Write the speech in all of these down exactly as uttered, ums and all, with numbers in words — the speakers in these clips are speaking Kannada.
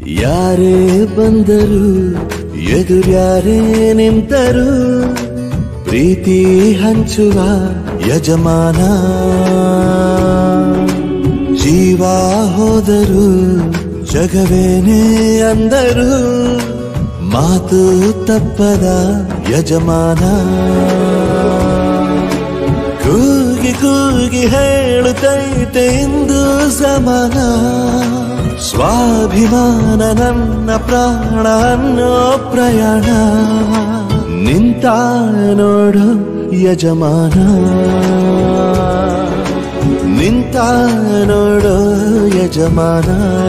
ಯಾರೇ ಬಂದರು ಎದುರ್ಯಾರೇ ನಿಂತರು ಪ್ರೀತಿ ಹಂಚುವ ಯಜಮಾನ ಜೀವ ಹೋದರು ಜಗವೇನೇ ಅಂದರು ಮಾತು ತಪ್ಪದ ಯಜಮಾನ ಕೂಗಿ ಕೂಗಿ ಹೇಳುತ್ತೈತೆ ಇಂದು ಸಮಾನ ಸ್ವಾಭಿಮಾನ ನನ್ನ ಪ್ರಾಣ ಅನ್ನೋ ಪ್ರಯಾಣ ನಿಂತ ನೋಡು ಯಜಮಾನ ನಿಂತ ನೋಡು ಯಜಮಾನ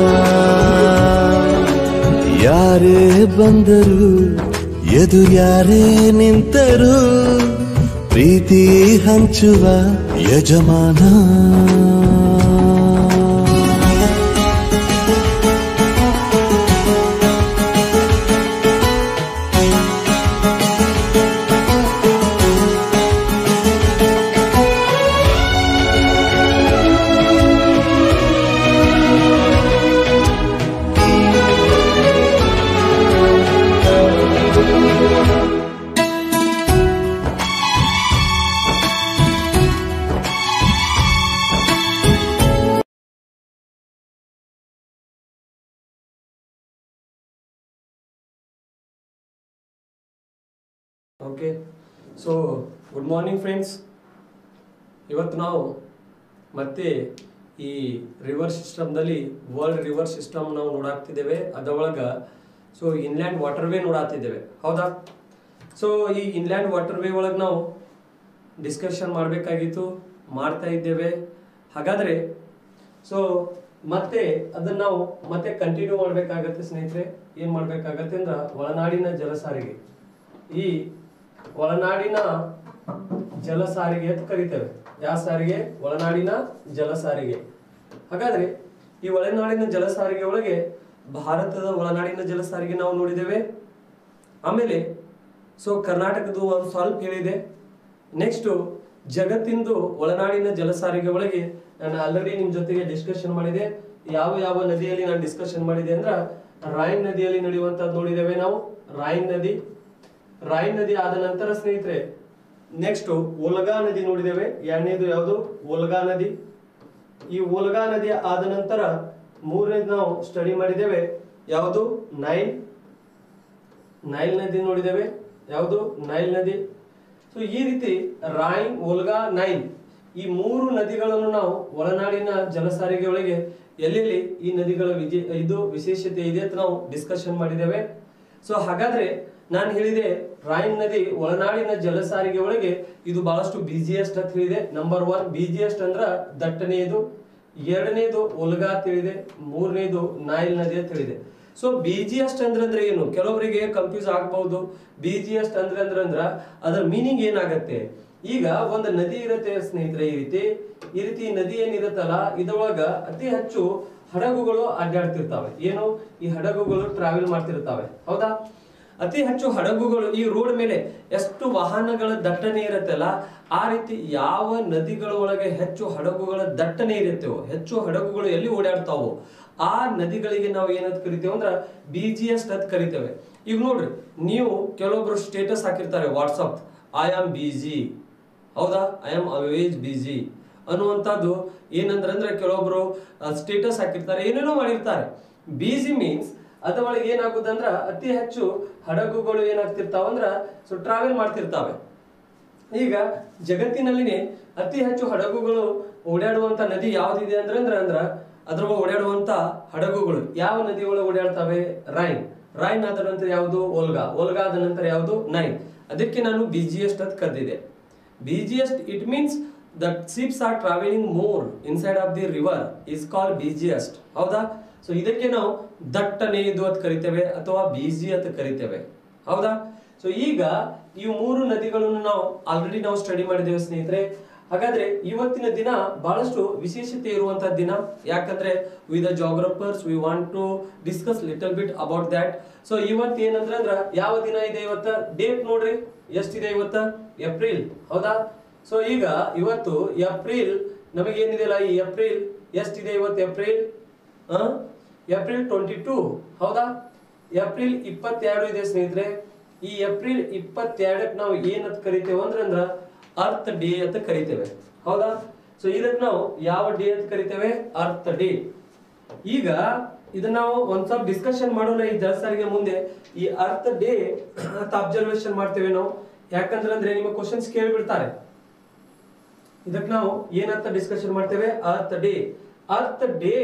ಯಾರೇ ಬಂದರು ಎದುರ್ಯಾರೇ ನಿಂತರು ಪ್ರೀತಿ ಹಂಚುವ ಯಜಮಾನ okay so good morning friends. ಇವತ್ತು ನಾವು ಮತ್ತೆ ಈ ರಿವರ್ ಸಿಸ್ಟಮ್ದಲ್ಲಿ ವರ್ಲ್ಡ್ ರಿವರ್ ಸಿಸ್ಟಮ್ ನಾವು ನೋಡಾಕ್ತಿದ್ದೇವೆ. ಅದರೊಳಗೆ ಸೊ ಇನ್ಲ್ಯಾಂಡ್ ವಾಟರ್ವೇ ನೋಡಾಕ್ತಿದ್ದೇವೆ, ಹೌದಾ? ಸೊ ಈ ಇನ್ಲ್ಯಾಂಡ್ ವಾಟರ್ವೇ ಒಳಗೆ ನಾವು ಡಿಸ್ಕಷನ್ ಮಾಡಬೇಕಾಗಿತ್ತು, ಮಾಡ್ತಾ ಇದ್ದೇವೆ. ಹಾಗಾದರೆ ಸೊ ಮತ್ತೆ ಅದನ್ನು ನಾವು ಮತ್ತೆ ಕಂಟಿನ್ಯೂ ಮಾಡಬೇಕಾಗತ್ತೆ ಸ್ನೇಹಿತರೆ. ಏನು ಮಾಡಬೇಕಾಗತ್ತೆ ಅಂದ್ರೆ ಒಳನಾಡಿನ ಜಲಸಾರಿಗೆ, ಈ ಒಳನಾಡಿನ ಜಲ ಸಾರಿಗೆ ಅಂತ ಕರಿತೇವೆ. ಯಾವ ಸಾರಿಗೆ? ಒಳನಾಡಿನ ಜಲ ಸಾರಿಗೆ. ಹಾಗಾದ್ರೆ ಈ ಒಳನಾಡಿನ ಜಲ ಸಾರಿಗೆ ಒಳಗೆ ಭಾರತದ ಒಳನಾಡಿನ ಜಲ ಸಾರಿಗೆ ನಾವು ನೋಡಿದ್ದೇವೆ. ಆಮೇಲೆ ಸೊ ಕರ್ನಾಟಕದ ಒಂದು ಸ್ವಲ್ಪ ಹೇಳಿದೆ. ನೆಕ್ಸ್ಟ್ ಜಗತ್ತಿಂದು ಒಳನಾಡಿನ ಜಲ ಸಾರಿಗೆ ಒಳಗೆ ನಾನು ಆಲ್ರೆಡಿ ನಿಮ್ ಜೊತೆಗೆ ಡಿಸ್ಕಷನ್ ಮಾಡಿದೆ. ಯಾವ ಯಾವ ನದಿಯಲ್ಲಿ ನಾನು ಡಿಸ್ಕಷನ್ ಮಾಡಿದೆ ಅಂದ್ರೆ ರೈನ್ ನದಿಯಲ್ಲಿ ನಡೆಯುವಂತದ್ದು ನೋಡಿದ್ದೇವೆ ನಾವು. ರೈನ್ ನದಿ ರೈನ್ ನದಿ ಆದ ನಂತರ ಸ್ನೇಹಿತರೆ ನೆಕ್ಸ್ಟ್ ಓಲ್ಗಾ ನದಿ ನೋಡಿದ್ದೇವೆ. ಎರಡನೇದು ಯಾವುದು? ಓಲ್ಗಾ ನದಿ. ಈ ಓಲ್ಗಾ ನದಿ ಆದ ನಂತರ ಮೂರನೇದು ನಾವು ಸ್ಟಡಿ ಮಾಡಿದ್ದೇವೆ ಯಾವುದು? ನೈಲ್ ನೈಲ್ ನದಿ ನೋಡಿದ್ದೇವೆ. ಯಾವುದು? ನೈಲ್ ನದಿ. ಸೊ ಈ ರೀತಿ ರೈನ್, ಓಲ್ಗಾ, ನೈಲ್ ಈ ಮೂರು ನದಿಗಳನ್ನು ನಾವು ಒಳನಾಡಿನ ಜಲಸಾರಿಗೆ ಒಳಗೆ ಎಲ್ಲೆಲ್ಲಿ ಈ ನದಿಗಳ ವಿಜಯ ಇದು ವಿಶೇಷತೆ ಇದೆ ಅಂತ ನಾವು ಡಿಸ್ಕಷನ್ ಮಾಡಿದ್ದೇವೆ. ಸೊ ಹಾಗಾದ್ರೆ ನಾನು ಹೇಳಿದೆ ರೈನ್ ನದಿ ಒಳನಾಡಿನ ಜಲಸಾರಿಗೆ ಒಳಗೆ ಇದು ಬಹಳಷ್ಟು ಬಿಜಿಯೆಸ್ಟ್ ಅಂತ ಹೇಳಿದೆ. ನಂಬರ್ ಒನ್ ಬಿಜಿಯೆಸ್ಟ್ ಅಂದ್ರ ದಟ್ಟನೆಯದು, ಎರಡನೇದು ಓಲ್ಗಾ ಅಂತ ಹೇಳಿದೆ, ಮೂರನೇದು ನೈಲ್ ನದಿ ಅಂತ ಹೇಳಿದೆ. ಸೊ ಬಿಜಿಯೆಸ್ಟ್ ಅಂದ್ರೆ ಅಂದ್ರೆ ಏನು? ಕೆಲವರಿಗೆ ಕನ್ಫ್ಯೂಸ್ ಆಗಬಹುದು. ಬಿಜಿಯೆಸ್ಟ್ ಅಂದ್ರೆ ಅಂದ್ರೆ ಅಂದ್ರ ಅದರ ಮೀನಿಂಗ್ ಏನಾಗತ್ತೆ? ಈಗ ಒಂದು ನದಿ ಇರುತ್ತೆ ಸ್ನೇಹಿತರೆ, ಈ ರೀತಿ ಈ ರೀತಿ ನದಿ ಏನಿರುತ್ತಲ್ಲ ಇದರೊಳಗ ಅತಿ ಹೆಚ್ಚು ಹಡಗುಗಳು ಅಡ್ಡಾಡ್ತಿರ್ತಾವೆ. ಏನು? ಈ ಹಡಗುಗಳು ಟ್ರಾವೆಲ್ ಮಾಡ್ತಿರ್ತಾವೆ, ಹೌದಾ? ಅತಿ ಹೆಚ್ಚು ಹಡಗುಗಳು ಈ ರೋಡ್ ಮೇಲೆ ಎಷ್ಟು ವಾಹನಗಳ ದಟ್ಟಣೆ ಇರುತ್ತಲ್ಲ ಆ ರೀತಿ ಯಾವ ನದಿಗಳ ಒಳಗೆ ಹೆಚ್ಚು ಹಡಗುಗಳ ದಟ್ಟಣೆ ಇರುತ್ತೇವೋ, ಹೆಚ್ಚು ಹಡಗುಗಳು ಎಲ್ಲಿ ಓಡಾಡ್ತಾವೋ ಆ ನದಿಗಳಿಗೆ ನಾವು ಏನಂತ ಕರಿತೇವೆ ಅಂದ್ರ ಬಿಜಿಎಸ್ಟ್ ಅಂತ ಕರಿತೇವೆ. ಈಗ ನೋಡ್ರಿ, ನೀವು ಕೆಲವೊಬ್ರು ಸ್ಟೇಟಸ್ ಹಾಕಿರ್ತಾರೆ ವಾಟ್ಸಪ್, ಐ ಆಮ್ ಬಿಜಿ, ಹೌದಾ? ಐ ಆಮ್ ಆಲ್ವೇಸ್ ಬಿಜಿ ಅನ್ನುವಂಥದ್ದು ಏನಂದ್ರೆ ಅಂದ್ರೆ ಕೆಲವೊಬ್ರು ಸ್ಟೇಟಸ್ ಹಾಕಿರ್ತಾರೆ, ಏನೇನೋ ಮಾಡಿರ್ತಾರೆ. ಬಿಜಿ ಮೀನ್ಸ್ ಅದರೊಳಗೆ ಏನಾಗುದಂದ್ರ ಅತಿ ಹೆಚ್ಚು ಹಡಗುಗಳು ಏನಾಗ್ತಿರ್ತಾವ ಅಂದ್ರ ಸೊ ಟ್ರಾವೆಲ್ ಮಾಡ್ತಿರ್ತಾವೆ. ಈಗ ಜಗತ್ತಿನಲ್ಲಿನೇ ಅತಿ ಹೆಚ್ಚು ಹಡಗುಗಳು ಓಡಾಡುವಂತ ನದಿ ಯಾವ್ದಿದೆ ಅಂದ್ರೆ ಅಂದ್ರ ಅಂದ್ರ ಅದ್ರೊಳಗೆ ಓಡಾಡುವಂತ ಹಡಗುಗಳು ಯಾವ ನದಿ ಒಳಗೆ ಓಡಾಡ್ತವೆ? ರೈನ್. ರೈನ್ ಆದ ನಂತರ ಯಾವುದು? ಓಲ್ಗಾ. ಓಲ್ಗಾ ಆದ ನಂತರ ಯಾವುದು? ನೈಲ್. ಅದಕ್ಕೆ ನಾನು ಬಿಜಿಯೆಸ್ಟ್ ಅಂತ ಕರೆದಿದೆ. Busiest it means that ships are travelling more inside of the river is called busiest, ಹೌದಾ? ಸೊ ಇದಕ್ಕೆ ನಾವು ದಟ್ಟಣೆಯದು ಅಂತ ಕರಿತೇವೆ ಅಥವಾ ಬಿಜಿ ಅಂತ ಕರಿತೇವೆ, ಹೌದಾ? ಸೊ ಈಗ ಈ ಮೂರು ನದಿಗಳನ್ನು ನಾವು ಆಲ್ರೆಡಿ ನಾವು ಸ್ಟಡಿ ಮಾಡಿದ್ದೇವೆ ಸ್ನೇಹಿತರೆ. ಹಾಗಾದ್ರೆ ಇವತ್ತಿನ ದಿನ ಬಹಳಷ್ಟು ವಿಶೇಷತೆ ಇರುವಂತಹ ದಿನ. ಯಾಕಂದ್ರೆ we the geographers we want to discuss little bit about that. So ಇವತ್ತು ಏನಂದ್ರೆ ಅಂದ್ರ ಯಾವ ದಿನ ಇದೆ ಇವತ್ತ? ಡೇಟ್ ನೋಡ್ರಿ ಎಷ್ಟಿದೆ ಇವತ್ತ? ಏಪ್ರಿಲ್, ಹೌದಾ? ಸೊ ಈಗ ಇವತ್ತು ಏಪ್ರಿಲ್ ನಮಗೆ ಏನಿದೆಲ್ಲ ಈ ಏಪ್ರಿಲ್ ಎಷ್ಟಿದೆ ಇವತ್ತು? ಏಪ್ರಿಲ್ ಏಪ್ರಿಲ್ ಟ್ವೆಂಟಿ ಟೂ ಹೌದಾ, ಏಪ್ರಿಲ್ ಇಪ್ಪತ್ತೆರಡು ಇದೆ ಸ್ನೇಹಿತರೆ. ಈ ಏಪ್ರಿಲ್ ಇಪ್ಪತ್ತೆರಡಕ್ಕೆ ನಾವು ಏನಂತ ಕರಿತೇವೆ ಅಂದ್ರೆ ಅಂದ್ರ ಅರ್ತ್ ಡೇ ಅಂತ ಕರಿತೇವೆ ಹೌದಾ. ಸೊ ಇದಕ್ಕೆ ನಾವು ಯಾವ ಡೇ ಅಂತ ಕರಿತೇವೆ? Earth day. ಈಗ ಇದನ್ನ ನಾವು ಒಂದ್ ಸ್ವಲ್ಪ ಡಿಸ್ಕಷನ್ ಮಾಡೋಣ ಈ ಜಲಸಾರಿಗೆ ಮುಂದೆ. ಈ ಅರ್ತ್ ಡೇ ಅಂತ ಅಬ್ಸರ್ವೇಷನ್ ಮಾಡ್ತೇವೆ ನಾವು, ಯಾಕಂದ್ರೆ ಅಂದ್ರೆ ನಿಮ್ಮ ಕ್ವಶನ್ಸ್ ಕೇಳಿಬಿಡ್ತಾರೆ. ಇದಕ್ಕೆ ನಾವು ಏನಂತ ಡಿಸ್ಕಷನ್ ಮಾಡ್ತೇವೆ? Earth day. ಅರ್ತ್ ಡೇ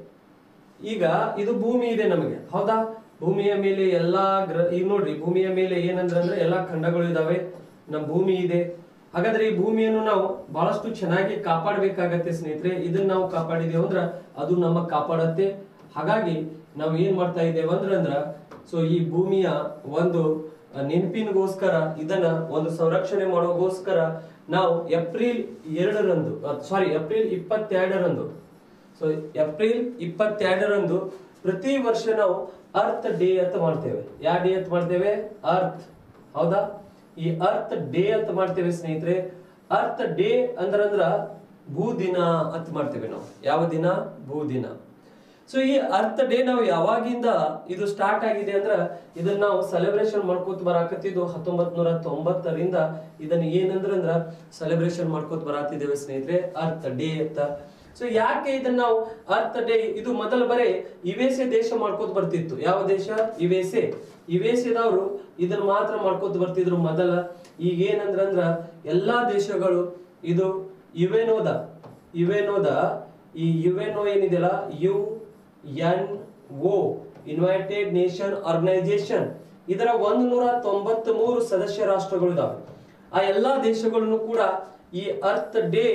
ಈಗ ಇದು ಭೂಮಿ ಇದೆ ನಮಗೆ ಹೌದಾ. ಭೂಮಿಯ ಮೇಲೆ ಎಲ್ಲಾ ಗ್ರ ಈಗ ನೋಡ್ರಿ, ಭೂಮಿಯ ಮೇಲೆ ಏನಂದ್ರೆ ಅಂದ್ರೆ ಎಲ್ಲಾ ಖಂಡಗಳು ಇದಾವೆ, ನಮ್ಮ ಭೂಮಿ ಇದೆ. ಹಾಗಾದ್ರೆ ಈ ಭೂಮಿಯನ್ನು ನಾವು ಬಹಳಷ್ಟು ಚೆನ್ನಾಗಿ ಕಾಪಾಡಬೇಕಾಗತ್ತೆ ಸ್ನೇಹಿತರೆ. ಇದನ್ನ ನಾವು ಕಾಪಾಡಿದೇವೆ ಅಂದ್ರ ಅದು ನಮ್ಮ ಕಾಪಾಡತ್ತೆ. ಹಾಗಾಗಿ ನಾವು ಏನ್ ಮಾಡ್ತಾ ಇದ್ದೇವೆ ಅಂದ್ರೆ ಅಂದ್ರ ಸೊ ಈ ಭೂಮಿಯ ಒಂದು ನೆನಪಿನಗೋಸ್ಕರ ಇದನ್ನ ಒಂದು ಸಂರಕ್ಷಣೆ ಮಾಡೋಗೋಸ್ಕರ ನಾವು ಏಪ್ರಿಲ್ ಎರಡರಂದು ಸಾರಿ ಏಪ್ರಿಲ್ ಇಪ್ಪತ್ತೆರಡರಂದು ಸೊ ಏಪ್ರಿಲ್ ಇಪ್ಪತ್ತೆರಡರಂದು ಪ್ರತಿ ವರ್ಷ ನಾವು ಅರ್ತ್ ಡೇ ಅಂತ ಮಾಡ್ತೇವೆ. ಯಾವ ಡೇ ಅಂತ ಮಾಡ್ತೇವೆ? ಅರ್ತ್ ಹೌದಾ. ಈ ಅರ್ತ್ ಡೇ ಅಂತ ಮಾಡ್ತೇವೆ ಸ್ನೇಹಿತರೆ. ಅರ್ತ್ ಡೇ ಅಂದ್ರ ಅಂದ್ರ ಭೂ ದಿನ ಅಂತ ಮಾಡ್ತೇವೆ ನಾವು. ಯಾವ ದಿನ? ಭೂ ದಿನ. ಸೊ ಈ ಅರ್ತ್ ಡೇ ನಾವು ಯಾವಾಗಿಂದ ಇದು ಸ್ಟಾರ್ಟ್ ಆಗಿದೆ ಅಂದ್ರ ಇದನ್ನ ನಾವು ಸೆಲೆಬ್ರೇಷನ್ ಮಾಡ್ಕೋತ ಬರಾಕತ್ತಿದ್ದು ಹತ್ತೊಂಬತ್ ನೂರ ತೊಂಬತ್ತರಿಂದ ಇದನ್ನ ಏನಂದ್ರ ಅಂದ್ರ ಸೆಲೆಬ್ರೇಷನ್ ಮಾಡ್ಕೋತ ಬರಾತಿದ್ದೇವೆ ಸ್ನೇಹಿತರೆ, ಅರ್ತ್ ಡೇ ಅಂತ. ಸೊ ಯಾಕೆ ಇದನ್ನ ನಾವು ಅರ್ತ್ ಡೇ, ಇದು ಮೊದಲ ಬರೇ ಯುಎಸ್ಎ ದೇಶ ಮಾಡ್ಕೋತ ಬರ್ತಿತ್ತು. ಯಾವ ದೇಶ? ಯುಎಸ್ಎ. ಯುಎಸ್ಎದವರು ಇದನ್ನ ಮಾತ್ರ ಮಾಡ್ಕೋತ ಬರ್ತಿದ್ರು ಮೊದಲ. ಈಗ ಏನಂದ್ರ ಅಂದ್ರ ಎಲ್ಲಾ ದೇಶಗಳು ಇದು ಯುಎನ್ಒದ ಯುಎನ್ಒದ ಈ ಯುಎನ್ಒ ಏನಿದೆಯಲ್ಲ, U N O United Nation Organisation, ಇದರ ಒಂದು ನೂರ ತೊಂಬತ್ ಮೂರು ಸದಸ್ಯ ರಾಷ್ಟ್ರಗಳು ಇದಾವೆ. ಆ ಎಲ್ಲಾ ದೇಶಗಳನ್ನು ಕೂಡ ಈ ಅರ್ತ್ ಡೇ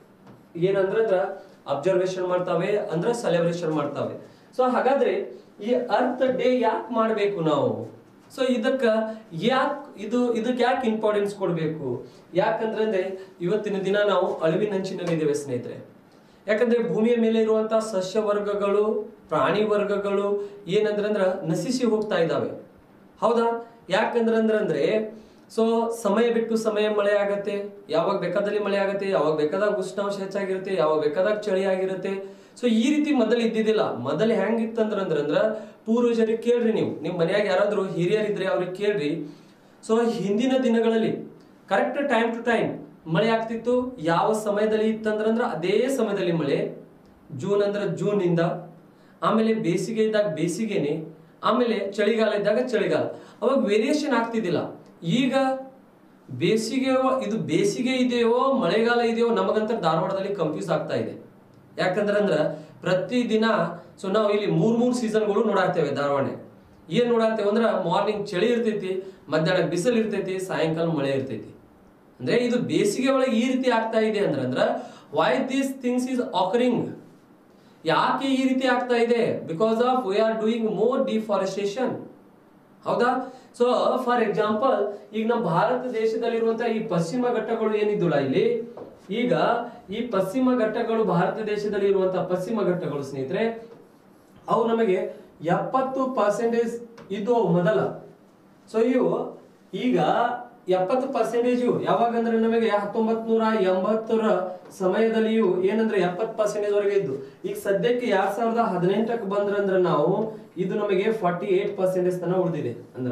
ಏನಂದ್ರ ಅಬ್ಸರ್ವೇಷನ್ ಮಾಡ್ತಾವೆ, ಅಂದ್ರೆ ಸೆಲೆಬ್ರೇಷನ್ ಮಾಡ್ತಾವೆ. ಸೊ ಹಾಗಾದ್ರೆ ಈ ಅರ್ತ್ ಡೇ ಯಾಕೆ ಮಾಡ್ಬೇಕು ನಾವು? ಸೊ ಇದಕ್ಕ ಯಾಕೆ ಇದು ಇದಕ್ಕೆ ಯಾಕೆ ಇಂಪಾರ್ಟೆನ್ಸ್ ಕೊಡ್ಬೇಕು? ಯಾಕಂದ್ರೆ ಇವತ್ತಿನ ದಿನ ನಾವು ಅಳಿವಿನಂಚಿನಲ್ಲಿದ್ದೇವೆ ಸ್ನೇಹಿತರೆ. ಯಾಕಂದ್ರೆ ಭೂಮಿಯ ಮೇಲೆ ಇರುವಂತಹ ಸಸ್ಯ ವರ್ಗಗಳು, ಪ್ರಾಣಿ ವರ್ಗಗಳು ಏನಂದ್ರಂದ್ರ ನಶಿಸಿ ಹೋಗ್ತಾ ಇದ್ದಾವೆ ಹೌದಾ. ಯಾಕಂದ್ರಂದ್ರ ಅಂದ್ರೆ ಸೊ ಸಮಯ ಬಿಟ್ಟು ಸಮಯ ಮಳೆ ಆಗತ್ತೆ, ಯಾವಾಗ ಬೇಕಾದಲ್ಲಿ ಮಳೆ ಆಗತ್ತೆ, ಯಾವಾಗ ಬೇಕಾದಾಗ ಉಷ್ಣಾಂಶ ಹೆಚ್ಚಾಗಿರುತ್ತೆ, ಯಾವಾಗ ಬೇಕಾದಾಗ ಚಳಿ ಆಗಿರುತ್ತೆ. ಸೊ ಈ ರೀತಿ ಮೊದಲು ಇದ್ದಿದ್ದಿಲ್ಲ. ಮೊದಲು ಹೆಂಗಿತ್ತಂದ್ರ ಅಂದ್ರ ಪೂರ್ವಜರಿಗೆ ಕೇಳ್ರಿ, ನೀವು ನಿಮ್ ಮನ್ಯಾಗ ಯಾರಾದ್ರೂ ಹಿರಿಯರಿದ್ರೆ ಅವ್ರಿಗೆ ಕೇಳ್ರಿ. ಸೊ ಹಿಂದಿನ ದಿನಗಳಲ್ಲಿ ಕರೆಕ್ಟ್ ಟೈಮ್ ಟು ಟೈಮ್ ಮಳೆ ಆಗ್ತಿತ್ತು. ಯಾವ ಸಮಯದಲ್ಲಿ ಇತ್ತಂದ್ರ ಅಂದ್ರ ಅದೇ ಸಮಯದಲ್ಲಿ ಮಳೆ. ಜೂನ್ ಅಂದ್ರ ಜೂನ್ ಇಂದ, ಆಮೇಲೆ ಬೇಸಿಗೆ ಇದ್ದಾಗ ಬೇಸಿಗೆನೆ, ಆಮೇಲೆ ಚಳಿಗಾಲ ಇದ್ದಾಗ ಚಳಿಗಾಲ. ಅವಾಗ ವೇರಿಯೇಷನ್ ಆಗ್ತಿದ್ದಿಲ್ಲ. ಈಗ ಬೇಸಿಗೆ ಇದು ಬೇಸಿಗೆ ಇದೆಯೋ ಮಳೆಗಾಲ ಇದೆಯೋ ನಮಗಂತ ಧಾರವಾಡದಲ್ಲಿ ಕನ್ಫ್ಯೂಸ್ ಆಗ್ತಾ ಇದೆ. ಯಾಕಂದ್ರೆ ಅಂದ್ರ ಪ್ರತಿ ದಿನ ಸೊ ನಾವು ಇಲ್ಲಿ ಮೂರ್ ಮೂರ್ ಸೀಸನ್ಗಳು ನೋಡಾಕ್ತೇವೆ ಧಾರವಾಡ. ಏನ್ ನೋಡಾಕ್ತೇವೆ ಅಂದ್ರ ಮಾರ್ನಿಂಗ್ ಚಳಿ ಇರ್ತೈತಿ, ಮಧ್ಯಾಹ್ನ ಬಿಸಿಲು ಇರ್ತೈತಿ, ಸಾಯಂಕಾಲ ಮಳೆ ಇರ್ತೈತಿ. ಅಂದ್ರೆ ಇದು ಬೇಸಿಗೆ ಒಳಗೆ ಈ ರೀತಿ ಆಗ್ತಾ ಇದೆ ಅಂದ್ರೆ ಅಂದ್ರ why this things is occurring. ಯಾಕೆ ಈ ರೀತಿ ಆಗ್ತಾ ಇದೆ? Because of we are doing more deforestation ಹೌದಾ. ಸೊ ಫಾರ್ ಎಕ್ಸಾಂಪಲ್ ಈಗ ನಮ್ಮ ಭಾರತ ದೇಶದಲ್ಲಿರುವಂತಹ ಈ ಪಶ್ಚಿಮ ಘಟ್ಟಗಳು ಏನಿದ್ದುಲ್ಲ ಇಲ್ಲಿ, ಈಗ ಈ ಪಶ್ಚಿಮ ಘಟ್ಟಗಳು ಭಾರತ ದೇಶದಲ್ಲಿ ಇರುವಂತಹ ಪಶ್ಚಿಮ ಘಟ್ಟಗಳು ಸ್ನೇಹಿತರೆ, ಅವು ನಮಗೆ ಎಪ್ಪತ್ತು ಪರ್ಸೆಂಟೇಜ್ ಇದ್ದು ಮೊದಲ. ಸೊ ಇವು ಈಗ ಎಪ್ಪತ್ತು ಪರ್ಸೆಂಟೇಜ್ ಯಾವಾಗಂದ್ರೆ ನಮಗೆ ಹತ್ತೊಂಬತ್ ನೂರ ಎಂಬತ್ತರ ಸಮಯದಲ್ಲಿಯೂ ಏನಂದ್ರೆ ಎಪ್ಪತ್ತು ಪರ್ಸೆಂಟೇಜ್ ವರೆಗೆ ಇದ್ದು. ಈಗ ಸದ್ಯಕ್ಕೆ ಎರಡ್ ಸಾವಿರದ ಹದಿನೆಂಟಕ್ಕೆ ಬಂದ್ರಂದ್ರ ನಾವು ಇದು ನಮಗೆ ಫಾರ್ಟಿ ಏಟ್ ಪರ್ಸೆಂಟೇಜ್ ತನ ಉಳಿದಿದೆ. ಅಂದ್ರ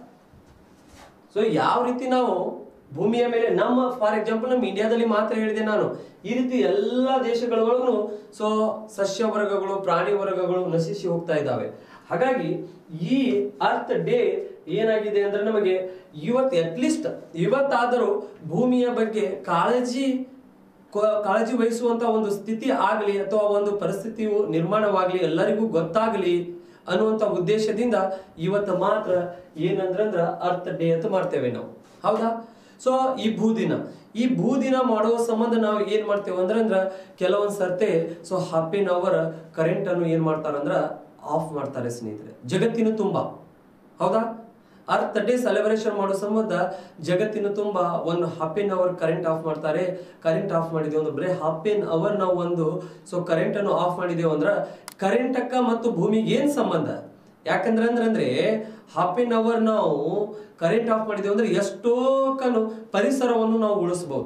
ಸೊ ಯಾವ ರೀತಿ ನಾವು ಭೂಮಿಯ ಮೇಲೆ ನಮ್ಮ ಫಾರ್ ಎಕ್ಸಾಂಪಲ್ ನಮ್ಮ ಇಂಡಿಯಾದಲ್ಲಿ ಮಾತ್ರ ಹೇಳಿದೆ ನಾನು, ಈ ರೀತಿ ಎಲ್ಲಾ ದೇಶಗಳೊಳಗೂ ಸೊ ಸಸ್ಯ ವರ್ಗಗಳು, ಪ್ರಾಣಿ ವರ್ಗಗಳು ನಶಿಸಿ ಹೋಗ್ತಾ ಇದ್ದಾವೆ. ಹಾಗಾಗಿ ಈ ಅರ್ತ್ ಡೇ ಏನಾಗಿದೆ ಅಂದ್ರೆ ನಮಗೆ ಇವತ್ತು ಅಟ್ಲೀಸ್ಟ್ ಇವತ್ತಾದರೂ ಭೂಮಿಯ ಬಗ್ಗೆ ಕಾಳಜಿ ಕಾಳಜಿ ವಹಿಸುವಂತ ಒಂದು ಸ್ಥಿತಿ ಆಗಲಿ ಅಥವಾ ಒಂದು ಪರಿಸ್ಥಿತಿಯು ನಿರ್ಮಾಣವಾಗಲಿ, ಎಲ್ಲರಿಗೂ ಗೊತ್ತಾಗಲಿ ಅನ್ನುವಂತ ಉದ್ದೇಶದಿಂದ ಇವತ್ತು ಮಾತ್ರ ಏನಂದ್ರಂದ್ರ ಅರ್ತ್ ಡೇ ಅಂತ ಮಾಡ್ತೇವೆ ನಾವು ಹೌದಾ. ಸೊ ಈ ಭೂದಿನ ಈ ಭೂದಿನ ಮಾಡುವ ಸಂಬಂಧ ನಾವು ಏನ್ ಮಾಡ್ತೇವೆ ಅಂದ್ರ ಕೆಲವೊಂದ್ ಸರ್ತೆ so half an hour current ಅನ್ನು ಏನ್ ಮಾಡ್ತಾರಂದ್ರ ಆಫ್ ಮಾಡ್ತಾರೆ ಸ್ನೇಹಿತರೆ ಜಗತ್ತಿನ ತುಂಬಾ ಹೌದಾ. ಅರ್ತ್ ಡೇ ಸೆಲೆಬ್ರೇಷನ್ ಮಾಡೋ ಸಂಬಂಧ ಜಗತ್ತಿನ ತುಂಬಾ ಒಂದು half an hour current off ಮಾಡ್ತಾರೆ. ಕರೆಂಟ್ ಆಫ್ ಮಾಡಿದೇವೆ ಅಂದ್ರೆ ಬರೀ ಹಾಫ್ ಎನ್ ಅವರ್ ನಾವು ಒಂದು ಸೊ ಕರೆಂಟ್ ಅನ್ನು ಆಫ್ ಮಾಡಿದೇವು ಅಂದ್ರ ಕರೆಂಟ್ ಅಕ್ಕ ಮತ್ತು ಭೂಮಿಗೆ ಏನ್ ಸಂಬಂಧ? ಯಾಕಂದ್ರೆ ಅಂದ್ರೆ ಅಂದ್ರೆ ಹಾಫ್ ಎನ್ ಅವರ್ ನಾವು ಕರೆಂಟ್ ಆಫ್ ಮಾಡಿದೇವೆ ಅಂದ್ರೆ ಎಷ್ಟೋ ಕನು ಪರಿಸರವನ್ನು ನಾವು ಉಳಿಸಬಹುದು.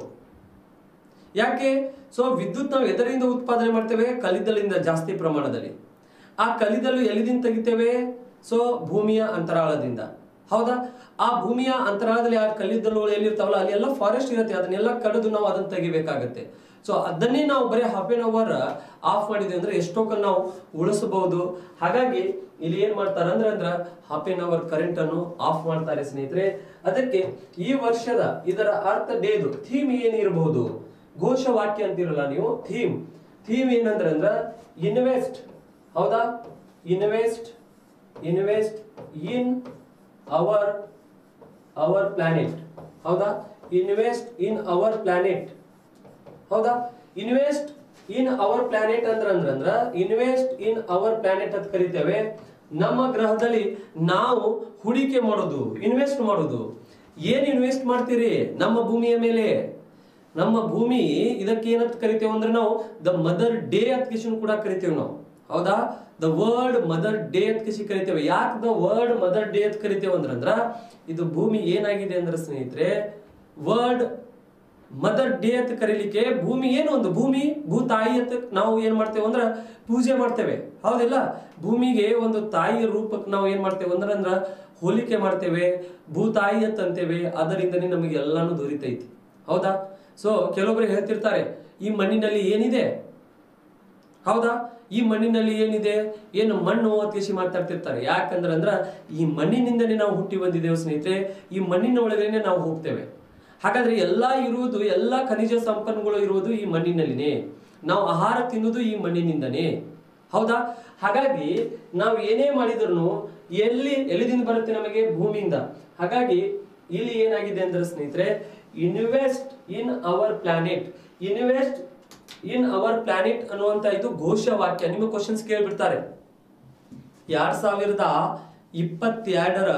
ಯಾಕೆ? ಸೊ ವಿದ್ಯುತ್ ನಾವು ಎದರಿಂದ ಉತ್ಪಾದನೆ ಮಾಡ್ತೇವೆ? ಕಲ್ಲಿದ್ದಲಿಂದ ಜಾಸ್ತಿ ಪ್ರಮಾಣದಲ್ಲಿ. ಆ ಕಲ್ಲಿದ್ದಲು ಎಲ್ಲಿದಿಂದ ತೆಗಿತೇವೆ? ಸೊ ಭೂಮಿಯ ಅಂತರಾಳದಿಂದ. ಹೌದಾ? ಆ ಭೂಮಿಯ ಅಂತರಾಳದಲ್ಲಿ ಆ ಕಲ್ಲಿದ್ದಲುಗಳು ಎಲ್ಲಿರ್ತಾವಲ್ಲ ಅಲ್ಲಿ ಎಲ್ಲ ಫಾರೆಸ್ಟ್ ಇರುತ್ತೆ, ಅದನ್ನೆಲ್ಲ ಕಡಿದು ನಾವು ಅದನ್ನ ತೆಗಿಬೇಕಾಗತ್ತೆ. ಸೊ ಅದನ್ನೇ ನಾವು ಬರೀ ಹಾಫ್ ಎನ್ ಅವರ್ ಆಫ್ ಮಾಡಿದ್ವಿ ಅಂದ್ರೆ ಎಷ್ಟೊಕ್ಕಲ್ಲಿ ನಾವು ಉಳಿಸಬಹುದು. ಹಾಗಾಗಿ ಇಲ್ಲಿ ಏನ್ ಮಾಡ್ತಾರೆ ಅಂದ್ರೆ ಅಂದ್ರ ಹಾಫ್ ಎನ್ ಅವರ್ ಕರೆಂಟ್ ಅನ್ನು ಆಫ್ ಮಾಡ್ತಾರೆ ಸ್ನೇಹಿತರೆ. ಅದಕ್ಕೆ ಈ ವರ್ಷದ ಇದರ ಅರ್ಥ ಡೇದು ಥೀಮ್ ಏನಿರಬಹುದು? ಘೋಷವಾಕ್ಯ ಅಂತಿರಲ್ಲ ನೀವು, ಥೀಮ್ ಥೀಮ್ ಏನಂದ್ರೆ ಅಂದ್ರ ಇನ್ವೆಸ್ಟ್. ಹೌದಾ? Invest invest in our our planet. ಹೌದಾ? Invest in our planet. ಹೌದಾ? ಇನ್ವೆಸ್ಟ್ ಇನ್ ಅವರ್ ಪ್ಲಾನೆಟ್ ಅಂದ್ರ ಅಂದ್ರ ಅಂದ್ರ ಇನ್ವೆಸ್ಟ್ ಇನ್ ಅವರ್ ಪ್ಲಾನೆಟ್ ಅಂತ ಕರಿತೇವೆ. ನಮ್ಮ ಗ್ರಹದಲ್ಲಿ ನಾವು ಹೂಡಿಕೆ ಮಾಡೋದು, ಇನ್ವೆಸ್ಟ್ ಮಾಡೋದು. ಏನ್ ಇನ್ವೆಸ್ಟ್ ಮಾಡ್ತೀರಿ? ನಮ್ಮ ಭೂಮಿಯ ಮೇಲೆ. ನಮ್ಮ ಭೂಮಿ ಇದಕ್ಕೆ ಏನಂತ ಕರಿತೇವೆ ಅಂದ್ರೆ ನಾವು ದ ಮದರ್ ಡೇ ಅಂತ ಕಿಶನ್ ಕೂಡ ಕರಿತೇವೆ ನಾವು. ಹೌದಾ? ದ ವರ್ಲ್ಡ್ ಮದರ್ ಡೇ ಅಂತ ಕಿಸಿ ಕರಿತೇವೆ. ಯಾಕೆ ದ ವರ್ಲ್ಡ್ ಮದರ್ ಡೇ ಅಂತ ಕರಿತೇವೆ ಅಂದ್ರ ಇದು ಭೂಮಿ ಏನಾಗಿದೆ ಅಂದ್ರೆ ಸ್ನೇಹಿತರೆ, ವರ್ಲ್ಡ್ ಮದರ್ ಡೇ ಅಂತ ಕರೀಲಿಕ್ಕೆ ಭೂಮಿ ಏನು ಒಂದು ಭೂಮಿ ಭೂತಾಯಿ ಅಂತ ನಾವು ಏನ್ ಮಾಡ್ತೇವೆ ಅಂದ್ರ ಪೂಜೆ ಮಾಡ್ತೇವೆ. ಹೌದಿಲ್ಲ? ಭೂಮಿಗೆ ಒಂದು ತಾಯಿಯ ರೂಪಕ್ಕೆ ನಾವು ಏನ್ ಮಾಡ್ತೇವೆ ಅಂದ್ರ ಅಂದ್ರ ಹೋಲಿಕೆ ಮಾಡ್ತೇವೆ, ಭೂತಾಯಿ ಅಂತ ಅಂತೇವೆ. ಅದರಿಂದನೇ ನಮಗೆ ಎಲ್ಲಾನು ದೊರೀತೈತಿ. ಹೌದಾ? ಸೊ ಕೆಲವೊಬ್ರು ಹೇಳ್ತಿರ್ತಾರೆ ಈ ಮಣ್ಣಿನಲ್ಲಿ ಏನಿದೆ? ಹೌದಾ? ಈ ಮಣ್ಣಿನಲ್ಲಿ ಏನಿದೆ? ಏನು ಮಣ್ಣು ಅತ್ಯಸಿ ಮಾತಾಡ್ತಿರ್ತಾರೆ. ಯಾಕಂದ್ರೆ ಅಂದ್ರ ಈ ಮಣ್ಣಿನಿಂದನೇ ನಾವು ಹುಟ್ಟಿ ಬಂದಿದ್ದೇವೆ ಸ್ನೇಹಿತರೆ. ಈ ಮಣ್ಣಿನ ಒಳಗೇನೆ ನಾವು ಹೋಗ್ತೇವೆ. ಹಾಗಾದ್ರೆ ಎಲ್ಲಾ ಇರುವುದು, ಎಲ್ಲಾ ಖನಿಜ ಸಂಪನ್ಮೂಲ ಇರುವುದು ಈ ಮಣ್ಣಿನಲ್ಲಿನೇ. ನಾವು ಆಹಾರ ತಿನ್ನುವುದು ಈ ಮಣ್ಣಿನಿಂದನೇ. ಹೌದಾ? ಹಾಗಾಗಿ ನಾವು ಏನೇ ಮಾಡಿದ್ರು ಎಲ್ಲಿ ಎಲ್ಲಿದಿಂದ ಬರುತ್ತೆ? ನಮಗೆ ಭೂಮಿಯಿಂದ. ಹಾಗಾಗಿ ಇಲ್ಲಿ ಏನಾಗಿದೆ ಅಂದ್ರೆ ಸ್ನೇಹಿತರೆ, invest in our planet, invest in our planet ಅನ್ನುವಂತ ಇದು ಘೋಷವಾಕ್ಯ. ನಿಮಗೆ ಕ್ವಶನ್ಸ್ ಕೇಳ್ಬಿಡ್ತಾರೆ. ಎರಡ್ ಸಾವಿರದ ಇಪ್ಪತ್ತೆರಡರ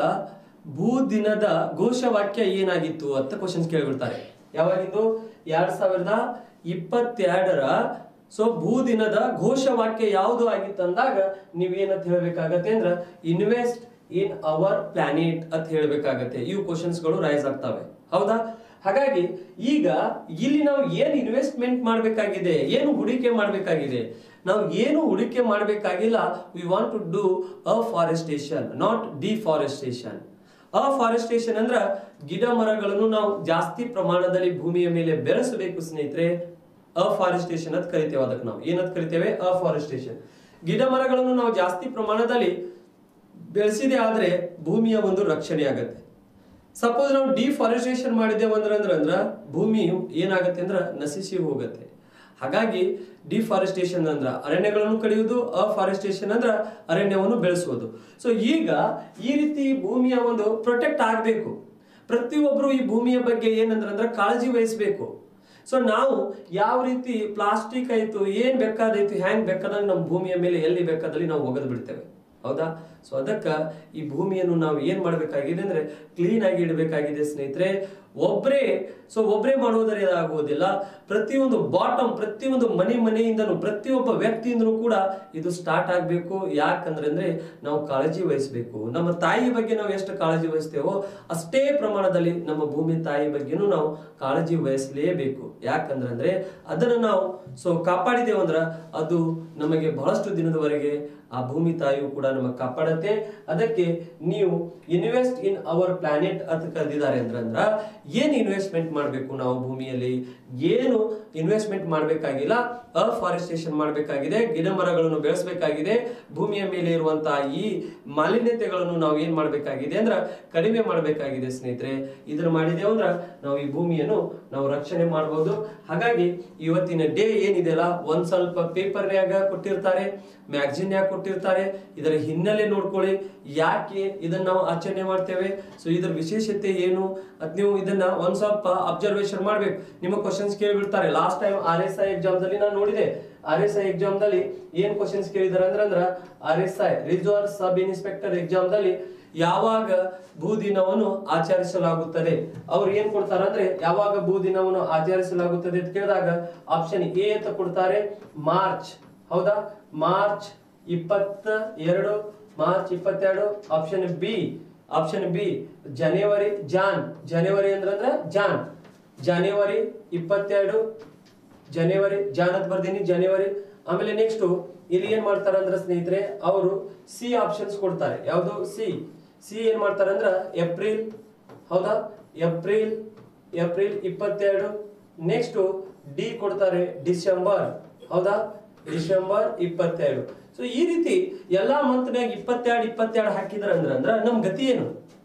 ಭೂ ದಿನದ ಘೋಷವಾಕ್ಯ ಏನಾಗಿತ್ತು ಅಂತ ಕ್ವಶನ್ಸ್ ಕೇಳ್ಬಿಡ್ತಾರೆ. ಯಾವಾಗಿದ್ದು? ಎರಡ್ ಸಾವಿರದ ಇಪ್ಪತ್ತೆರಡರ ಸೊ ಭೂ ದಿನದ ಘೋಷವಾಕ್ಯ ಯಾವುದು ಆಗಿತ್ತು ಅಂದಾಗ ನೀವೇನಂತ ಹೇಳ್ಬೇಕಾಗತ್ತೆ ಅಂದ್ರ ಇನ್ವೆಸ್ಟ್ ಇನ್ ಅವರ್ ಪ್ಲಾನೆಟ್ ಅಂತ ಹೇಳ್ಬೇಕಾಗತ್ತೆ. ಇವು ಕ್ವಶನ್ಸ್ ಗಳು ರೈಸ್ ಆಗ್ತವೆ. ಹೌದಾ? ಹಾಗಾಗಿ ಈಗ ಇಲ್ಲಿ ನಾವು ಏನು ಇನ್ವೆಸ್ಟ್ಮೆಂಟ್ ಮಾಡಬೇಕಾಗಿದೆ, ಏನು ಹೂಡಿಕೆ ಮಾಡಬೇಕಾಗಿದೆ? ನಾವು ಏನು ಹೂಡಿಕೆ ಮಾಡಬೇಕಾಗಿಲ್ಲ. We want to do afforestation, not deforestation. Afforestation ಅಂದ್ರ ಗಿಡ ಮರಗಳನ್ನು ನಾವು ಜಾಸ್ತಿ ಪ್ರಮಾಣದಲ್ಲಿ ಭೂಮಿಯ ಮೇಲೆ ಬೆಳೆಸಬೇಕು ಸ್ನೇಹಿತರೆ. ಅಫಾರೆಸ್ಟೇಷನ್ ಅಂತ ಕರಿತೇವೆ. ಅದಕ್ಕೆ ನಾವು ಏನಂತ ಕರಿತೇವೆ? ಅಫಾರೆಸ್ಟೇಷನ್. ಗಿಡ ಮರಗಳನ್ನು ನಾವು ಜಾಸ್ತಿ ಪ್ರಮಾಣದಲ್ಲಿ ಬೆಳೆಸಿದೆ ಆದ್ರೆ ಭೂಮಿಯ ಒಂದು ರಕ್ಷಣೆ ಆಗತ್ತೆ. ಸಪೋಸ್ ನಾವು ಡಿಫಾರೆಸ್ಟೇಷನ್ ಮಾಡಿದ್ದೇವೆ ಅಂದ್ರೆ ಅಂದ್ರ ಅಂದ್ರ ಭೂಮಿಯು ಏನಾಗತ್ತೆ ಅಂದ್ರ ನಶಿಸಿ ಹೋಗತ್ತೆ. ಹಾಗಾಗಿ ಡಿಫಾರೆಸ್ಟೇಷನ್ ಅಂದ್ರ ಅರಣ್ಯಗಳನ್ನು ಕಡಿಯುವುದು, ಅಫಾರೆಸ್ಟೇಷನ್ ಅಂದ್ರ ಅರಣ್ಯವನ್ನು ಬೆಳೆಸುವುದು. ಸೊ ಈಗ ಈ ರೀತಿ ಭೂಮಿಯ ಒಂದು ಪ್ರೊಟೆಕ್ಟ್ ಆಗಬೇಕು. ಪ್ರತಿಯೊಬ್ಬರು ಈ ಭೂಮಿಯ ಬಗ್ಗೆ ಏನಂದ್ರ ಅಂದ್ರ ಕಾಳಜಿ ವಹಿಸಬೇಕು. ಸೊ ನಾವು ಯಾವ ರೀತಿ ಪ್ಲಾಸ್ಟಿಕ್ ಆಯ್ತು, ಏನ್ ಬೇಕಾದೈತು, ಹ್ಯಾಂಗ್ ಬೇಕಾದಂಗ ನಮ್ಮ ಭೂಮಿಯ ಮೇಲೆ ಎಲ್ಲಿ ಬೇಕಾದಲ್ಲಿ ನಾವು ಒಗೆದು ಬಿಡ್ತೇವೆ. ಹೌದಾ? ಸೊ ಅದಕ್ಕ ಈ ಭೂಮಿಯನ್ನು ನಾವು ಏನ್ ಮಾಡ್ಬೇಕಾಗಿದೆ ಅಂದ್ರೆ ಕ್ಲೀನ್ ಆಗಿ ಇಡಬೇಕಾಗಿದೆ ಸ್ನೇಹಿತರೆ. ಒಬ್ರೇ ಸೊ ಒಬ್ರೇ ಮಾಡುವುದರಿಂದ ಆಗುವುದಿಲ್ಲ. ಪ್ರತಿಯೊಂದು ಬಾಟಮ್, ಪ್ರತಿಯೊಂದು ಮನೆ ಮನೆಯಿಂದನೂ, ಪ್ರತಿಯೊಬ್ಬ ವ್ಯಕ್ತಿಯಿಂದನೂ ಕೂಡ ಇದು ಸ್ಟಾರ್ಟ್ ಆಗ್ಬೇಕು. ಯಾಕಂದ್ರೆ ಅಂದ್ರೆ ನಾವು ಕಾಳಜಿ ವಹಿಸಬೇಕು. ನಮ್ಮ ತಾಯಿ ಬಗ್ಗೆ ನಾವು ಎಷ್ಟು ಕಾಳಜಿ ವಹಿಸ್ತೇವೋ ಅಷ್ಟೇ ಪ್ರಮಾಣದಲ್ಲಿ ನಮ್ಮ ಭೂಮಿ ತಾಯಿ ಬಗ್ಗೆನೂ ನಾವು ಕಾಳಜಿ ವಹಿಸಲೇಬೇಕು. ಯಾಕಂದ್ರೆ ಅಂದ್ರೆ ಅದನ್ನ ನಾವು ಸೊ ಕಾಪಾಡಿದೇವು ಅಂದ್ರ ಅದು ನಮಗೆ ಬಹಳಷ್ಟು ದಿನದವರೆಗೆ ಆ ಭೂಮಿ ತಾಯಿಯು ಕೂಡ ನಮಗೆ ಕಾಪಾಡತ್ತೆ. ಅದಕ್ಕೆ ನೀವು ಇನ್ವೆಸ್ಟ್ ಇನ್ ಅವರ್ ಪ್ಲಾನೆಟ್ ಅಂತ ಕರೆದಿದ್ದಾರೆ ಅಂದ್ರ ಏನ್ ಇನ್ವೆಸ್ಟ್ಮೆಂಟ್ ಮಾಡಬೇಕು ನಾವು ಭೂಮಿಯಲ್ಲಿ? ಏನು ಇನ್ವೆಸ್ಟ್ಮೆಂಟ್ ಮಾಡಬೇಕಾಗಿಲ್ಲ. ಅಫಾರೆಸ್ಟೇಷನ್ ಮಾಡಬೇಕಾಗಿದೆ, ಗಿಡ ಮರಗಳನ್ನು ಬೆಳೆಸಬೇಕಾಗಿದೆ. ಭೂಮಿಯ ಮೇಲೆ ಇರುವಂತಹ ಈ ಮಾಲಿನ್ಯತೆಗಳನ್ನು ನಾವು ಏನ್ ಮಾಡಬೇಕಾಗಿದೆ ಅಂದ್ರ ಕಡಿಮೆ ಮಾಡಬೇಕಾಗಿದೆ ಸ್ನೇಹಿತರೆ. ಇದನ್ನ ಮಾಡಿದೇವು ಅಂದ್ರ ನಾವು ಈ ಭೂಮಿಯನ್ನು ನಾವು ರಕ್ಷಣೆ ಮಾಡಬಹುದು. ಹಾಗಾಗಿ ಇವತ್ತಿನ ಡೇ ಏನಿದೆಯಲ್ಲ, ಒಂದ್ ಸ್ವಲ್ಪ ಪೇಪರ್ನ್ಯಾಗ ಕೊಟ್ಟಿರ್ತಾರೆ, ಮ್ಯಾಗಝಿನ್ ಯಾಕೆ ಕೊಟ್ಟಿರ್ತಾರೆ, ಇದರ ಹಿನ್ನೆಲೆ ನೋಡ್ಕೊಳ್ಳಿ. ಯಾಕೆ ಇದನ್ನ ನಾವು ಆಚರಣೆ ಮಾಡ್ತೇವೆ, ಸೊ ಇದರ ವಿಶೇಷತೆ ಏನು ಅದ್ ನೀವು ಇದನ್ನ ಒಂದ್ ಸ್ವಲ್ಪ ಅಬ್ಸರ್ವೇಷನ್ ಮಾಡ್ಬೇಕು. ನಿಮ್ಮ ಕ್ವಶನ್ಸ್ ಕೇಳಿಬಿಡ್ತಾರೆ. Last time R S I exam ದಲ್ಲಿ ನಾನು ನೋಡಿದೆ. ಆರ್ ಎಸ್ ಐ ಎಕ್ಸಾಮ್ ದಲ್ಲಿ ಏನ್ ಕ್ವಶನ್ಸ್ ಕೇಳಿದಾರೆ ಅಂದ್ರೆ ಅಂದ್ರ R S I reserve sub inspector exam ದಲ್ಲಿ ಯಾವಾಗ ಭೂ ದಿನವನ್ನು ಆಚರಿಸಲಾಗುತ್ತದೆ, ಅವ್ರು ಏನ್ ಕೊಡ್ತಾರೆ ಅಂದ್ರೆ ಯಾವಾಗ ಭೂ ದಿನವನ್ನು ಆಚರಿಸಲಾಗುತ್ತದೆ ಅಂತ ಕೇಳಿದಾಗ ಆಪ್ಷನ್ ಎ ಅಂತ ಕೊಡ್ತಾರೆ, ಮಾರ್ಚ್. ಹೌದಾ? ಮಾರ್ಚ್ ಇಪ್ಪತ್ತ ಎರಡು ಮಾರ್ಚ್ ಇಪ್ಪತ್ತೆರಡು. Option B option B January Jan January ಅಂದ್ರೆ ಅಂದ್ರೆ ಜಾನ್ ಜನವರಿ ಇಪ್ಪತ್ತೆರಡು ಜನವರಿ ಜಾನ್ ಅಂತ ಬರ್ದೀನಿ ಜನವರಿ. ಆಮೇಲೆ ನೆಕ್ಸ್ಟ್ ಇಲ್ಲಿ ಏನ್ ಮಾಡ್ತಾರೆ ಅಂದ್ರೆ ಸ್ನೇಹಿತರೆ ಅವರು ಸಿ ಆಪ್ಷನ್ಸ್ ಕೊಡ್ತಾರೆ. ಯಾವುದು ಸಿ ಸಿ ಏನ್ ಮಾಡ್ತಾರೆ ಅಂದ್ರೆ ಏಪ್ರಿಲ್, ಹೌದಾ, ಏಪ್ರಿಲ್ ಏಪ್ರಿಲ್ ಇಪ್ಪತ್ತೆರಡು. ನೆಕ್ಸ್ಟ್ ಡಿ ಕೊಡ್ತಾರೆ ಡಿಸೆಂಬರ್, ಹೌದಾ, ಡಿಸೆಂಬರ್ ಇಪ್ಪತ್ತೆರಡು. ಸೊ ಈ ರೀತಿ ಎಲ್ಲಾ ಮಂತ್ನಾಗ ಇಪ್ಪತ್ತೆರಡು ಇಪ್ಪತ್ತೆರಡು ಹಾಕಿದ್ರ ಅಂದ್ರ ಅಂದ್ರ ನಮ್ ಗತಿ ಏನು?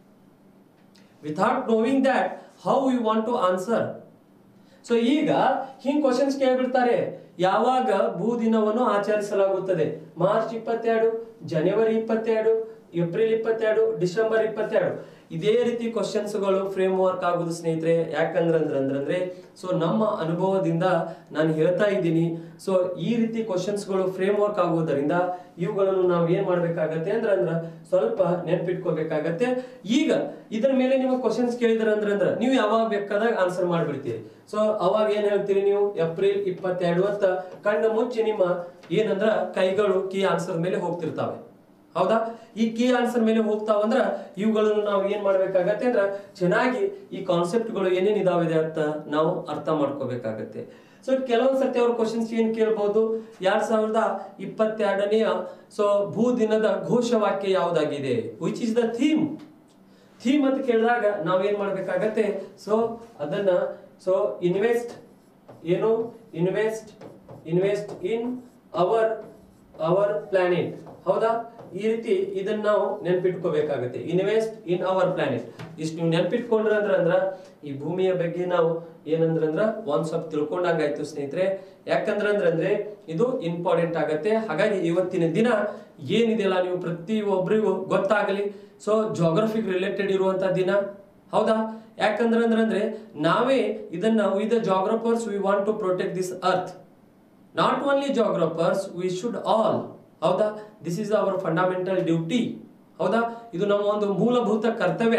Without knowing that how you want to answer. So ಈಗ ಹಿಂಗ್ ಕ್ವಶನ್ಸ್ ಕೇಳ್ಬಿಡ್ತಾರೆ. ಯಾವಾಗ ಭೂ ದಿನವನ್ನು ಆಚರಿಸಲಾಗುತ್ತದೆ? ಮಾರ್ಚ್ ಇಪ್ಪತ್ತೆರಡು, ಜನವರಿ ಇಪ್ಪತ್ತೆರಡು, ಏಪ್ರಿಲ್ ಇಪ್ಪತ್ತೆರಡು, ಡಿಸೆಂಬರ್ ಇಪ್ಪತ್ತೆರಡು. ಇದೇ ರೀತಿ ಕ್ವಶನ್ಸ್ ಗಳು ಫ್ರೇಮ್ ವರ್ಕ್ ಆಗುದು ಸ್ನೇಹಿತರೆ. ಯಾಕಂದ್ರೆ ಅಂದ್ರೆ ಅಂದ್ರೆ ಸೊ ನಮ್ಮ ಅನುಭವದಿಂದ ನಾನು ಹೇಳ್ತಾ ಇದ್ದೀನಿ. ಸೊ ಈ ರೀತಿ ಕ್ವಶನ್ಸ್ ಗಳು ಫ್ರೇಮ್ ವರ್ಕ್ ಆಗುವುದರಿಂದ ಇವುಗಳನ್ನು ನಾವು ಏನ್ ಮಾಡ್ಬೇಕಾಗತ್ತೆ ಅಂದ್ರೆ ಅಂದ್ರ ಸ್ವಲ್ಪ ನೆನ್ಪಿಟ್ಕೋಬೇಕಾಗತ್ತೆ. ಈಗ ಇದರ ಮೇಲೆ ನೀವು ಕ್ವಶನ್ಸ್ ಕೇಳಿದ್ರ ಅಂದ್ರೆ ಅಂದ್ರ ನೀವು ಯಾವಾಗ ಬೇಕಾದಾಗ ಆನ್ಸರ್ ಮಾಡ್ಬಿಡ್ತೀರಿ. ಸೊ ಅವಾಗ ಏನ್ ಹೇಳ್ತೀರಿ ನೀವು? ಏಪ್ರಿಲ್ ಇಪ್ಪತ್ತೆರಡು ಅಂತ ಕಣ್ಣು ಮುಚ್ಚಿ ನಿಮ್ಮ ಏನಂದ್ರ ಕೈಗಳು ಕೀ ಆನ್ಸರ್ ಮೇಲೆ ಹೋಗ್ತಿರ್ತಾವೆ, ಹೌದಾ. ಈ ಕೀ ಆನ್ಸರ್ ಮೇಲೆ ಹೋಗ್ತಾವಂದ್ರ ಇವುಗಳನ್ನು ನಾವು ಏನ್ ಮಾಡ್ಬೇಕಾಗತ್ತೆ ಅಂದ್ರ ಚೆನ್ನಾಗಿ ಈ ಕಾನ್ಸೆಪ್ಟ್ ಗಳು ಏನೇನ್ ಇದಾವಿದೆ ಅಂತ ನಾವು ಅರ್ಥ ಮಾಡ್ಕೋಬೇಕಾಗತ್ತೆ. ಸೊ ಕೆಲವೊಂದ್ ಸರ್ತಿ ಅವ್ರ ಕ್ವಶನ್ಸ್ ಏನ್ ಕೇಳ್ಬಹುದು? ಎರಡ್ ಸಾವಿರದ ಇಪ್ಪತ್ತೆರಡನೆಯ ಸೊ ಭೂ ದಿನದ ಘೋಷವಾಕ್ಯ ಯಾವುದಾಗಿದೆ? Which is the theme? Theme ಅಂತ ಕೇಳಿದಾಗ ನಾವ್ ಏನ್ ಮಾಡ್ಬೇಕಾಗತ್ತೆ? ಸೊ ಅದನ್ನ ಸೊ ಇನ್ವೆಸ್ಟ್ ಏನು invest invest in our our planet, ಹೌದಾ. ಈ ರೀತಿ ಇದನ್ನ ನಾವು ನೆನ್ಪಿಟ್ಕೋಬೇಕಾಗತ್ತೆ. Invest in our planet. ಇಷ್ಟು ನೀವು ನೆನ್ಪಿಟ್ಕೊಂಡ್ರ ಅಂದ್ರ ಅಂದ್ರ ಈ ಭೂಮಿಯ ಬಗ್ಗೆ ನಾವು ಏನಂದ್ರ ಅಂದ್ರ ಒಂದ್ ಸ್ವಲ್ಪ ತಿಳ್ಕೊಂಡಂಗಾಯ್ತು ಸ್ನೇಹಿತರೆ. ಯಾಕಂದ್ರ ಅಂದ್ರ ಅಂದ್ರೆ ಇದು ಇಂಪಾರ್ಟೆಂಟ್ ಆಗತ್ತೆ. ಹಾಗಾಗಿ ಇವತ್ತಿನ ದಿನ ಏನಿದೆಯಲ್ಲ ನೀವು ಪ್ರತಿ ಒಬ್ಬರಿಗೂ ಗೊತ್ತಾಗಲಿ. ಸೊ ಜೋಗ್ರಫಿಕ್ ರಿಲೇಟೆಡ್ ಇರುವಂತ ದಿನ, ಹೌದಾ. ಯಾಕಂದ್ರ ಅಂದ್ರ ಅಂದ್ರೆ ನಾವೇ ಇದನ್ನ we the geographers we want to protect this earth. Not only geographers, we should all, ಹೌದಾ. This is our fundamental duty, ಹೌದಾ. ಇದು ನಮ್ಮ ಒಂದು ಮೂಲಭೂತ ಕರ್ತವ್ಯ.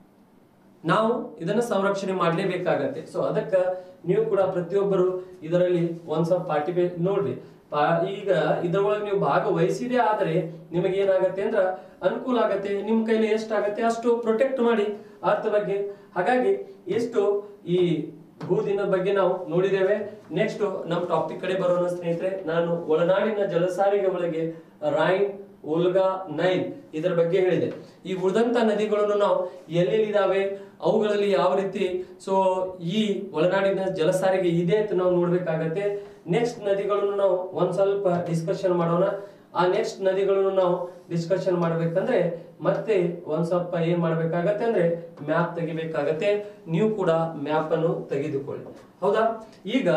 ನಾವು ಇದನ್ನ ಸಂರಕ್ಷಣೆ ಮಾಡಲೇಬೇಕಾಗತ್ತೆ. ಸೊ ಅದಕ್ಕ ನೀವು ಕೂಡ ಪ್ರತಿಯೊಬ್ಬರು ಇದರಲ್ಲಿ ಒಂದ್ ಸ್ವಲ್ಪ ಪಾರ್ಟಿಪೇಟ್ ನೋಡ್ರಿ. ಈಗ ಇದರೊಳಗೆ ನೀವು ಭಾಗವಹಿಸಿದೆ ಆದ್ರೆ ನಿಮಗೆ ಏನಾಗತ್ತೆ ಅಂದ್ರ ಅನುಕೂಲ ಆಗತ್ತೆ. ನಿಮ್ ಕೈಲಿ ಎಷ್ಟಾಗತ್ತೆ ಅಷ್ಟು ಪ್ರೊಟೆಕ್ಟ್ ಮಾಡಿ ಅರ್ಥ ಬಗ್ಗೆ. ಹಾಗಾಗಿ ಎಷ್ಟು ಈ ಭೂ ದಿನದ ಬಗ್ಗೆ ನಾವು ನೋಡಿದ್ದೇವೆ. ನೆಕ್ಸ್ಟ್ ನಮ್ ಟಾಪಿಕ್ ಕಡೆ ಬರೋಣ ಸ್ನೇಹಿತರೆ. ನಾನು ಒಳನಾಡಿನ ಜಲಸಾರಿಗೆ ಒಳಗೆ ರೈನ್, ಓಲ್ಗಾ, ನೈಲ್ ಇದರ ಬಗ್ಗೆ ಹೇಳಿದೆ. ಈ ಉಳಿದಂತ ನದಿಗಳನ್ನು ನಾವು ಎಲ್ಲೆಲ್ಲಿದ್ದಾವೆ, ಅವುಗಳಲ್ಲಿ ಯಾವ ರೀತಿ ಸೊ ಈ ಒಳನಾಡಿನ ಜಲಸಾರಿಗೆ ಇದೆ ಅಂತ ನಾವು ನೋಡ್ಬೇಕಾಗತ್ತೆ. ನೆಕ್ಸ್ಟ್ ನದಿಗಳನ್ನು ನಾವು ಒಂದ್ ಸ್ವಲ್ಪ ಡಿಸ್ಕಷನ್ ಮಾಡೋಣ. ಆ ನೆಕ್ಸ್ಟ್ ನದಿಗಳನ್ನು ನಾವು ಡಿಸ್ಕಷನ್ ಮಾಡ್ಬೇಕಂದ್ರೆ ಮತ್ತೆ ಒಂದ್ ಸ್ವಲ್ಪ ಏನ್ ಮಾಡ್ಬೇಕಾಗತ್ತೆ ಅಂದ್ರೆ ಮ್ಯಾಪ್ ತೆಗಿಬೇಕಾಗತ್ತೆ. ನೀವು ಕೂಡ ಮ್ಯಾಪ್ ಅನ್ನು ತೆಗೆದುಕೊಳ್ಳಿ, ಹೌದಾ. ಈಗ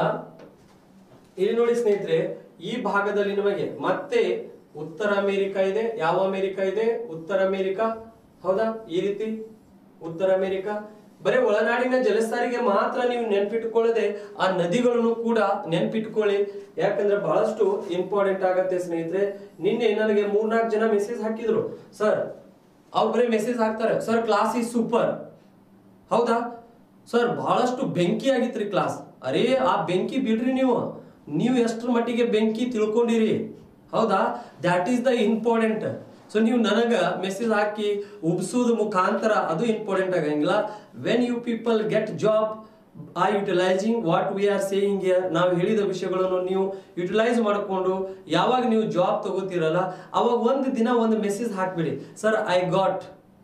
ಇಲ್ಲಿ ನೋಡಿ ಸ್ನೇಹಿತರೆ, ಈ ಭಾಗದಲ್ಲಿ ನಿಮಗೆ ಮತ್ತೆ ಉತ್ತರ ಅಮೆರಿಕಾ ಇದೆ. ಯಾವ ಅಮೆರಿಕಾ ಇದೆ? ಉತ್ತರ ಅಮೆರಿಕಾ, ಹೌದಾ. ಈ ರೀತಿ ಉತ್ತರ ಅಮೆರಿಕಾ. ಬರೀ ಒಳನಾಡಿನ ಜಲಸಾರಿಗೆ ಮಾತ್ರ ನೀವು ನೆನ್ಪಿಟ್ಕೊಳ್ಳದೆ ಆ ನದಿಗಳನ್ನು ಕೂಡ ನೆನ್ಪಿಟ್ಕೊಳ್ಳಿ. ಯಾಕಂದ್ರೆ ಬಹಳಷ್ಟು ಇಂಪಾರ್ಟೆಂಟ್ ಆಗತ್ತೆ ಸ್ನೇಹಿತರೆ. ನಿನ್ನೆ ನನಗೆ ಮೂರ್ನಾಲ್ಕು ಜನ ಮೆಸೇಜ್ ಹಾಕಿದ್ರು, ಸರ್ ಅವ್ರು ಬರೀ ಮೆಸೇಜ್ ಹಾಕ್ತಾರೆ, ಸರ್ ಕ್ಲಾಸ್ ಈಸ್ ಸೂಪರ್, ಹೌದಾ. ಸರ್ ಬಹಳಷ್ಟು ಬೆಂಕಿ ಆಗಿತ್ರಿ ಕ್ಲಾಸ್. ಅರೇ ಆ ಬೆಂಕಿ ಬಿಡ್ರಿ, ನೀವು ನೀವು ಎಷ್ಟರ ಮಟ್ಟಿಗೆ ಬೆಂಕಿ ತಿಳ್ಕೊಂಡಿರಿ, ಹೌದಾ. That is the important. So ನೀವು ನನಗ ಮೆಸೇಜ್ ಹಾಕಿ ಉಬ್ಸೋದು ಮುಖಾಂತರ ಅದು ಇಂಪಾರ್ಟೆಂಟ್ ಆಗಂಗಿಲ್ಲ. When you people get job are utilising what we are saying here, ನಾವು ಹೇಳಿದ ವಿಷಯಗಳನ್ನು ನೀವು ಯುಟಿಲೈಸ್ ಮಾಡಿಕೊಂಡು ಯಾವಾಗ ನೀವು ಜಾಬ್ ತಗೋತಿರಲ್ಲ ಅವಾಗ ಒಂದು ದಿನ ಒಂದು ಮೆಸೇಜ್ ಹಾಕ್ಬಿಡಿ, sir I got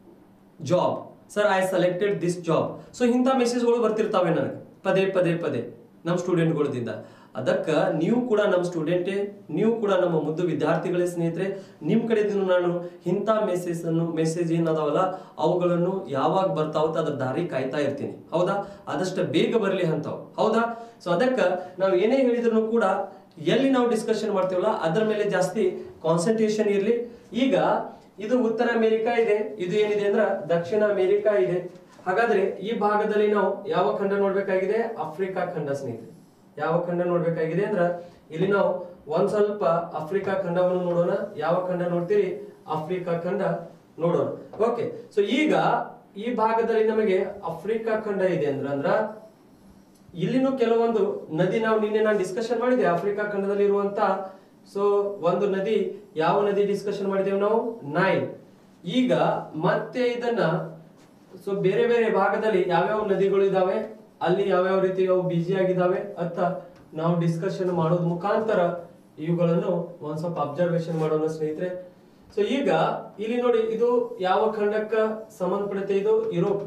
job, sir I selected this job. So ಇಂಥ ಮೆಸೇಜ್ಗಳು ಬರ್ತಿರ್ತಾವೆ ನನಗೆ ಪದೇ ಪದೇ ಪದೇ ನಮ್ಮ ಸ್ಟೂಡೆಂಟ್ಗಳದಿಂದ. ಅದಕ್ಕೆ ನೀವು ಕೂಡ ನಮ್ಮ ಸ್ಟೂಡೆಂಟೇ, ನೀವು ಕೂಡ ನಮ್ಮ ಮುದ್ದು ವಿದ್ಯಾರ್ಥಿಗಳೇ ಸ್ನೇಹಿತರೆ. ನಿಮ್ ಕಡೆದಿಂದ ನಾನು ಇಂಥ ಮೆಸೇಜ್ ಅನ್ನು ಮೆಸೇಜ್ ಏನದಾವಲ್ಲ ಅವುಗಳನ್ನು ಯಾವಾಗ ಬರ್ತಾವತ್ತ ಅದ್ರ ದಾರಿ ಕಾಯ್ತಾ ಇರ್ತೀನಿ, ಹೌದಾ. ಆದಷ್ಟು ಬೇಗ ಬರಲಿ ಅಂತಾವ್, ಹೌದಾ. ಸೊ ಅದಕ್ಕೆ ನಾವು ಏನೇ ಹೇಳಿದ್ರು ಕೂಡ ಎಲ್ಲಿ ನಾವು ಡಿಸ್ಕಷನ್ ಮಾಡ್ತೀವಲ್ಲ ಅದ್ರ ಮೇಲೆ ಜಾಸ್ತಿ ಕಾನ್ಸಂಟ್ರೇಷನ್ ಇರ್ಲಿ. ಈಗ ಇದು ಉತ್ತರ ಅಮೆರಿಕಾ ಇದೆ, ಇದು ಏನಿದೆ ಅಂದ್ರ ದಕ್ಷಿಣ ಅಮೆರಿಕಾ ಇದೆ. ಹಾಗಾದ್ರೆ ಈ ಭಾಗದಲ್ಲಿ ನಾವು ಯಾವ ಖಂಡ ನೋಡ್ಬೇಕಾಗಿದೆ? ಆಫ್ರಿಕಾ ಖಂಡ ಸ್ನೇಹಿತರೆ. ಯಾವ ಖಂಡ ನೋಡ್ಬೇಕಾಗಿದೆ ಅಂದ್ರ ಇಲ್ಲಿ ನಾವು ಒಂದ್ ಸ್ವಲ್ಪ ಆಫ್ರಿಕಾ ಖಂಡವನ್ನು ನೋಡೋಣ. ಯಾವ ಖಂಡ ನೋಡ್ತೀರಿ? ಆಫ್ರಿಕಾ ಖಂಡ ನೋಡೋಣ. ಓಕೆ. ಸೊ ಈಗ ಈ ಭಾಗದಲ್ಲಿ ನಮಗೆ ಆಫ್ರಿಕಾ ಖಂಡ ಇದೆ ಅಂದ್ರ ಅಂದ್ರ ಇಲ್ಲಿನೂ ಕೆಲವೊಂದು ನದಿ ನಾವು ನಿನ್ನೆ ನಾನು ಡಿಸ್ಕಷನ್ ಮಾಡಿದೆ ಆಫ್ರಿಕಾ ಖಂಡದಲ್ಲಿ ಇರುವಂತ. ಸೊ ಒಂದು ನದಿ, ಯಾವ ನದಿ ಡಿಸ್ಕಷನ್ ಮಾಡಿದೇವೆ ನಾವು? ನೈಲ್. ಈಗ ಮತ್ತೆ ಇದನ್ನ ಸೊ ಬೇರೆ ಬೇರೆ ಭಾಗದಲ್ಲಿ ಯಾವ್ಯಾವ ನದಿಗಳು ಇದಾವೆ, ಅಲ್ಲಿ ಯಾವ್ಯಾವ ರೀತಿ ಅವು ಬಿಜಿ ಆಗಿದಾವೆ ಅಂತ ನಾವು ಡಿಸ್ಕಷನ್ ಮಾಡೋದ್ ಮುಖಾಂತರ ಇವುಗಳನ್ನು ಒಂದ್ ಸ್ವಲ್ಪ ಅಬ್ಸರ್ವೇಷನ್ ಮಾಡೋಣ ಸ್ನೇಹಿತರೆ. ಸೊ ಈಗ ಇಲ್ಲಿ ನೋಡಿ, ಇದು ಯಾವ ಖಂಡಕ್ಕ ಸಂಬಂಧಪಡುತ್ತೆ? ಇದು ಯುರೋಪ್.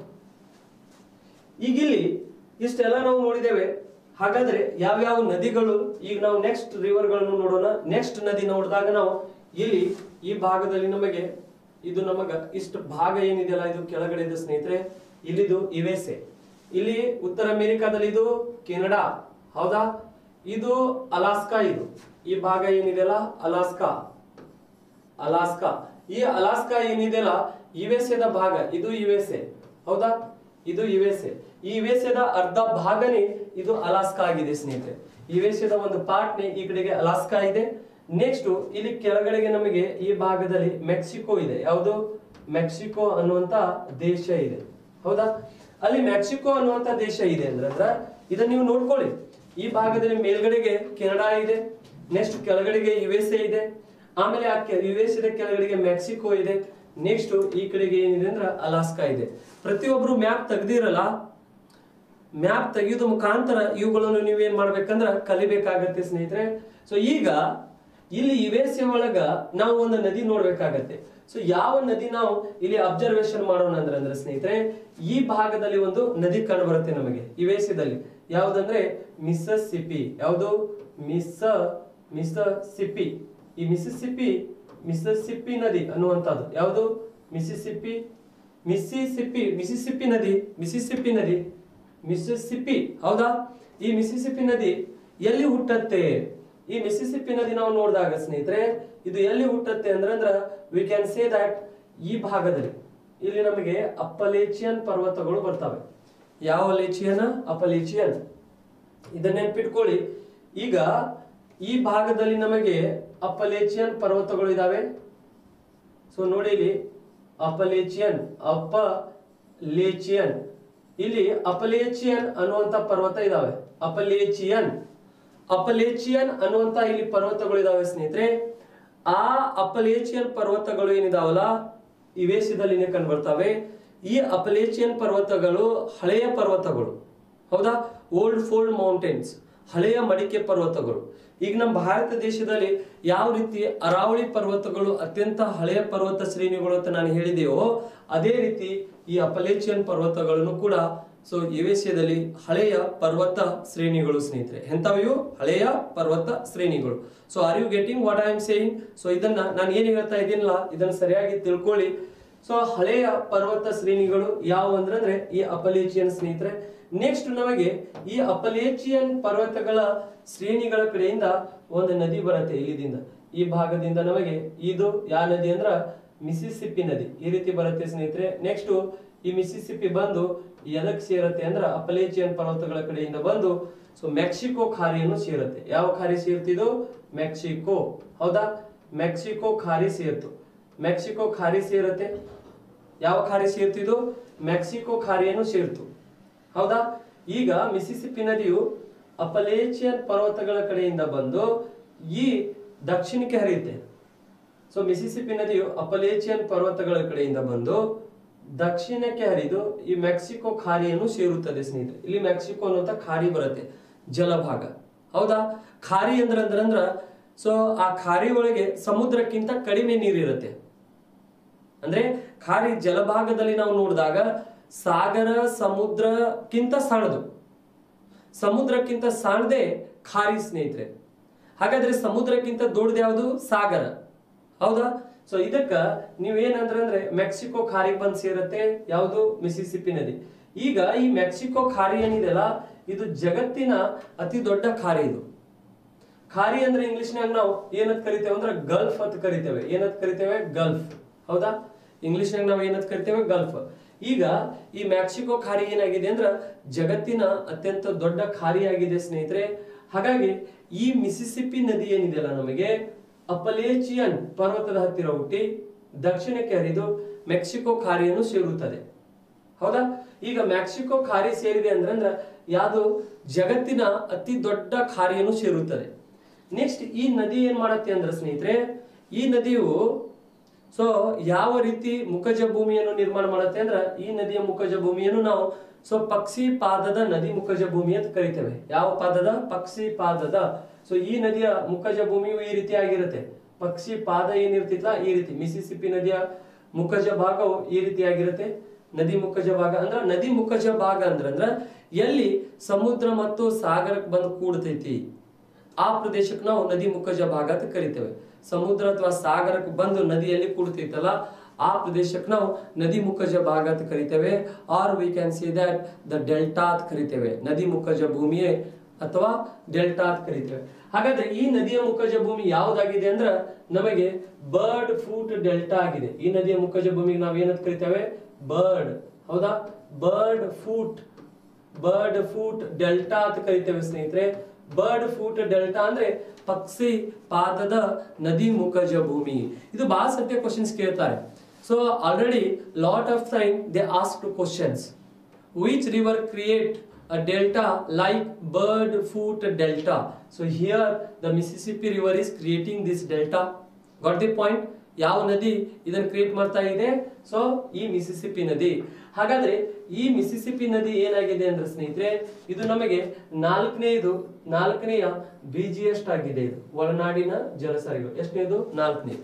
ಈಗ ಇಲ್ಲಿ ಇಷ್ಟೆಲ್ಲ ನಾವು ನೋಡಿದ್ದೇವೆ. ಹಾಗಾದ್ರೆ ಯಾವ್ಯಾವ ನದಿಗಳು, ಈಗ ನಾವು ನೆಕ್ಸ್ಟ್ ರಿವರ್ ಗಳನ್ನು ನೋಡೋಣ. ನೆಕ್ಸ್ಟ್ ನದಿ ನೋಡಿದಾಗ ನಾವು ಇಲ್ಲಿ ಈ ಭಾಗದಲ್ಲಿ ನಮಗೆ ಇದು ನಮಗ ಇಷ್ಟು ಭಾಗ ಏನಿದೆಯಲ್ಲ ಇದು ಕೆಳಗಡೆ ಇದೆ ಸ್ನೇಹಿತರೆ. ಇಲ್ಲಿದು ಯುಎಸ್ಎ, ಇಲ್ಲಿ ಉತ್ತರ ಅಮೆರಿಕಾದಲ್ಲಿ ಇದು ಕೆನಡಾ, ಹೌದಾ? ಇದು ಅಲಾಸ್ಕಾ. ಇದು ಈ ಭಾಗ ಏನಿದೆಯಲ್ಲ ಅಲಾಸ್ಕಾ, ಅಲಾಸ್ಕಾ. ಈ ಅಲಾಸ್ಕಾ ಏನಿದೆಯಲ್ಲ ಯುಎಸ್ಎ ದ ಭಾಗ, ಇದು ಯುಎಸ್ಎ, ಹೌದಾ? ಇದು ಯುಎಸ್ಎ. ಈ ಯುಎಸ್ಎ ದ ಅರ್ಧ ಭಾಗನೇ ಇದು ಅಲಾಸ್ಕಾ ಆಗಿದೆ ಸ್ನೇಹಿತರೆ. ಯುಎಸ್ಎ ದ ಒಂದು ಪಾರ್ಟ್ ನೇ ಈ ಕಡೆಗೆ ಅಲಾಸ್ಕಾ ಇದೆ. ನೆಕ್ಸ್ಟ್ ಇಲ್ಲಿ ಕೆಳಗಡೆಗೆ ನಮಗೆ ಈ ಭಾಗದಲ್ಲಿ ಮೆಕ್ಸಿಕೋ ಇದೆ. ಯಾವುದು? ಮೆಕ್ಸಿಕೋ ಅನ್ನುವಂತ ದೇಶ ಇದೆ, ಹೌದಾ? ಅಲ್ಲಿ ಮೆಕ್ಸಿಕೋ ಅನ್ನುವಂತ ದೇಶ ಇದೆ ಅಂದ್ರೆ ಇದನ್ನ ನೀವು ನೋಡ್ಕೊಳ್ಳಿ. ಈ ಭಾಗದಲ್ಲಿ ಮೇಲ್ಗಡೆಗೆ ಕೆನಡಾ ಇದೆ, ನೆಕ್ಸ್ಟ್ ಕೆಳಗಡೆಗೆ ಯುಎಸ್ಎ ಇದೆ, ಆಮೇಲೆ ಆ ಯುಎಸ್ಎ ಕೆಳಗಡೆಗೆ ಮೆಕ್ಸಿಕೋ ಇದೆ, ನೆಕ್ಸ್ಟ್ ಈ ಕಡೆಗೆ ಏನಿದೆ ಅಂದ್ರೆ ಅಲಾಸ್ಕಾ ಇದೆ. ಪ್ರತಿಯೊಬ್ರು ಮ್ಯಾಪ್ ತೆಗ್ದಿರಲ್ಲ, ಮ್ಯಾಪ್ ತೆಗೆಯೋದು ಮುಖಾಂತರ ಇವುಗಳನ್ನು ನೀವೇನ್ ಮಾಡ್ಬೇಕಂದ್ರ ಕಲಿಬೇಕಾಗತ್ತೆ ಸ್ನೇಹಿತರೆ. ಸೊ ಈಗ ಇಲ್ಲಿ ಯುಎಸ್ಎ ಒಳಗ ನಾವು ಒಂದು ನದಿ ನೋಡ್ಬೇಕಾಗತ್ತೆ. ಸೊ ಯಾವ ನದಿ ನಾವು ಇಲ್ಲಿ ಅಬ್ಸರ್ವೇಷನ್ ಮಾಡೋಣ ಅಂದ್ರೆ ಅಂದ್ರೆ ಸ್ನೇಹಿತರೆ, ಈ ಭಾಗದಲ್ಲಿ ಒಂದು ನದಿ ಕಂಡು ಬರುತ್ತೆ ನಮಗೆ ಯುಎಸ್ಎದಲ್ಲಿ. ಯಾವ್ದಂದ್ರೆ ಮಿಸ್ಸಿಸ್ಸಿಪ್ಪಿ. ಯಾವುದು? ಮಿಸ್ಸ ಮಿಸ್ಸಿಸ್ಸಿಪ್ಪಿ. ಈ ಮಿಸ್ಸಿಸ್ಸಿಪ್ಪಿ ಮಿಸ್ಸಿಸ್ಸಿಪ್ಪಿ ನದಿ ಅನ್ನುವಂಥದ್ದು. ಯಾವುದು? ಮಿಸ್ಸಿಸ್ಸಿಪ್ಪಿ ಮಿಸ್ಸಿಸ್ಸಿಪ್ಪಿ ಮಿಸ್ಸಿಸ್ಸಿಪ್ಪಿ ನದಿ ಮಿಸ್ಸಿಸ್ಸಿಪ್ಪಿ ನದಿ ಮಿಸ್ಸಿಸ್ಸಿಪ್ಪಿ, ಹೌದಾ? ಈ ಮಿಸ್ಸಿಸ್ಸಿಪ್ಪಿ ನದಿ ಎಲ್ಲಿ ಹುಟ್ಟತ್ತೆ? ಈ ಮಿಸ್ಸಿಸ್ಸಿಪ್ಪಿ ನದಿ ನಾವು ನೋಡಿದಾಗ ಸ್ನೇಹಿತರೆ ಇದು ಎಲ್ಲಿ ಹುಟ್ಟತ್ತೆ ಅಂದ್ರೆ ಅಂದ್ರ ವಿ ಕ್ಯಾನ್ ಸೇ ದಟ್ ಈ ಭಾಗದಲ್ಲಿ ಇಲ್ಲಿ ನಮಗೆ ಅಪ್ಪಲೇಚಿಯನ್ ಪರ್ವತಗಳು ಬರ್ತವೆ. ಯಾವ ಲೇಚಿಯನ್? ಅಪಲೇಚಿಯನ್. ಇದನ್ನ ನೆನ್ಪಿಟ್ಕೊಳ್ಳಿ. ಈಗ ಈ ಭಾಗದಲ್ಲಿ ನಮಗೆ ಅಪ್ಪಲೇಚಿಯನ್ ಪರ್ವತಗಳು ಇದಾವೆ. ಸೊ ನೋಡಿ ಇಲ್ಲಿ ಅಪಲೇಚಿಯನ್, ಅಪಲೇಚಿಯನ್. ಇಲ್ಲಿ ಅಪಲೇಚಿಯನ್ ಅನ್ನುವಂತ ಪರ್ವತ ಇದಾವೆ. ಅಪಲೇಚಿಯನ್ ಅಪಲೇಚಿಯನ್ ಅನ್ನುವಂತ ಇಲ್ಲಿ ಪರ್ವತಗಳು ಇದಾವೆ ಸ್ನೇಹಿತರೆ. ಆ ಅಪಲೇಚಿಯನ್ ಪರ್ವತಗಳು ಏನಿದಾವಲ್ಲ ಯುಎಸ್ಎದಲ್ಲಿ ಕಂಡು ಬರ್ತವೆ. ಈ ಅಪಲೇಚಿಯನ್ ಪರ್ವತಗಳು ಹಳೆಯ ಪರ್ವತಗಳು, ಹೌದಾ? ಓಲ್ಡ್ ಫೋಲ್ಡ್ ಮೌಂಟೇನ್ಸ್, ಹಳೆಯ ಮಡಿಕೆ ಪರ್ವತಗಳು. ಈಗ ನಮ್ಮ ಭಾರತ ದೇಶದಲ್ಲಿ ಯಾವ ರೀತಿ ಅರಾವಳಿ ಪರ್ವತಗಳು ಅತ್ಯಂತ ಹಳೆಯ ಪರ್ವತ ಶ್ರೇಣಿಗಳು ಅಂತ ನಾನು ಹೇಳಿದೆಯೋ, ಅದೇ ರೀತಿ ಈ ಅಪಲೇಚಿಯನ್ ಪರ್ವತಗಳನ್ನು ಕೂಡ ಸೊ ಯುಎಸ್ಎದಲ್ಲಿ ಹಳೆಯ ಪರ್ವತ ಶ್ರೇಣಿಗಳು ಸ್ನೇಹಿತರೆ. ಎಂಥವು? ಹಳೆಯ ಪರ್ವತ ಶ್ರೇಣಿಗಳು. So are you getting what I am saying? So ಇದನ್ನ ನಾನು ಏನ್ ಹೇಳ್ತಾ ಇದ್ದೀನಲ್ಲ ಇದನ್ನ ಸರಿಯಾಗಿ ತಿಳ್ಕೊಳ್ಳಿ. ಸೊ ಹಳೆಯ ಪರ್ವತ ಶ್ರೇಣಿಗಳು ಯಾವ ಅಂದ್ರೆ ಈ ಅಪಲೇಚಿಯನ್ ಸ್ನೇಹಿತರೆ. ನೆಕ್ಸ್ಟ್ ನಮಗೆ ಈ ಅಪಲೇಚಿಯನ್ ಪರ್ವತಗಳ ಶ್ರೇಣಿಗಳ ಕಡೆಯಿಂದ ಒಂದು ನದಿ ಬರುತ್ತೆ. ಇಲ್ಲಿದಿಂದ ಈ ಭಾಗದಿಂದ ನಮಗೆ ಇದು ಯಾವ ನದಿ ಅಂದ್ರ ಮಿಸ್ಸಿಸ್ಸಿಪ್ಪಿ ನದಿ ಈ ರೀತಿ ಬರುತ್ತೆ ಸ್ನೇಹಿತರೆ. ನೆಕ್ಸ್ಟ್ ಈ ಮಿಸ್ಸಿಸ್ಸಿಪ್ಪಿ ಬಂದು ಎದಕ್ ಸೇರುತ್ತೆ ಅಂದ್ರ ಅಪಲೇಚಿಯನ್ ಪರ್ವತಗಳ ಕಡೆಯಿಂದ ಬಂದು ಸೊ ಮೆಕ್ಸಿಕೋ ಖಾರಿಯನ್ನು ಸೇರುತ್ತೆ. ಯಾವ ಖಾರಿ ಸೇರ್ತಿದು? ಮೆಕ್ಸಿಕೋ, ಹೌದಾ? ಮೆಕ್ಸಿಕೋ ಖಾರಿ ಸೇರ್ತು. ಮೆಕ್ಸಿಕೋ ಖಾರಿ ಸೇರುತ್ತೆ. ಯಾವ ಖಾರಿ ಸೇರ್ತಿದು? ಮೆಕ್ಸಿಕೋ ಖಾರಿಯನ್ನು ಸೇರ್ತು, ಹೌದಾ? ಈಗ ಮಿಸ್ಸಿಸ್ಸಿಪ್ಪಿ ನದಿಯು ಅಪಲೇಚಿಯನ್ ಪರ್ವತಗಳ ಕಡೆಯಿಂದ ಬಂದು ಈ ದಕ್ಷಿಣಕ್ಕೆ ಹರಿಯುತ್ತೆ. ಸೊ ಮಿಸ್ಸಿಸ್ಸಿಪ್ಪಿ ನದಿಯು ಅಪಲೇಚಿಯನ್ ಪರ್ವತಗಳ ಕಡೆಯಿಂದ ಬಂದು ದಕ್ಷಿಣಕ್ಕೆ ಹರಿದು ಈ ಮೆಕ್ಸಿಕೋ ಖಾರಿಯನ್ನು ಸೇರುತ್ತದೆ ಸ್ನೇಹಿತರೆ. ಇಲ್ಲಿ ಮೆಕ್ಸಿಕೋ ಅನ್ನುವಂತ ಖಾರಿ ಬರುತ್ತೆ, ಜಲಭಾಗ, ಹೌದಾ? ಖಾರಿ ಅಂದ್ರ ಅಂದ್ರ ಅಂದ್ರ ಸೊ ಆ ಖಾರಿ ಒಳಗೆ ಸಮುದ್ರಕ್ಕಿಂತ ಕಡಿಮೆ ನೀರಿರುತ್ತೆ. ಅಂದ್ರೆ ಖಾರಿ ಜಲಭಾಗದಲ್ಲಿ ನಾವು ನೋಡಿದಾಗ ಸಾಗರ ಸಮುದ್ರಕ್ಕಿಂತ ಸಣ್ಣದು, ಸಮುದ್ರಕ್ಕಿಂತ ಸಣ್ಣದೇ ಖಾರಿ ಸ್ನೇಹಿತರೆ. ಹಾಗಾದ್ರೆ ಸಮುದ್ರಕ್ಕಿಂತ ದೊಡ್ಡದು ಯಾವುದು? ಸಾಗರ, ಹೌದಾ? ಸೊ ಇದಕ್ಕ ನೀವೇನಂದ್ರೆ ಅಂದ್ರೆ ಮೆಕ್ಸಿಕೋ ಖಾರಿಗೆ ಬಂದು ಸೇರುತ್ತೆ. ಯಾವುದು? ಮಿಸ್ಸಿಸ್ಸಿಪ್ಪಿ ನದಿ. ಈಗ ಈ ಮೆಕ್ಸಿಕೋ ಖಾರಿ ಏನಿದೆಲ್ಲ ಇದು ಜಗತ್ತಿನ ಅತಿ ದೊಡ್ಡ ಖಾರಿ. ಇದು ಖಾರಿ ಅಂದ್ರೆ ಇಂಗ್ಲಿಷ್ನಾಗ ನಾವು ಏನಂತ ಕರಿತೇವೆ ಅಂದ್ರೆ ಗಲ್ಫ್ ಅಂತ ಕರಿತೇವೆ. ಏನಂತ ಕರಿತೇವೆ? ಗಲ್ಫ್, ಹೌದಾ? ಇಂಗ್ಲಿಷ್ನಾಗ ನಾವು ಏನಂತ ಕರಿತೇವೆ? ಗಲ್ಫ್. ಈಗ ಈ ಮೆಕ್ಸಿಕೋ ಖಾರಿ ಏನಾಗಿದೆ ಅಂದ್ರೆ ಜಗತ್ತಿನ ಅತ್ಯಂತ ದೊಡ್ಡ ಖಾರಿ ಆಗಿದೆ ಸ್ನೇಹಿತರೆ. ಹಾಗಾಗಿ ಈ ಮಿಸ್ಸಿಸ್ಸಿಪ್ಪಿ ನದಿ ಏನಿದೆಯಲ್ಲ ನಮಗೆ ಅಪಲೇಚಿಯನ್ ಪರ್ವತದ ಹತ್ತಿರ ಹುಟ್ಟಿ ದಕ್ಷಿಣಕ್ಕೆ ಹರಿದು ಮೆಕ್ಸಿಕೋ ಖಾರಿಯನ್ನು ಸೇರುತ್ತದೆ, ಹೌದಾ? ಈಗ ಮೆಕ್ಸಿಕೋ ಖಾರಿ ಸೇರಿದೆ ಅಂದ್ರೆ ಅಂದ್ರೆ ಯಾವುದು? ಜಗತ್ತಿನ ಅತಿ ದೊಡ್ಡ ಖಾರಿಯನ್ನು ಸೇರುತ್ತದೆ. ನೆಕ್ಸ್ಟ್ ಈ ನದಿ ಏನ್ ಮಾಡತ್ತೆ ಅಂದ್ರೆ ಸ್ನೇಹಿತರೆ, ಈ ನದಿಯು ಸೊ ಯಾವ ರೀತಿ ಮುಖಜ ಭೂಮಿಯನ್ನು ನಿರ್ಮಾಣ ಮಾಡುತ್ತೆ ಅಂದ್ರೆ ಈ ನದಿಯ ಮುಖಜ ಭೂಮಿಯನ್ನು ನಾವು ಸೊ ಪಕ್ಷಿ ಪಾದದ ನದಿ ಮುಖಜ ಭೂಮಿ ಅಂತ ಕರಿತೇವೆ. ಯಾವ ಪಾದದ? ಪಕ್ಷಿ ಪಾದದ. ಸೊ ಈ ನದಿಯ ಮುಖಜ ಭೂಮಿಯು ಈ ರೀತಿಯಾಗಿರುತ್ತೆ. ಪಕ್ಷಿ ಪಾದ ಏನಿರ್ತಿತ್ತಲ್ಲ ಈ ರೀತಿ. ಮಿಸಿಸಿಪಿ ನದಿಯ ಮುಖಜ ಭಾಗವು ಈ ರೀತಿಯಾಗಿರುತ್ತೆ. ನದಿ ಮುಖಜ ಭಾಗ ಅಂದ್ರ ನದಿ ಮುಖಜ ಭಾಗ ಅಂದ್ರ ಅಂದ್ರ ಎಲ್ಲಿ ಸಮುದ್ರ ಮತ್ತು ಸಾಗರಕ್ಕೆ ಬಂದು ಕೂಡ್ತೈತಿ ಆ ಪ್ರದೇಶಕ್ಕೆ ನಾವು ನದಿ ಮುಖಜ ಭಾಗ ಅಂತ ಕರಿತೇವೆ. ಸಮುದ್ರ ಅಥವಾ ಸಾಗರಕ್ಕೆ ಬಂದು ನದಿಯಲ್ಲಿ ಕೂಡ್ತೈತಲ್ಲ ಆ ಪ್ರದೇಶಕ್ಕೆ ನಾವು ನದಿ ಮುಖಜ ಭಾಗ ಅಂತ ಕರಿತೇವೆ. R we can see that the delta ಅಂತ ಕರಿತೇವೆ. ನದಿ ಮುಖಜ ಭೂಮಿಯೇ ಅಥವಾ ಡೆಲ್ಟಾ ಅಂತ ಕರಿತೇವೆ. ಹಾಗಾದ್ರೆ ಈ ನದಿಯ ಮುಖಜ ಭೂಮಿ ಯಾವ್ದಾಗಿದೆ ಅಂದ್ರ ನಮಗೆ ಬರ್ಡ್ ಫ್ರೂಟ್ ಡೆಲ್ಟಾ ಆಗಿದೆ. ಈ ನದಿಯ ಮುಖಜ ಭೂಮಿಗೆ ನಾವ್ ಏನಂತ ಕರಿತೇವೆ? ಬರ್ಡ್. ಹೌದಾ? Bird fruit bird fruit delta ಅಂತ ಕರಿತೇವೆ ಸ್ನೇಹಿತರೆ. ಬರ್ಡ್ ಫ್ರೂಟ್ ಡೆಲ್ಟಾ ಅಂದ್ರೆ ಪಕ್ಷಿ ಪಾದದ ನದಿ ಮುಖಜ ಭೂಮಿ. ಇದು ಬಹಳ ಸತ್ಯ ಕ್ವಶನ್ಸ್ ಕೇಳ್ತಾರೆ. So already lot of time they asked questions. Which river create a delta like bird foot delta? So here the Mississippi river is creating this delta. Got the point? ಯಾವ ನದಿ ಇದನ್ನ ಕ್ರಿಯೇಟ್ ಮಾಡ್ತಾ ಇದೆ? ಸೊ ಈ ಮಿಸಿಸಿಪಿ ನದಿ. ಹಾಗಾದ್ರೆ ಈ ಮಿಸಿಸಿಪಿ ನದಿ ಏನಾಗಿದೆ ಅಂದ್ರೆ ಸ್ನೇಹಿತರೆ ಇದು ನಮಗೆ ನಾಲ್ಕನೇದು ನಾಲ್ಕನೆಯ ಬಿಜಿಎಸ್ಟ್ ಆಗಿದೆ. ಇದು ಒಳನಾಡಿನ ಜಲಸಾರಿಗಳು ಎಷ್ಟನೇದು? ನಾಲ್ಕನೇದು.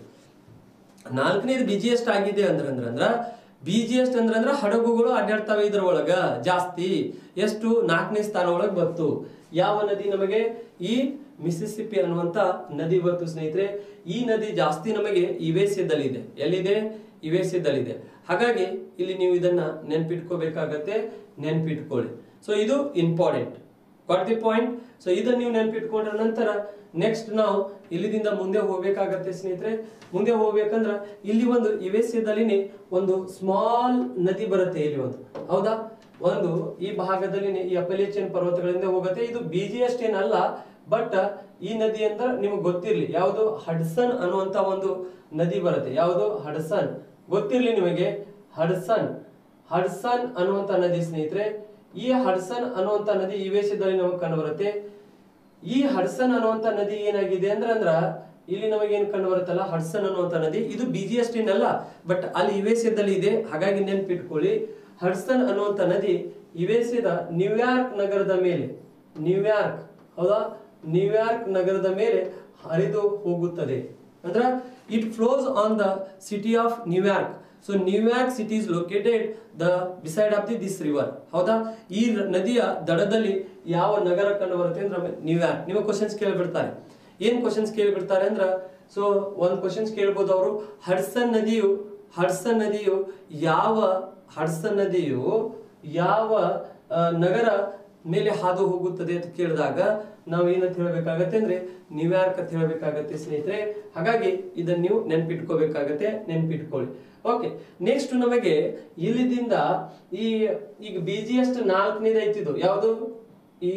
ನಾಲ್ಕನೇದು ಬಿಜಿಎಸ್ಟ್ ಆಗಿದೆ ಅಂದ್ರೆ ಅಂದ್ರ ಅಂದ್ರ ಬಿಜಿಎಸ್ಟ್ ಅಂದ್ರೆ ಅಂದ್ರ ಹಡಗುಗಳು ಅಡ್ಡಾಡ್ತಾವೆ ಇದ್ರ ಒಳಗ ಜಾಸ್ತಿ. ಎಷ್ಟು? ನಾಲ್ಕನೇ ಸ್ಥಾನ ಒಳಗೆ ಬಂತು. ಯಾವ ನದಿ ನಮಗೆ? ಈ ಮಿಸಿಸಿಪಿ ಅನ್ನುವಂತ ನದಿ ಬಂತು ಸ್ನೇಹಿತರೆ. ಈ ನದಿ ಜಾಸ್ತಿ ನಮಗೆ ಯುಎಸ್ಎದಲ್ಲಿದೆ. ಎಲ್ಲಿದೆ? ಯುಎಸ್ಎದಲ್ಲಿದೆ. ಹಾಗಾಗಿ ಇಲ್ಲಿ ನೀವು ಇದನ್ನ ನೆನ್ಪಿಟ್ಕೋಬೇಕಾಗತ್ತೆ. ನೆನ್ಪಿಟ್ಕೊಳ್ಳಿ. ಸೊ ಇದು important. Got the point? So ಇದನ್ನ ನೀವು ನೆನ್ಪಿಟ್ಕೊಂಡ್ರ ನಂತರ ನೆಕ್ಸ್ಟ್ ನಾವು ಇಲ್ಲಿದಿಂದ ಮುಂದೆ ಹೋಗ್ಬೇಕಾಗತ್ತೆ ಸ್ನೇಹಿತರೆ. ಮುಂದೆ ಹೋಗ್ಬೇಕಂದ್ರ ಇಲ್ಲಿ ಒಂದು ಯುಎಸ್ಎದಲ್ಲಿನೇ ಒಂದು ಸ್ಮಾಲ್ ನದಿ ಬರುತ್ತೆ. ಇಲ್ಲಿ ಒಂದು ಹೌದಾ ಒಂದು ಈ ಭಾಗದಲ್ಲಿ ಈ ಅಪಲೇಚಿಯನ್ ಪರ್ವತಗಳಿಂದ ಹೋಗುತ್ತೆ. ಇದು ಬಿಜಿಎಸ್ಟ್ ಏನಲ್ಲ, ಬಟ್ ಈ ನದಿ ಅಂತ ನಿಮ್ಗೆ ಗೊತ್ತಿರ್ಲಿ. ಯಾವುದು? ಹಡ್ಸನ್ ಅನ್ನುವಂತ ಒಂದು ನದಿ ಬರುತ್ತೆ. ಯಾವುದು? ಹಡ್ಸನ್. ಗೊತ್ತಿರ್ಲಿ ನಿಮಗೆ. ಹಡ್ಸನ್ ಹಡ್ಸನ್ ಅನ್ನುವಂತ ನದಿ ಸ್ನೇಹಿತರೆ. ಈ ಹಡ್ಸನ್ ಅನ್ನುವಂತ ನದಿ ಯುಎಸ್ಎದಲ್ಲಿ ನಮಗೆ ಕಂಡು ಬರುತ್ತೆ. ಈ ಹಡ್ಸನ್ ಅನ್ನುವಂತ ನದಿ ಏನಾಗಿದೆ ಅಂದ್ರ ಅಂದ್ರ ಇಲ್ಲಿ ನಮಗೆ ಏನ್ ಕಂಡು ಬರುತ್ತಲ್ಲ ಹಡ್ಸನ್ ಅನ್ನುವಂತ ನದಿ, ಇದು ಬಿಜಿಎಸ್ಟ್ ಏನಲ್ಲ, ಬಟ್ ಅಲ್ಲಿ ಯುಎಸ್ಎದಲ್ಲಿ ಇದೆ. ಹಾಗಾಗಿ ನೆನ್ಪಿಟ್ಕೊಳ್ಳಿ, ಹಡ್ಸನ್ ಅನ್ನುವಂತ ನದಿ ಯುಎಸ್ಎದ ನ್ಯೂಯಾರ್ಕ್ ನಗರದ ಮೇಲೆ ನ್ಯೂಯಾರ್ಕ್ ಹೌದಾ ನ್ಯೂಯಾರ್ಕ್ ನಗರದ ಮೇಲೆ ಹರಿದು ಹೋಗುತ್ತದೆ. ಅಂದ್ರ it flows on the city of New York. So New York city is located the beside of the this river. ಹೌದಾ? ಈ ನದಿಯ ದಡದಲ್ಲಿ ಯಾವ ನಗರ ಕಂಡು ಬರುತ್ತೆ ಅಂದ್ರೆ ನ್ಯೂಯಾರ್ಕ್. ನಿಮಗೆ ಕ್ವಶನ್ಸ್ ಕೇಳಿಬಿಡ್ತಾರೆ. ಏನ್ ಕ್ವಶನ್ಸ್ ಕೇಳಿಬಿಡ್ತಾರೆ ಅಂದ್ರ ಸೊ ಒಂದ್ ಕ್ವಶನ್ಸ್ ಕೇಳ್ಬೋದು ಅವರು. ಹಡ್ಸನ್ ನದಿಯು ಹಡ್ಸನ್ ನದಿಯು ಯಾವ ಹಡ್ಸನ್ ನದಿಯು ಯಾವ ನಗರ ಮೇಲೆ ಹಾದು ಹೋಗುತ್ತದೆ ಅಂತ ಕೇಳಿದಾಗ ನಾವು ಏನಂತ ಹೇಳಬೇಕಾಗತ್ತೆ ಅಂದ್ರೆ ನ್ಯೂಯಾರ್ಕ್ ಅಂತ ಹೇಳಬೇಕಾಗತ್ತೆ ಸ್ನೇಹಿತರೆ. ಹಾಗಾಗಿ ಇದನ್ನ ನೀವು ನೆನ್ಪಿಟ್ಕೋಬೇಕಾಗತ್ತೆ. ನೆನ್ಪಿಟ್ಕೊಳ್ಳಿ. ಓಕೆ, ನೆಕ್ಸ್ಟ್ ನಮಗೆ ಇಲ್ಲಿದಿಂದ ಈ ಈಗ ಬಿಜಿಎಸ್ಟ್ ನಾಲ್ಕನೇದು ಐತಿದ್ದು ಯಾವುದು? ಈ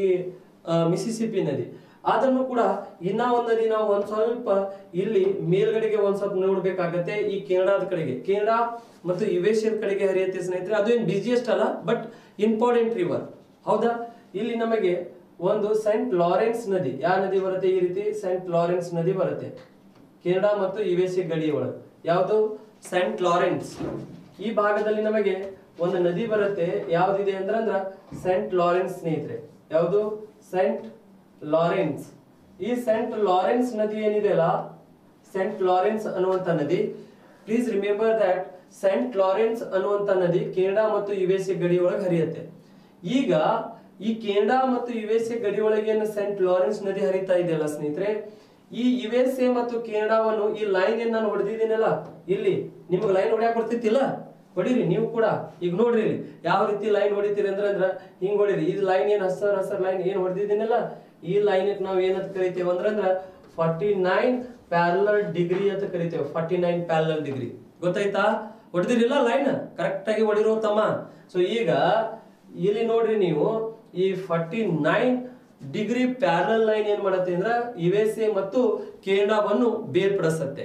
ಮಿಸಿಸಿಪಿ ನದಿ. ಅದನ್ನು ಕೂಡ ಇನ್ನ ಒಂದ್ ನದಿ ನಾವು ಒಂದ್ ಸ್ವಲ್ಪ ಇಲ್ಲಿ ಮೇಲ್ಗಡೆಗೆ ಒಂದ್ ಸ್ವಲ್ಪ ನೋಡ್ಬೇಕಾಗತ್ತೆ. ಈ ಕೆನಡಾದ ಕಡೆಗೆ, ಕೆನಡಾ ಮತ್ತು ಯುಎಸ್ಎ ಕಡೆಗೆ ಹರಿಯುತ್ತೆ ಸ್ನೇಹಿತರೆ. ಅದು ಏನ್ ಬಿಜಿಎಸ್ಟ್ ಅಲ್ಲ, ಬಟ್ ಇಂಪಾರ್ಟೆಂಟ್ ರಿವರ್. ಹೌದಾ? ಇಲ್ಲಿ ನಮಗೆ ಒಂದು ಸೈಂಟ್ ಲಾರೆನ್ಸ್ ನದಿ. ಯಾವ ನದಿ ಬರುತ್ತೆ? ಈ ರೀತಿ ಸೈಂಟ್ ಲಾರೆನ್ಸ್ ನದಿ ಬರುತ್ತೆ ಕೆನಡಾ ಮತ್ತು ಯುಎಸ್ಎ ಗಡಿ ಒಳಗೆ. ಯಾವುದು? Saint Lawrence. ಈ ಭಾಗದಲ್ಲಿ ನಮಗೆ ಒಂದು ನದಿ ಬರುತ್ತೆ. ಯಾವ್ದಿದೆ ಅಂದ್ರ ಅಂದ್ರ ಸೈಂಟ್ ಲಾರೆನ್ಸ್ ಸ್ನೇಹಿತರೆ. ಯಾವುದು? Saint Lawrence. ಈ ಸೈಂಟ್ ಲಾರೆನ್ಸ್ ನದಿ ಏನಿದೆ ಅಲ್ಲ, ಸೈಂಟ್ ಲಾರೆನ್ಸ್ ಅನ್ನುವಂತ ನದಿ, please remember that Saint Lawrence ಅನ್ನುವಂತ ನದಿ ಕೆನಡಾ ಮತ್ತು ಯುಎಸ್ಎ ಗಡಿ ಒಳಗೆ ಹರಿಯುತ್ತೆ. ಈಗ ಈ ಕೆನಡಾ ಮತ್ತು ಯುಎಸ್ಎ ಗಡಿ ಒಳಗೆ ಸೈಂಟ್ ಲಾರೆನ್ಸ್ ನದಿ ಹರಿತಾ ಇದೆಯಲ್ಲ ಸ್ನೇಹಿತರೆ, ಈ ಯುಎಸ್ಎ ಮತ್ತು ಕೆನಡಾವನ್ನು ಈ ಲೈನ್ ಏನ್ ನಾನು ಹೊಡೆದಿದ್ದೀನಲ್ಲ, ಇಲ್ಲಿ ನಿಮ್ಗೆ ಲೈನ್ ಹೊಡ್ಯಾಕ್ ಬರ್ತಿತ್ತಿಲ್ಲ, ಹೊಡಿರಿ ನೀವು ಕೂಡ. ಈಗ ನೋಡ್ರಿ ಇಲ್ಲಿ ಯಾವ ರೀತಿ ಲೈನ್ ಹೊಡಿತೀರಿ ಅಂದ್ರೆ ಅಂದ್ರ ಹಿಂಗ್ ಹೊಡಿರಿ. ಇದು ಲೈನ್ ಏನ್ ಹಸರ್ ಹಸರ್ ಲೈನ್ ಏನ್ ಹೊಡೆದಿದ್ದೀನಲ್ಲ, ಈ ಲೈನ್ ನಾವ್ ಏನಂತ ಕರಿತೇವೆ ಅಂದ್ರೆ ಅಂದ್ರ ಫಾರ್ಟಿ ನೈನ್ ಪ್ಯಾರಲಲ್ ಡಿಗ್ರಿ ಅಂತ ಕರಿತೇವೆ. ಫಾರ್ಟಿ ನೈನ್ ಪ್ಯಾರಲಲ್ ಡಿಗ್ರಿ ಗೊತ್ತಾಯ್ತಾ? ಹೊಡೆದಿರಿಲ್ಲ ಲೈನ್ ಕರೆಕ್ಟ್ ಆಗಿ ಹೊಡಿರೋ ತಮ್ಮ. ಸೊ ಈಗ ಇಲ್ಲಿ ನೋಡ್ರಿ ನೀವು ಈ forty nine degree parallel line ಏನ್ ಮಾಡತ್ತೆ ಅಂದ್ರ ಯುಎಸ್ಎ ಮತ್ತು ಕೆನಡಾವನ್ನು ಬೇರ್ಪಡಿಸುತ್ತೆ.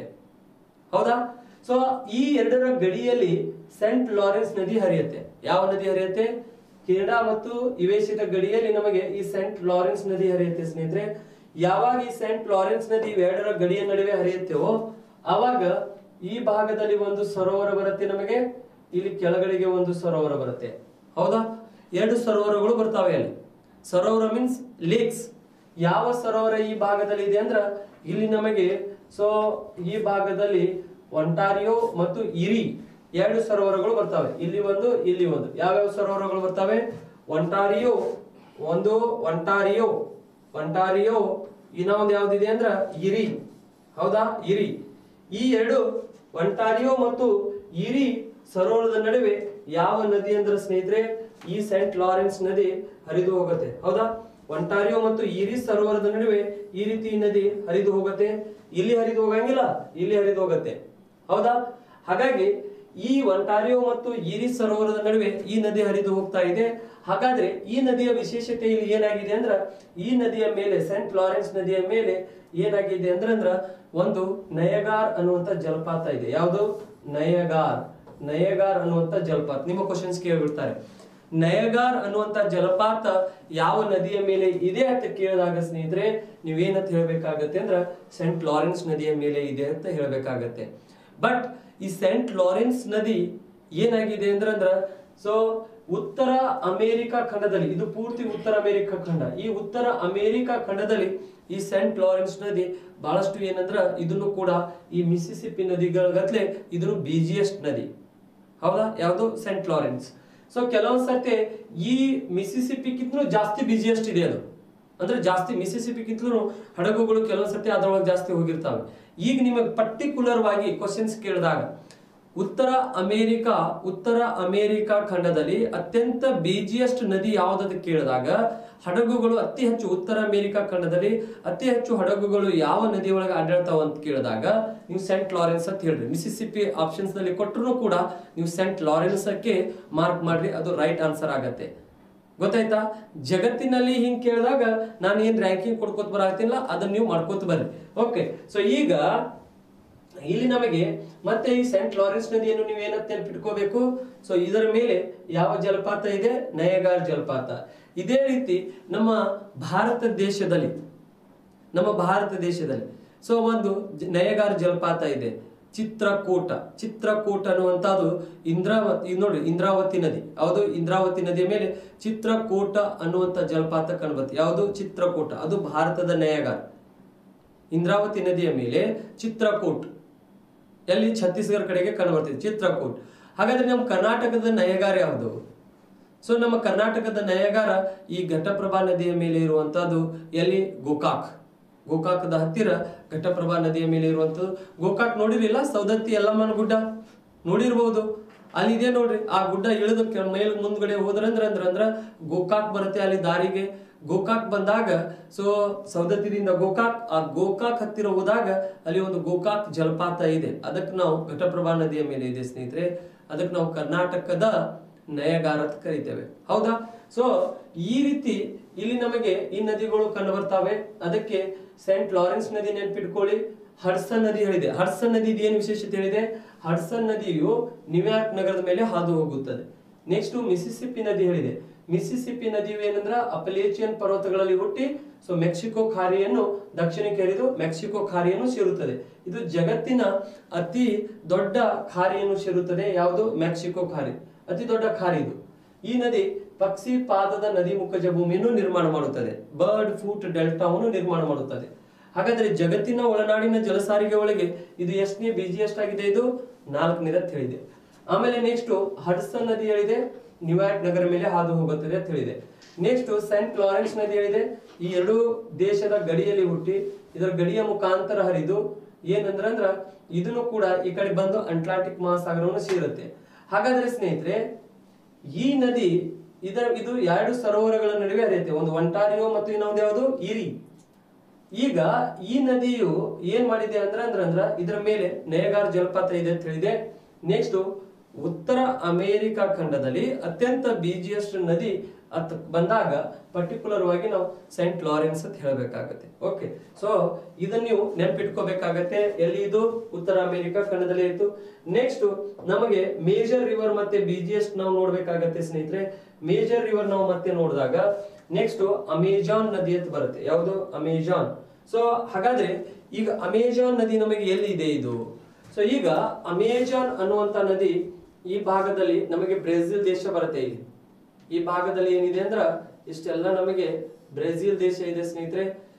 ಹೌದಾ? ಸೊ ಈ ಎರಡರ ಗಡಿಯಲ್ಲಿ ಸೈಂಟ್ ಲಾರೆನ್ಸ್ ನದಿ ಹರಿಯುತ್ತೆ. ಯಾವ ನದಿ ಹರಿಯುತ್ತೆ? ಕೆನಡಾ ಮತ್ತು ಯುಎಸ್ಎದ ಗಡಿಯಲ್ಲಿ ನಮಗೆ ಈ ಸೈಂಟ್ ಲಾರೆನ್ಸ್ ನದಿ ಹರಿಯುತ್ತೆ ಸ್ನೇಹಿತರೆ. ಯಾವಾಗ ಈ ಸೈಂಟ್ ಲಾರೆನ್ಸ್ ನದಿ ಎರಡರ ಗಡಿಯ ನಡುವೆ ಹರಿಯುತ್ತೇವೋ ಆವಾಗ ಈ ಭಾಗದಲ್ಲಿ ಒಂದು ಸರೋವರ ಬರುತ್ತೆ ನಮಗೆ, ಇಲ್ಲಿ ಕೆಳಗಡೆಗೆ ಒಂದು ಸರೋವರ ಬರುತ್ತೆ. ಹೌದಾ? ಎರಡು ಸರೋವರಗಳು ಬರ್ತಾವೆ ಅಲ್ಲಿ. ಸರೋವರ ಮೀನ್ಸ್ ಲೇಕ್ಸ್. ಯಾವ ಸರೋವರ ಈ ಭಾಗದಲ್ಲಿ ಇದೆ ಅಂದ್ರ ಇಲ್ಲಿ ನಮಗೆ ಸೊ ಈ ಭಾಗದಲ್ಲಿ ಒಂಟಾರಿಯೋ ಮತ್ತು ಇರಿ ಎರಡು ಸರೋವರಗಳು ಬರ್ತವೆ. ಇಲ್ಲಿ ಒಂದು ಇಲ್ಲಿ ಒಂದು. ಯಾವ್ಯಾವ ಸರೋವರಗಳು ಬರ್ತವೆ? ಒಂಟಾರಿಯೋ ಒಂದು, ಒಂಟಾರಿಯೋ ಒಂಟಾರಿಯೋ ಇನ್ನೊಂದು ಯಾವ್ದಿದೆ ಅಂದ್ರ ಇರಿ. ಹೌದಾ? ಇರಿ. ಈ ಎರಡು ಒಂಟಾರಿಯೋ ಮತ್ತು ಇರಿ ಸರೋವರದ ನಡುವೆ ಯಾವ ನದಿ ಅಂದ್ರೆ ಸ್ನೇಹಿತರೆ ಈ ಸೆಂಟ್ ಲಾರೆನ್ಸ್ ನದಿ ಹರಿದು ಹೋಗುತ್ತೆ. ಹೌದಾ? ಒಂಟಾರಿಯೋ ಮತ್ತು ಇರಿ ಸರೋವರದ ನಡುವೆ ಈ ರೀತಿ ನದಿ ಹರಿದು ಹೋಗುತ್ತೆ. ಇಲ್ಲಿ ಹರಿದು ಹೋಗಂಗಿಲ್ಲ, ಇಲ್ಲಿ ಹರಿದು ಹೋಗುತ್ತೆ. ಹೌದಾ? ಹಾಗಾಗಿ ಈ ಒಂಟಾರಿಯೋ ಮತ್ತು ಇರಿ ಸರೋವರದ ನಡುವೆ ಈ ನದಿ ಹರಿದು ಹೋಗ್ತಾ ಇದೆ. ಹಾಗಾದ್ರೆ ಈ ನದಿಯ ವಿಶೇಷತೆ ಇಲ್ಲಿ ಏನಾಗಿದೆ ಅಂದ್ರ ಈ ನದಿಯ ಮೇಲೆ ಸೆಂಟ್ ಲಾರೆನ್ಸ್ ನದಿಯ ಮೇಲೆ ಏನಾಗಿದೆ ಅಂದ್ರ ಅಂದ್ರ ಒಂದು ನಯಗಾರ್ ಅನ್ನುವಂತ ಜಲಪಾತ ಇದೆ. ಯಾವುದು? ನಯಗಾರ್. ನಯಗಾರ್ ಅನ್ನುವಂತ ಜಲಪಾತ. ನಿಮ್ಮ ಕ್ವಶನ್ಸ್ ಕೇಳಿಬಿಡ್ತಾರೆ, ನಯಗಾರ್ ಅನ್ನುವಂತ ಜಲಪಾತ ಯಾವ ನದಿಯ ಮೇಲೆ ಇದೆ ಅಂತ ಕೇಳಿದಾಗ ಸ್ನೇಹಿತರೆ ನೀವೇನಂತ ಹೇಳ್ಬೇಕಾಗತ್ತೆ ಅಂದ್ರ ಸೆಂಟ್ ಲಾರೆನ್ಸ್ ನದಿಯ ಮೇಲೆ ಇದೆ ಅಂತ ಹೇಳ್ಬೇಕಾಗತ್ತೆ. ಬಟ್ ಈ ಸೆಂಟ್ ಲಾರೆನ್ಸ್ ನದಿ ಏನಾಗಿದೆ ಅಂದ್ರ ಅಂದ್ರ ಸೊ ಉತ್ತರ ಅಮೆರಿಕಾ ಖಂಡದಲ್ಲಿ, ಇದು ಪೂರ್ತಿ ಉತ್ತರ ಅಮೆರಿಕಾ ಖಂಡ. ಈ ಉತ್ತರ ಅಮೆರಿಕಾ ಖಂಡದಲ್ಲಿ ಈ ಸೆಂಟ್ ಲಾರೆನ್ಸ್ ನದಿ ಬಹಳಷ್ಟು ಏನಂದ್ರ ಇದನ್ನು ಕೂಡ ಈ ಮಿಸಿಸಿಪಿ ನದಿಗಳ ಗತ್ಲೆ ಇದನ್ನು ಬಿಜಿಯೆಸ್ಟ್ ನದಿ. ಹೌದಾ? ಯಾವುದು? Scent Lawrence. ಸೊ ಕೆಲವೊಂದ್ ಸರ್ತಿ ಈ ಮಿಸಿಸಿಪಿಗಿಂತಲೂ ಜಾಸ್ತಿ ಬಿಜಿಯೆಸ್ಟ್ ಇದೆ ಅದು. ಅಂದ್ರೆ ಜಾಸ್ತಿ ಮಿಸಿಸಿಪಿಗಿಂತಲೂ ಹಡಗುಗಳು ಕೆಲವೊಂದ್ ಸರ್ತಿ ಅದರೊಳಗೆ ಜಾಸ್ತಿ ಹೋಗಿರ್ತಾವೆ. ಈಗ ನಿಮಗೆ ಪರ್ಟಿಕ್ಯುಲರ್ ವಾಗಿ ಕ್ವಶನ್ಸ್ ಕೇಳಿದಾಗ ಉತ್ತರ ಅಮೆರಿಕಾ ಉತ್ತರ ಅಮೆರಿಕಾ ಖಂಡದಲ್ಲಿ ಅತ್ಯಂತ ಬಿಜಿಯೆಸ್ಟ್ ನದಿ ಯಾವುದಂತ ಕೇಳಿದಾಗ ಹಡಗುಗಳು ಅತಿ ಹೆಚ್ಚು ಉತ್ತರ ಅಮೆರಿಕಾ ಖಂಡದಲ್ಲಿ ಅತಿ ಹೆಚ್ಚು ಹಡಗುಗಳು ಯಾವ ನದಿ ಒಳಗೆ ಅಡ್ಡಾಡ್ತಾವ ಅಂತ ಕೇಳಿದಾಗ ನೀವು ಸೆಂಟ್ ಲಾರೆನ್ಸ್ ಅಂತ ಹೇಳ್ರಿ. ಮಿಸಿಸಿಪಿ ಆಪ್ಷನ್ಸ್ ನಲ್ಲಿ ಕೊಟ್ಟರು ಕೂಡ ನೀವು ಸೆಂಟ್ ಲಾರೆನ್ಸ್ ಕ್ಕೆ ಮಾರ್ಕ್ ಮಾಡ್ರಿ, ಅದು ರೈಟ್ ಆನ್ಸರ್ ಆಗತ್ತೆ. ಗೊತ್ತಾಯ್ತಾ? ಜಗತ್ತಿನಲ್ಲಿ ಹಿಂಗ್ ಕೇಳಿದಾಗ ನಾನು ಏನ್ ರ್ಯಾಂಕಿಂಗ್ ಕೊಡ್ಕೋತ ಬರಾಗ್ತಿಲ್ಲ ಅದನ್ನ ನೀವು ಮಾಡ್ಕೋತ ಬರ್ರಿ. ಓಕೆ, ಸೊ ಈಗ ಇಲ್ಲಿ ನಮಗೆ ಮತ್ತೆ ಈ ಸೆಂಟ್ ಲಾರೆನ್ಸ್ ನದಿಯನ್ನು ನೀವು ಏನಂತ ನೆನಪಿಟ್ಕೋಬೇಕು? ಸೊ ಇದರ ಮೇಲೆ ಯಾವ ಜಲಪಾತ ಇದೆ? ನಯಗಾರ್ ಜಲಪಾತ. ಇದೇ ರೀತಿ ನಮ್ಮ ಭಾರತ ದೇಶದಲ್ಲಿ ನಮ್ಮ ಭಾರತ ದೇಶದಲ್ಲಿ ಸೊ ಒಂದು ನಯಗಾರ್ ಜಲಪಾತ ಇದೆ. ಚಿತ್ರಕೂಟ ಚಿತ್ರಕೂಟ ಅನ್ನುವಂಥದ್ದು ಇಂದ್ರಾವತಿ ನೋಡಿ ಇಂದ್ರಾವತಿ ನದಿ. ಯಾವುದು? ಇಂದ್ರಾವತಿ ನದಿಯ ಮೇಲೆ ಚಿತ್ರಕೂಟ ಅನ್ನುವಂಥ ಜಲಪಾತ ಕಂಡುಬರುತ್ತೆ. ಯಾವುದು? ಚಿತ್ರಕೂಟ. ಅದು ಭಾರತದ ನಯಗಾರ್. ಇಂದ್ರಾವತಿ ನದಿಯ ಮೇಲೆ ಚಿತ್ರಕೂಟ್ ಎಲ್ಲಿ? ಛತ್ತೀಸ್ಗಢ ಕಡೆಗೆ ಕಂಡುಬರ್ತಿದೆ ಚಿತ್ರಕೂಟ್. ಹಾಗಾದ್ರೆ ನಮ್ಮ ಕರ್ನಾಟಕದ ನಯಗಾರ ಯಾವುದು? ಸೊ ನಮ್ಮ ಕರ್ನಾಟಕದ ನಯಗಾರ ಈ ಘಟಪ್ರಭಾ ನದಿಯ ಮೇಲೆ ಇರುವಂತಹದ್ದು ಎಲ್ಲಿ? ಗೋಕಾಕ್. ಗೋಕಾಕದ ಹತ್ತಿರ ಘಟಪ್ರಭಾ ನದಿಯ ಮೇಲೆ ಇರುವಂತದ್ದು ಗೋಕಾಕ್. ನೋಡಿರಿಲ್ಲ? ಸೌದತ್ತಿ ಯಲ್ಲಮ್ಮನ ಗುಡ್ಡ ನೋಡಿರ್ಬಹುದು. ಅಲ್ಲಿ ಇದೆ ನೋಡ್ರಿ. ಆ ಗುಡ್ಡ ಇಳಿದ ಮೇಲ್ ಮುಂದ್ಗಡೆ ಹೋದ್ರಂದ್ರ ಅಂದ್ರ ಅಂದ್ರ ಗೋಕಾಕ್ ಬರುತ್ತೆ. ಅಲ್ಲಿ ದಾರಿಗೆ ಗೋಕಾಕ್ ಬಂದಾಗ ಸೊ ಸೌದತ್ತಿದಿಂದ ಗೋಕಾಕ್, ಆ ಗೋಕಾಕ್ ಹತ್ತಿರ ಹೋದಾಗ ಅಲ್ಲಿ ಒಂದು ಗೋಕಾಕ್ ಜಲಪಾತ ಇದೆ. ಅದಕ್ಕೆ ನಾವು ಘಟಪ್ರಭಾ ನದಿಯ ಮೇಲೆ ಇದೆ ಸ್ನೇಹಿತರೆ. ಅದಕ್ಕೆ ನಾವು ಕರ್ನಾಟಕದ ನಯಗಾರ ಅಂತ ಕರಿತೇವೆ. ಹೌದಾ? ಸೊ ಈ ರೀತಿ ಇಲ್ಲಿ ನಮಗೆ ಈ ನದಿಗಳು ಕಂಡು ಬರ್ತಾವೆ. ಅದಕ್ಕೆ ಸೆಂಟ್ ಲಾರೆನ್ಸ್ ನದಿ ನೆನ್ಪಿಟ್ಕೊಳ್ಳಿ. ಹಡ್ಸನ್ ನದಿ ಹೇಳಿದೆ. ಹಡ್ಸನ್ ನದಿ ಏನ್ ವಿಶೇಷತೆ ಹೇಳಿದೆ? ಹಡ್ಸನ್ ನದಿಯು ನ್ಯೂಯಾರ್ಕ್ ನಗರದ ಮೇಲೆ ಹಾದು ಹೋಗುತ್ತದೆ. ನೆಕ್ಸ್ಟ್ ಮಿಸಿಸಿಪಿ ನದಿ ಹೇಳಿದೆ. ಮಿಸಿಸಿಪಿ ನದಿಯು ಏನಂದ್ರ ಅಪಲೇಚಿಯನ್ ಪರ್ವತಗಳಲ್ಲಿ ಹುಟ್ಟಿ ಸೊ ಮೆಕ್ಸಿಕೋ ಖಾರಿಯನ್ನು ದಕ್ಷಿಣಕ್ಕೆ ಹರಿದು ಮೆಕ್ಸಿಕೋ ಖಾರಿಯನ್ನು ಸೇರುತ್ತದೆ. ಇದು ಜಗತ್ತಿನ ಅತಿ ದೊಡ್ಡ ಖಾರಿಯನ್ನು ಸೇರುತ್ತದೆ. ಯಾವುದು? ಮೆಕ್ಸಿಕೋ ಖಾರಿ ಅತಿ ದೊಡ್ಡ ಖಾರಿ ಇದು. ಈ ನದಿ ಪಕ್ಷಿ ಪಾದದ ನದಿ ಮುಖಜ ಭೂಮಿಯನ್ನು ನಿರ್ಮಾಣ ಮಾಡುತ್ತದೆ. ಬರ್ಡ್ ಫೂಟ್ ಡೆಲ್ಟಾವನ್ನು ನಿರ್ಮಾಣ ಮಾಡುತ್ತದೆ. ಹಾಗಾದ್ರೆ ಜಗತ್ತಿನ ಒಳನಾಡಿನ ಜಲಸಾರಿಗೆ ಒಳಗೆ ಇದು ಎಷ್ಟನೇ ಬಿಜಿಯೆಸ್ಟ್ ಆಗಿದೆ? ಇದು ನಾಲ್ಕನೇದ ಅಂತ ಹೇಳಿದೆ. ಆಮೇಲೆ ನೆಕ್ಸ್ಟ್ ಹಡ್ಸನ್ ನದಿ ಹೇಳಿದೆ, ನ್ಯೂಯಾರ್ಕ್ ನಗರ ಮೇಲೆ ಹಾದು ಹೋಗುತ್ತದೆ ಅಂತ ಹೇಳಿದೆ. ನೆಕ್ಸ್ಟ್ ಸೆಂಟ್ ಲಾರೆನ್ಸ್ ನದಿ ಹೇಳಿದೆ. ಈ ಎರಡು ದೇಶದ ಗಡಿಯಲ್ಲಿ ಹುಟ್ಟಿ ಇದರ ಗಡಿಯ ಮುಖಾಂತರ ಹರಿದು ಏನಂದ್ರ ಅಂದ್ರ ಇದನ್ನು ಕೂಡ ಈ ಕಡೆ ಬಂದು ಅಟ್ಲಾಂಟಿಕ್ ಮಹಾಸಾಗರವನ್ನು ಸೇರುತ್ತೆ. ಹಾಗಾದ್ರೆ ಸ್ನೇಹಿತರೆ ಈ ನದಿ ಇದರ ಇದು ಎರಡು ಸರೋವರಗಳ ನಡುವೆ ಹರಿಯುತ್ತೆ. ಒಂದು ಒಂಟಾರಿಯೋ ಮತ್ತು ಇನ್ನೊಂದು ಯಾವುದು? ಇರಿ. ಈಗ ಈ ನದಿಯು ಏನ್ ಮಾಡಿದೆ ಅಂದ್ರ ಅಂದ್ರ ಅಂದ್ರ ಇದರ ಮೇಲೆ ನಯಗಾರ್ ಜಲಪಾತ ಇದೆ ಅಂತ ಹೇಳಿದೆ. ನೆಕ್ಸ್ಟ್ ಉತ್ತರ ಅಮೆರಿಕಾ ಖಂಡದಲ್ಲಿ ಅತ್ಯಂತ ಬಿಜಿಯೆಸ್ಟ್ ನದಿ ಅಂತ ಬಂದಾಗ ಪರ್ಟಿಕ್ಯುಲರ್ ವಾಗಿ ನಾವು ಸೆಂಟ್ ಲಾರೆನ್ಸ್ ಅಂತ ಹೇಳಬೇಕಾಗತ್ತೆ. ಓಕೆ, ಸೊ ಇದನ್ನ ನೀವು ನೆನಪಿಟ್ಕೋಬೇಕಾಗತ್ತೆ. ಎಲ್ಲಿ? ಇದು ಉತ್ತರ ಅಮೆರಿಕಾ ಖಂಡದಲ್ಲಿ ಇತ್ತು. ನೆಕ್ಸ್ಟ್ ನಮಗೆ ಮೇಜರ್ ರಿವರ್ ಮತ್ತೆ ಬಿಜಿಯೆಸ್ಟ್ ನಾವು ನೋಡ್ಬೇಕಾಗತ್ತೆ ಸ್ನೇಹಿತರೆ. ಮೇಜರ್ ರಿವರ್ ನಾವು ಮತ್ತೆ ನೋಡಿದಾಗ ನೆಕ್ಸ್ಟ್ ಅಮೆಜಾನ್ ನದಿ ಅಂತ ಬರುತ್ತೆ. ಯಾವುದು? ಅಮೆಜಾನ್. ಸೊ ಹಾಗಾದ್ರೆ ಈಗ ಅಮೆಜಾನ್ ನದಿ ನಮಗೆ ಎಲ್ಲಿ ಇದೆ ಇದು? ಸೊ ಈಗ ಅಮೆಜಾನ್ ಅನ್ನುವಂತ ನದಿ ಈ ಭಾಗದಲ್ಲಿ ನಮಗೆ ಬ್ರೆಜಿಲ್ ದೇಶ ಬರುತ್ತೆ. ಇಲ್ಲಿ ಈ ಭಾಗದಲ್ಲಿ ಏನಿದೆ ಅಂದ್ರ ಇಷ್ಟೆಲ್ಲ ನಮಗೆ ಬ್ರೆಜಿಲ್ ದೇಶ ಇದೆ ಸ್ನೇಹಿತರೆ.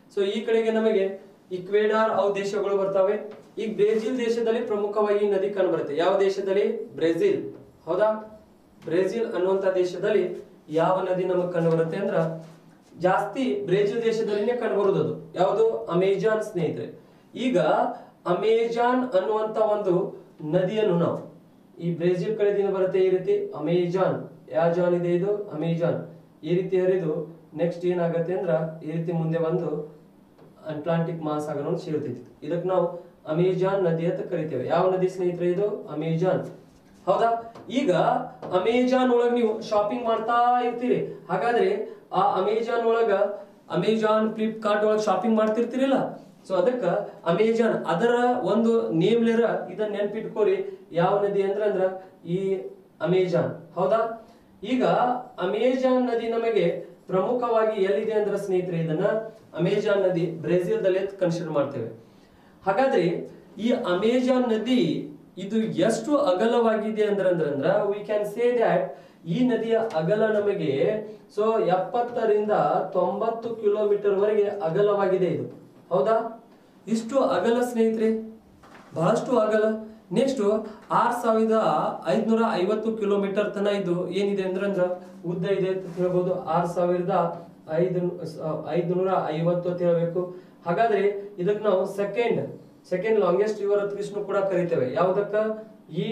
ಸೊ ಈ ಕಡೆಗೆ ನಮಗೆ ಇಕ್ವೇಡಾರ್ ಅವು ದೇಶಗಳು ಬರ್ತವೆ. ಈಗ ಬ್ರೆಜಿಲ್ ದೇಶದಲ್ಲಿ ಪ್ರಮುಖವಾಗಿ ಈ ನದಿ ಕಂಡು ಬರುತ್ತೆ. ಯಾವ ದೇಶದಲ್ಲಿ? ಬ್ರೆಜಿಲ್. ಹೌದಾ? ಬ್ರೆಜಿಲ್ ಅನ್ನುವಂತ ದೇಶದಲ್ಲಿ ಯಾವ ನದಿ ನಮಗೆ ಕಂಡು ಬರುತ್ತೆ ಅಂದ್ರ ಜಾಸ್ತಿ ಬ್ರೆಜಿಲ್ ದೇಶದಲ್ಲಿನೇ ಕಂಡು ಬರುವುದು. ಅದು ಯಾವುದು? ಅಮೆಜಾನ್ ಸ್ನೇಹಿತರೆ. ಈಗ ಅಮೆಜಾನ್ ಅನ್ನುವಂತ ಒಂದು ನದಿಯನ್ನು ನಾವು ಈ ಬ್ರೆಜಿಲ್ ಕಡೆದಿಂದ ಬರುತ್ತೆ ಈ ರೀತಿ ಅಮೆಜಾನ್. ಯಾವ ಜಾನ್ ಇದೆ ಇದು? ಅಮೆಜಾನ್. ಈ ರೀತಿ ಹರಿದು ನೆಕ್ಸ್ಟ್ ಏನಾಗತ್ತೆ ಅಂದ್ರ ಈ ರೀತಿ ಮುಂದೆ ಬಂದು ಅಟ್ಲಾಂಟಿಕ್ ಮಹಾಸಾಗರವನ್ನು ಸೇರ್ತೈತಿ. ಇದಕ್ಕೆ ನಾವು ಅಮೆಜಾನ್ ನದಿ ಅಂತ ಕರಿತೇವೆ. ಯಾವ ನದಿ ಸ್ನೇಹಿತರೆ ಇದು? ಅಮೆಜಾನ್. ಹೌದಾ? ಈಗ ಅಮೆಜಾನ್ ಒಳಗ ನೀವು ಶಾಪಿಂಗ್ ಮಾಡ್ತಾ ಇರ್ತೀರಿ. ಹಾಗಾದ್ರೆ ಆ ಅಮೆಜಾನ್ ಒಳಗ ಅಮೆಜಾನ್ ಫ್ಲಿಪ್ಕಾರ್ಟ್ ಒಳಗ ಶಾಪಿಂಗ್ ಮಾಡ್ತಿರ್ತೀರಿಲ್ಲ, ಸೊ ಅದಕ್ಕ ಅಮೆಜಾನ್ ಅದರ ಒಂದು ನೇಮ್ ಲೇರ ಇದನ್ನ ನೆನ್ಪಿಟ್ಕೋರಿ. ಯಾವ ನದಿ ಅಂದ್ರ ಅಂದ್ರ ಈ ಅಮೆಜಾನ್. ಹೌದಾ? ಈಗ ಅಮೆಜಾನ್ ನದಿ ನಮಗೆ ಪ್ರಮುಖವಾಗಿ ಎಲ್ಲಿದೆ ಅಂದ್ರೆ ಸ್ನೇಹಿತರೆ ಇದನ್ನ ಅಮೆಜಾನ್ ನದಿ ಬ್ರೆಜಿಲ್ ದಲ್ಲಿ ಕನ್ಸಿಡರ್ ಮಾಡ್ತೇವೆ. ಹಾಗಾದ್ರೆ ಈ ಅಮೆಜಾನ್ ನದಿ ಇದು ಎಷ್ಟು ಅಗಲವಾಗಿದೆ ಅಂದ್ರೆ ಅಂದ್ರ ವಿ ಕ್ಯಾನ್ ಸೇ ದ್ಯಾಟ್ ಈ ನದಿಯ ಅಗಲ ನಮಗೆ ಸೊ ಎಪ್ಪತ್ತರಿಂದ ತೊಂಬತ್ತು ಕಿಲೋಮೀಟರ್ ವರೆಗೆ ಅಗಲವಾಗಿದೆ ಇದು. ಹೌದಾ? ಇಷ್ಟು ಅಗಲ ಸ್ನೇಹಿತರೆ, ಬಹಳಷ್ಟು ಅಗಲ. ನೆಕ್ಸ್ಟ್ ಆರ್ ಸಾವಿರದ ಐದ್ನೂರ ಐವತ್ತು ಕಿಲೋಮೀಟರ್ ತನ ಇದು ಏನಿದೆ ಅಂದ್ರೆ ಅಂದ್ರ ಉದ್ದ ಇದೆ ಅಂತ ಹೇಳ್ಬೋದು. ಆರ್ ಸಾವಿರದ ಐದು ಐದ್ನೂರ ಐವತ್ತು ಅಂತ ಹೇಳ್ಬೇಕು. ಹಾಗಾದ್ರೆ ಇದಕ್ಕೆ ನಾವು ಸೆಕೆಂಡ್ ಸೆಕೆಂಡ್ ಲಾಂಗೆಸ್ಟ್ ರಿವರ್ ಅಂತ ಕೂಡ ಕರಿತೇವೆ. ಯಾವುದಕ್ಕ? ಈ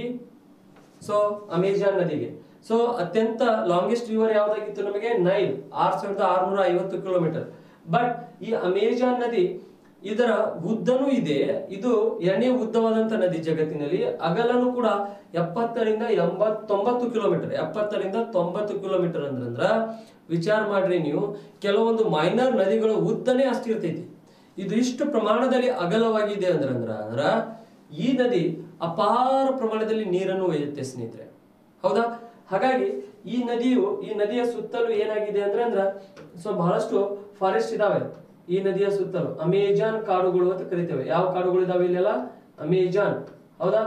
ಸೊ ಅಮೆಜಾನ್ ನದಿಗೆ. ಸೊ ಅತ್ಯಂತ ಲಾಂಗೆಸ್ಟ್ ರಿವರ್ ಯಾವ್ದಾಗಿತ್ತು ನಮಗೆ? ನೈಲ್, ಆರ್ ಸಾವಿರದ ಆರ್ನೂರ ಐವತ್ತು ಕಿಲೋಮೀಟರ್. ಬಟ್ ಈ ಅಮೆಜಾನ್ ನದಿ ಇದರ ಉದ್ದನೂ ಇದೆ. ಇದು ಎರಡನೇ ಉದ್ದವಾದಂತ ನದಿ ಜಗತ್ತಿನಲ್ಲಿ. ಅಗಲನೂ ಕೂಡ ಎಪ್ಪತ್ತರಿಂದ ಎಂಬತ್ ತೊಂಬತ್ತು ಕಿಲೋಮೀಟರ್ ಎಪ್ಪತ್ತರಿಂದ ತೊಂಬತ್ತು ಕಿಲೋಮೀಟರ್ ಅಂದ್ರಂದ್ರ ವಿಚಾರ ಮಾಡ್ರಿ ನೀವು. ಕೆಲವೊಂದು ಮೈನರ್ ನದಿಗಳ ಉದ್ದನೇ ಅಷ್ಟಿರ್ತೈತಿ. ಇದು ಇಷ್ಟು ಪ್ರಮಾಣದಲ್ಲಿ ಅಗಲವಾಗಿದೆ ಅಂದ್ರಂದ್ರ ಅಂದ್ರ ಈ ನದಿ ಅಪಾರ ಪ್ರಮಾಣದಲ್ಲಿ ನೀರನ್ನು ಒಯ್ಯುತ್ತೆ ಸ್ನೇಹಿತರೆ. ಹೌದಾ? ಹಾಗಾಗಿ ಈ ನದಿಯು ಈ ನದಿಯ ಸುತ್ತಲೂ ಏನಾಗಿದೆ ಅಂದ್ರೆ ಅಂದ್ರ ಸೊ ಬಹಳಷ್ಟು ಫಾರೆಸ್ಟ್ ಇದಾವೆ ಈ ನದಿಯ ಸುತ್ತಲೂ. ಅಮೆಜಾನ್ ಕಾಡುಗಳು ಅಂತ ಕರಿತೇವೆ. ಯಾವ ಕಾಡುಗಳು ಇದಾವೆ ಇಲ್ಲೆಲ್ಲ? ಅಮೆಜಾನ್. ಹೌದಾ?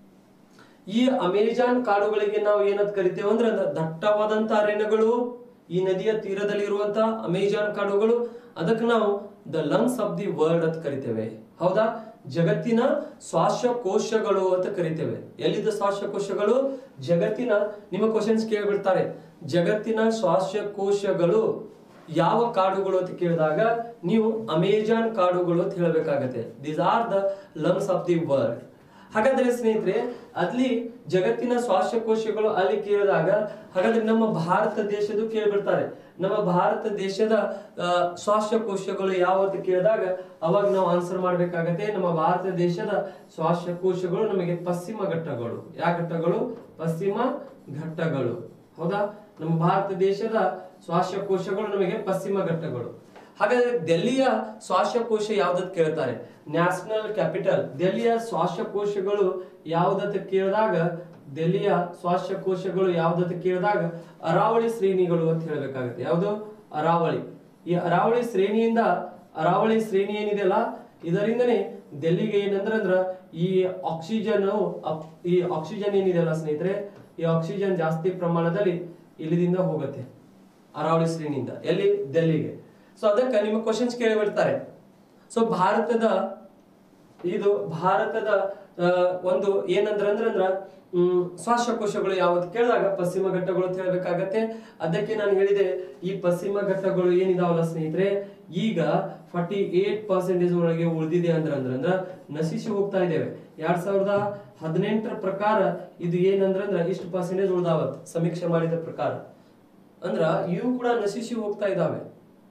ಈ ಅಮೆಜಾನ್ ಕಾಡುಗಳಿಗೆ ನಾವು ಏನಂತ ಕರಿತೇವೆ ಅಂದ್ರೆ ದಟ್ಟವಾದಂತ ಅರಣ್ಯಗಳು ಈ ನದಿಯ ತೀರದಲ್ಲಿ ಇರುವಂತ ಅಮೆಜಾನ್ ಕಾಡುಗಳು. ಅದಕ್ಕೆ ನಾವು the lungs of the world ಅಂತ ಕರಿತೇವೆ. ಹೌದಾ? ಜಗತ್ತಿನ ಶ್ವಾಸಕೋಶಗಳು ಅಂತ ಕರಿತೇವೆ. ಎಲ್ಲಿದ್ದ ಶ್ವಾಸಕೋಶಗಳು? ಜಗತ್ತಿನ ನಿಮ್ಮ ಕ್ವಶನ್ಸ್ ಕೇಳಿಬಿಡ್ತಾರೆ. ಜಗತ್ತಿನ ಶ್ವಾಸಕೋಶಗಳು ಯಾವ ಕಾಡುಗಳು ಅಂತ ಕೇಳಿದಾಗ ನೀವು ಅಮೆಜಾನ್ ಕಾಡುಗಳು ಅಂತ ಹೇಳಬೇಕಾಗತ್ತೆ. These are the lungs of the world. ಹಾಗಾದ್ರೆ ಸ್ನೇಹಿತರೆ ಅಲ್ಲಿ ಜಗತ್ತಿನ ಶ್ವಾಸಕೋಶಗಳು ಅಲ್ಲಿ ಕೇಳಿದಾಗ ಹಾಗಾದ್ರೆ ನಮ್ಮ ಭಾರತ ದೇಶದ ಕೇಳಿಬಿಡ್ತಾರೆ. ನಮ್ಮ ಭಾರತ ದೇಶದ ಶ್ವಾಸಕೋಶಗಳು ಯಾವ ಅಂತ ಕೇಳಿದಾಗ ಅವಾಗ ನಾವು ಆನ್ಸರ್ ಮಾಡ್ಬೇಕಾಗತ್ತೆ. ನಮ್ಮ ಭಾರತ ದೇಶದ ಶ್ವಾಸಕೋಶಗಳು ನಮಗೆ ಪಶ್ಚಿಮ ಘಟ್ಟಗಳು. ಯಾವ ಘಟ್ಟಗಳು? ಪಶ್ಚಿಮ ಘಟ್ಟಗಳು. ಹೌದಾ? ನಮ್ಮ ಭಾರತ ದೇಶದ ಶ್ವಾಸಕೋಶಗಳು ನಮಗೆ ಪಶ್ಚಿಮ ಘಟ್ಟಗಳು. ಹಾಗಾದ್ರೆ ದೆಹಲಿಯ ಶ್ವಾಸಕೋಶ ಯಾವ್ದತ್ ಕೇಳ್ತಾರೆ? National capital. ದೆಹಲಿಯ ಶ್ವಾಸಕೋಶಗಳು ಯಾವ್ದತ್ ಕೇಳಿದಾಗ ದೆಹಲಿಯ ಶ್ವಾಸಕೋಶಗಳು ಯಾವ್ದತ್ ಕೇಳಿದಾಗ ಅರಾವಳಿ ಶ್ರೇಣಿಗಳು ಅಂತ ಹೇಳ್ಬೇಕಾಗುತ್ತೆ. ಯಾವುದು? ಅರಾವಳಿ. ಈ ಅರಾವಳಿ ಶ್ರೇಣಿಯಿಂದ ಅರಾವಳಿ ಶ್ರೇಣಿ ಏನಿದೆಯಲ್ಲ ಇದರಿಂದನೇ ದೆಹಲಿಗೆ ಏನಂದ್ರ ಈ ಆಕ್ಸಿಜನ್ ಈ ಆಕ್ಸಿಜನ್ ಏನಿದೆಯಲ್ಲ ಸ್ನೇಹಿತರೆ, ಈ ಆಕ್ಸಿಜನ್ ಜಾಸ್ತಿ ಪ್ರಮಾಣದಲ್ಲಿ ಇಲ್ಲಿದಿಂದ ಹೋಗುತ್ತೆ ಅರಾವಳಿ ಶ್ರೇಣಿಯಿಂದ. ಎಲ್ಲಿ? ದೆಹಲಿಗೆ. ಸೊ ಅದಕ್ಕೆ ನಿಮ್ಮ ಕ್ವಶನ್ಸ್ ಕೇಳಿಬಿಡ್ತಾರೆ. ಸೊ ಭಾರತದ ಇದು ಭಾರತದ ಒಂದು ಏನಂದ್ರ ಅಂದ್ರ ಹ್ಮ್ ಶ್ವಾಸಕೋಶಗಳು ಯಾವತ್ತು ಕೇಳಿದಾಗ ಪಶ್ಚಿಮ ಘಟ್ಟಗಳು ಅಂತ ಹೇಳ್ಬೇಕಾಗತ್ತೆ. ಅದಕ್ಕೆ ನಾನು ಹೇಳಿದೆ ಈ ಪಶ್ಚಿಮ ಘಟ್ಟಗಳು ಏನಿದಾವಲ್ಲ ಸ್ನೇಹಿತರೆ ಈಗ ಫಾರ್ಟಿ ಏಟ್ ಪರ್ಸೆಂಟೇಜ್ ಒಳಗೆ ಉಳಿದಿದೆ ಅಂದ್ರ ಅಂದ್ರ ಅಂದ್ರ ನಶಿಸಿ ಹೋಗ್ತಾ ಇದ್ದೇವೆ. ಎರಡ್ ಸಾವಿರದ ಹದಿನೆಂಟರ ಪ್ರಕಾರ ಇದು ಏನಂದ್ರ ಅಂದ್ರ ಇಷ್ಟು ಪರ್ಸೆಂಟೇಜ್ ಉಳಿದಾವತ್ ಸಮೀಕ್ಷೆ ಮಾಡಿದ ಪ್ರಕಾರ. ಅಂದ್ರ ಇವು ಕೂಡ ನಶಿಸಿ ಹೋಗ್ತಾ ಇದಾವೆ.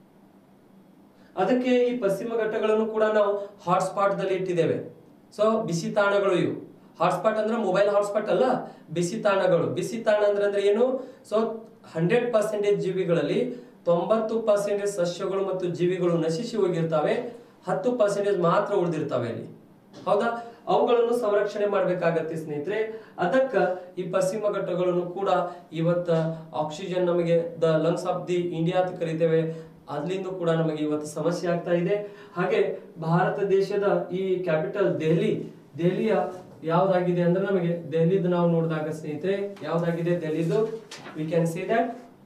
ಅದಕ್ಕೆ ಈ ಪಶ್ಚಿಮ ಘಟ್ಟಗಳನ್ನು ಕೂಡ ನಾವು ಹಾಟ್ಸ್ಪಾಟ್ ದಲ್ಲಿ ಇಟ್ಟಿದ್ದೇವೆ. ಸೊ ಬಿಸಿ ತಾಣಗಳು ಇವು. ಹಾಟ್ಸ್ಪಾಟ್ ಅಂದ್ರೆ ಮೊಬೈಲ್ ಹಾಟ್ಸ್ಪಾಟ್ ಅಲ್ಲ, ಬಿಸಿ ತಾಣಗಳು. ಬಿಸಿ ತಾಣ ಅಂದ್ರೆ ಅಂದ್ರೆ ಏನು? ಸೊ ಹಂಡ್ರೆಡ್ ಪರ್ಸೆಂಟೇಜ್ ಜೀವಿಗಳಲ್ಲಿ ತೊಂಬತ್ತು ಪರ್ಸೆಂಟೇಜ್ ಸಸ್ಯಗಳು ಮತ್ತು ಜೀವಿಗಳು ನಶಿಸಿ ಹೋಗಿರ್ತವೆ, ಹತ್ತು ಪರ್ಸೆಂಟೇಜ್ ಮಾತ್ರ ಉಳಿದಿರ್ತವೆ ಅಲ್ಲಿ. ಹೌದಾ? ಅವುಗಳನ್ನು ಸಂರಕ್ಷಣೆ ಮಾಡ್ಬೇಕಾಗತ್ತೆ ಸ್ನೇಹಿತರೆ. ಅದಕ್ಕ ಈ ಪಶ್ಚಿಮ ಘಟ್ಟಗಳನ್ನು ಕೂಡ ಇವತ್ತ ಆಕ್ಸಿಜನ್ ನಮಗೆ the lungs of the India ಅಂತ ಕರಿತೇವೆ. ಅದ್ರಿಂದ ಕೂಡ ನಮಗೆ ಇವತ್ತು ಸಮಸ್ಯೆ ಆಗ್ತಾ ಇದೆ. ಹಾಗೆ ಭಾರತ ದೇಶದ ಈ ಕ್ಯಾಪಿಟಲ್ ದೆಹಲಿ, ದೆಹಲಿಯ ಯಾವ್ದಾಗಿದೆ ಅಂದ್ರೆ ನಮಗೆ ದೆಹಲಿದು ನಾವು ನೋಡಿದಾಗ ಸ್ನೇಹಿತರೆ ಯಾವ್ದಾಗಿದೆ ದೆಹಲಿದು? We can say that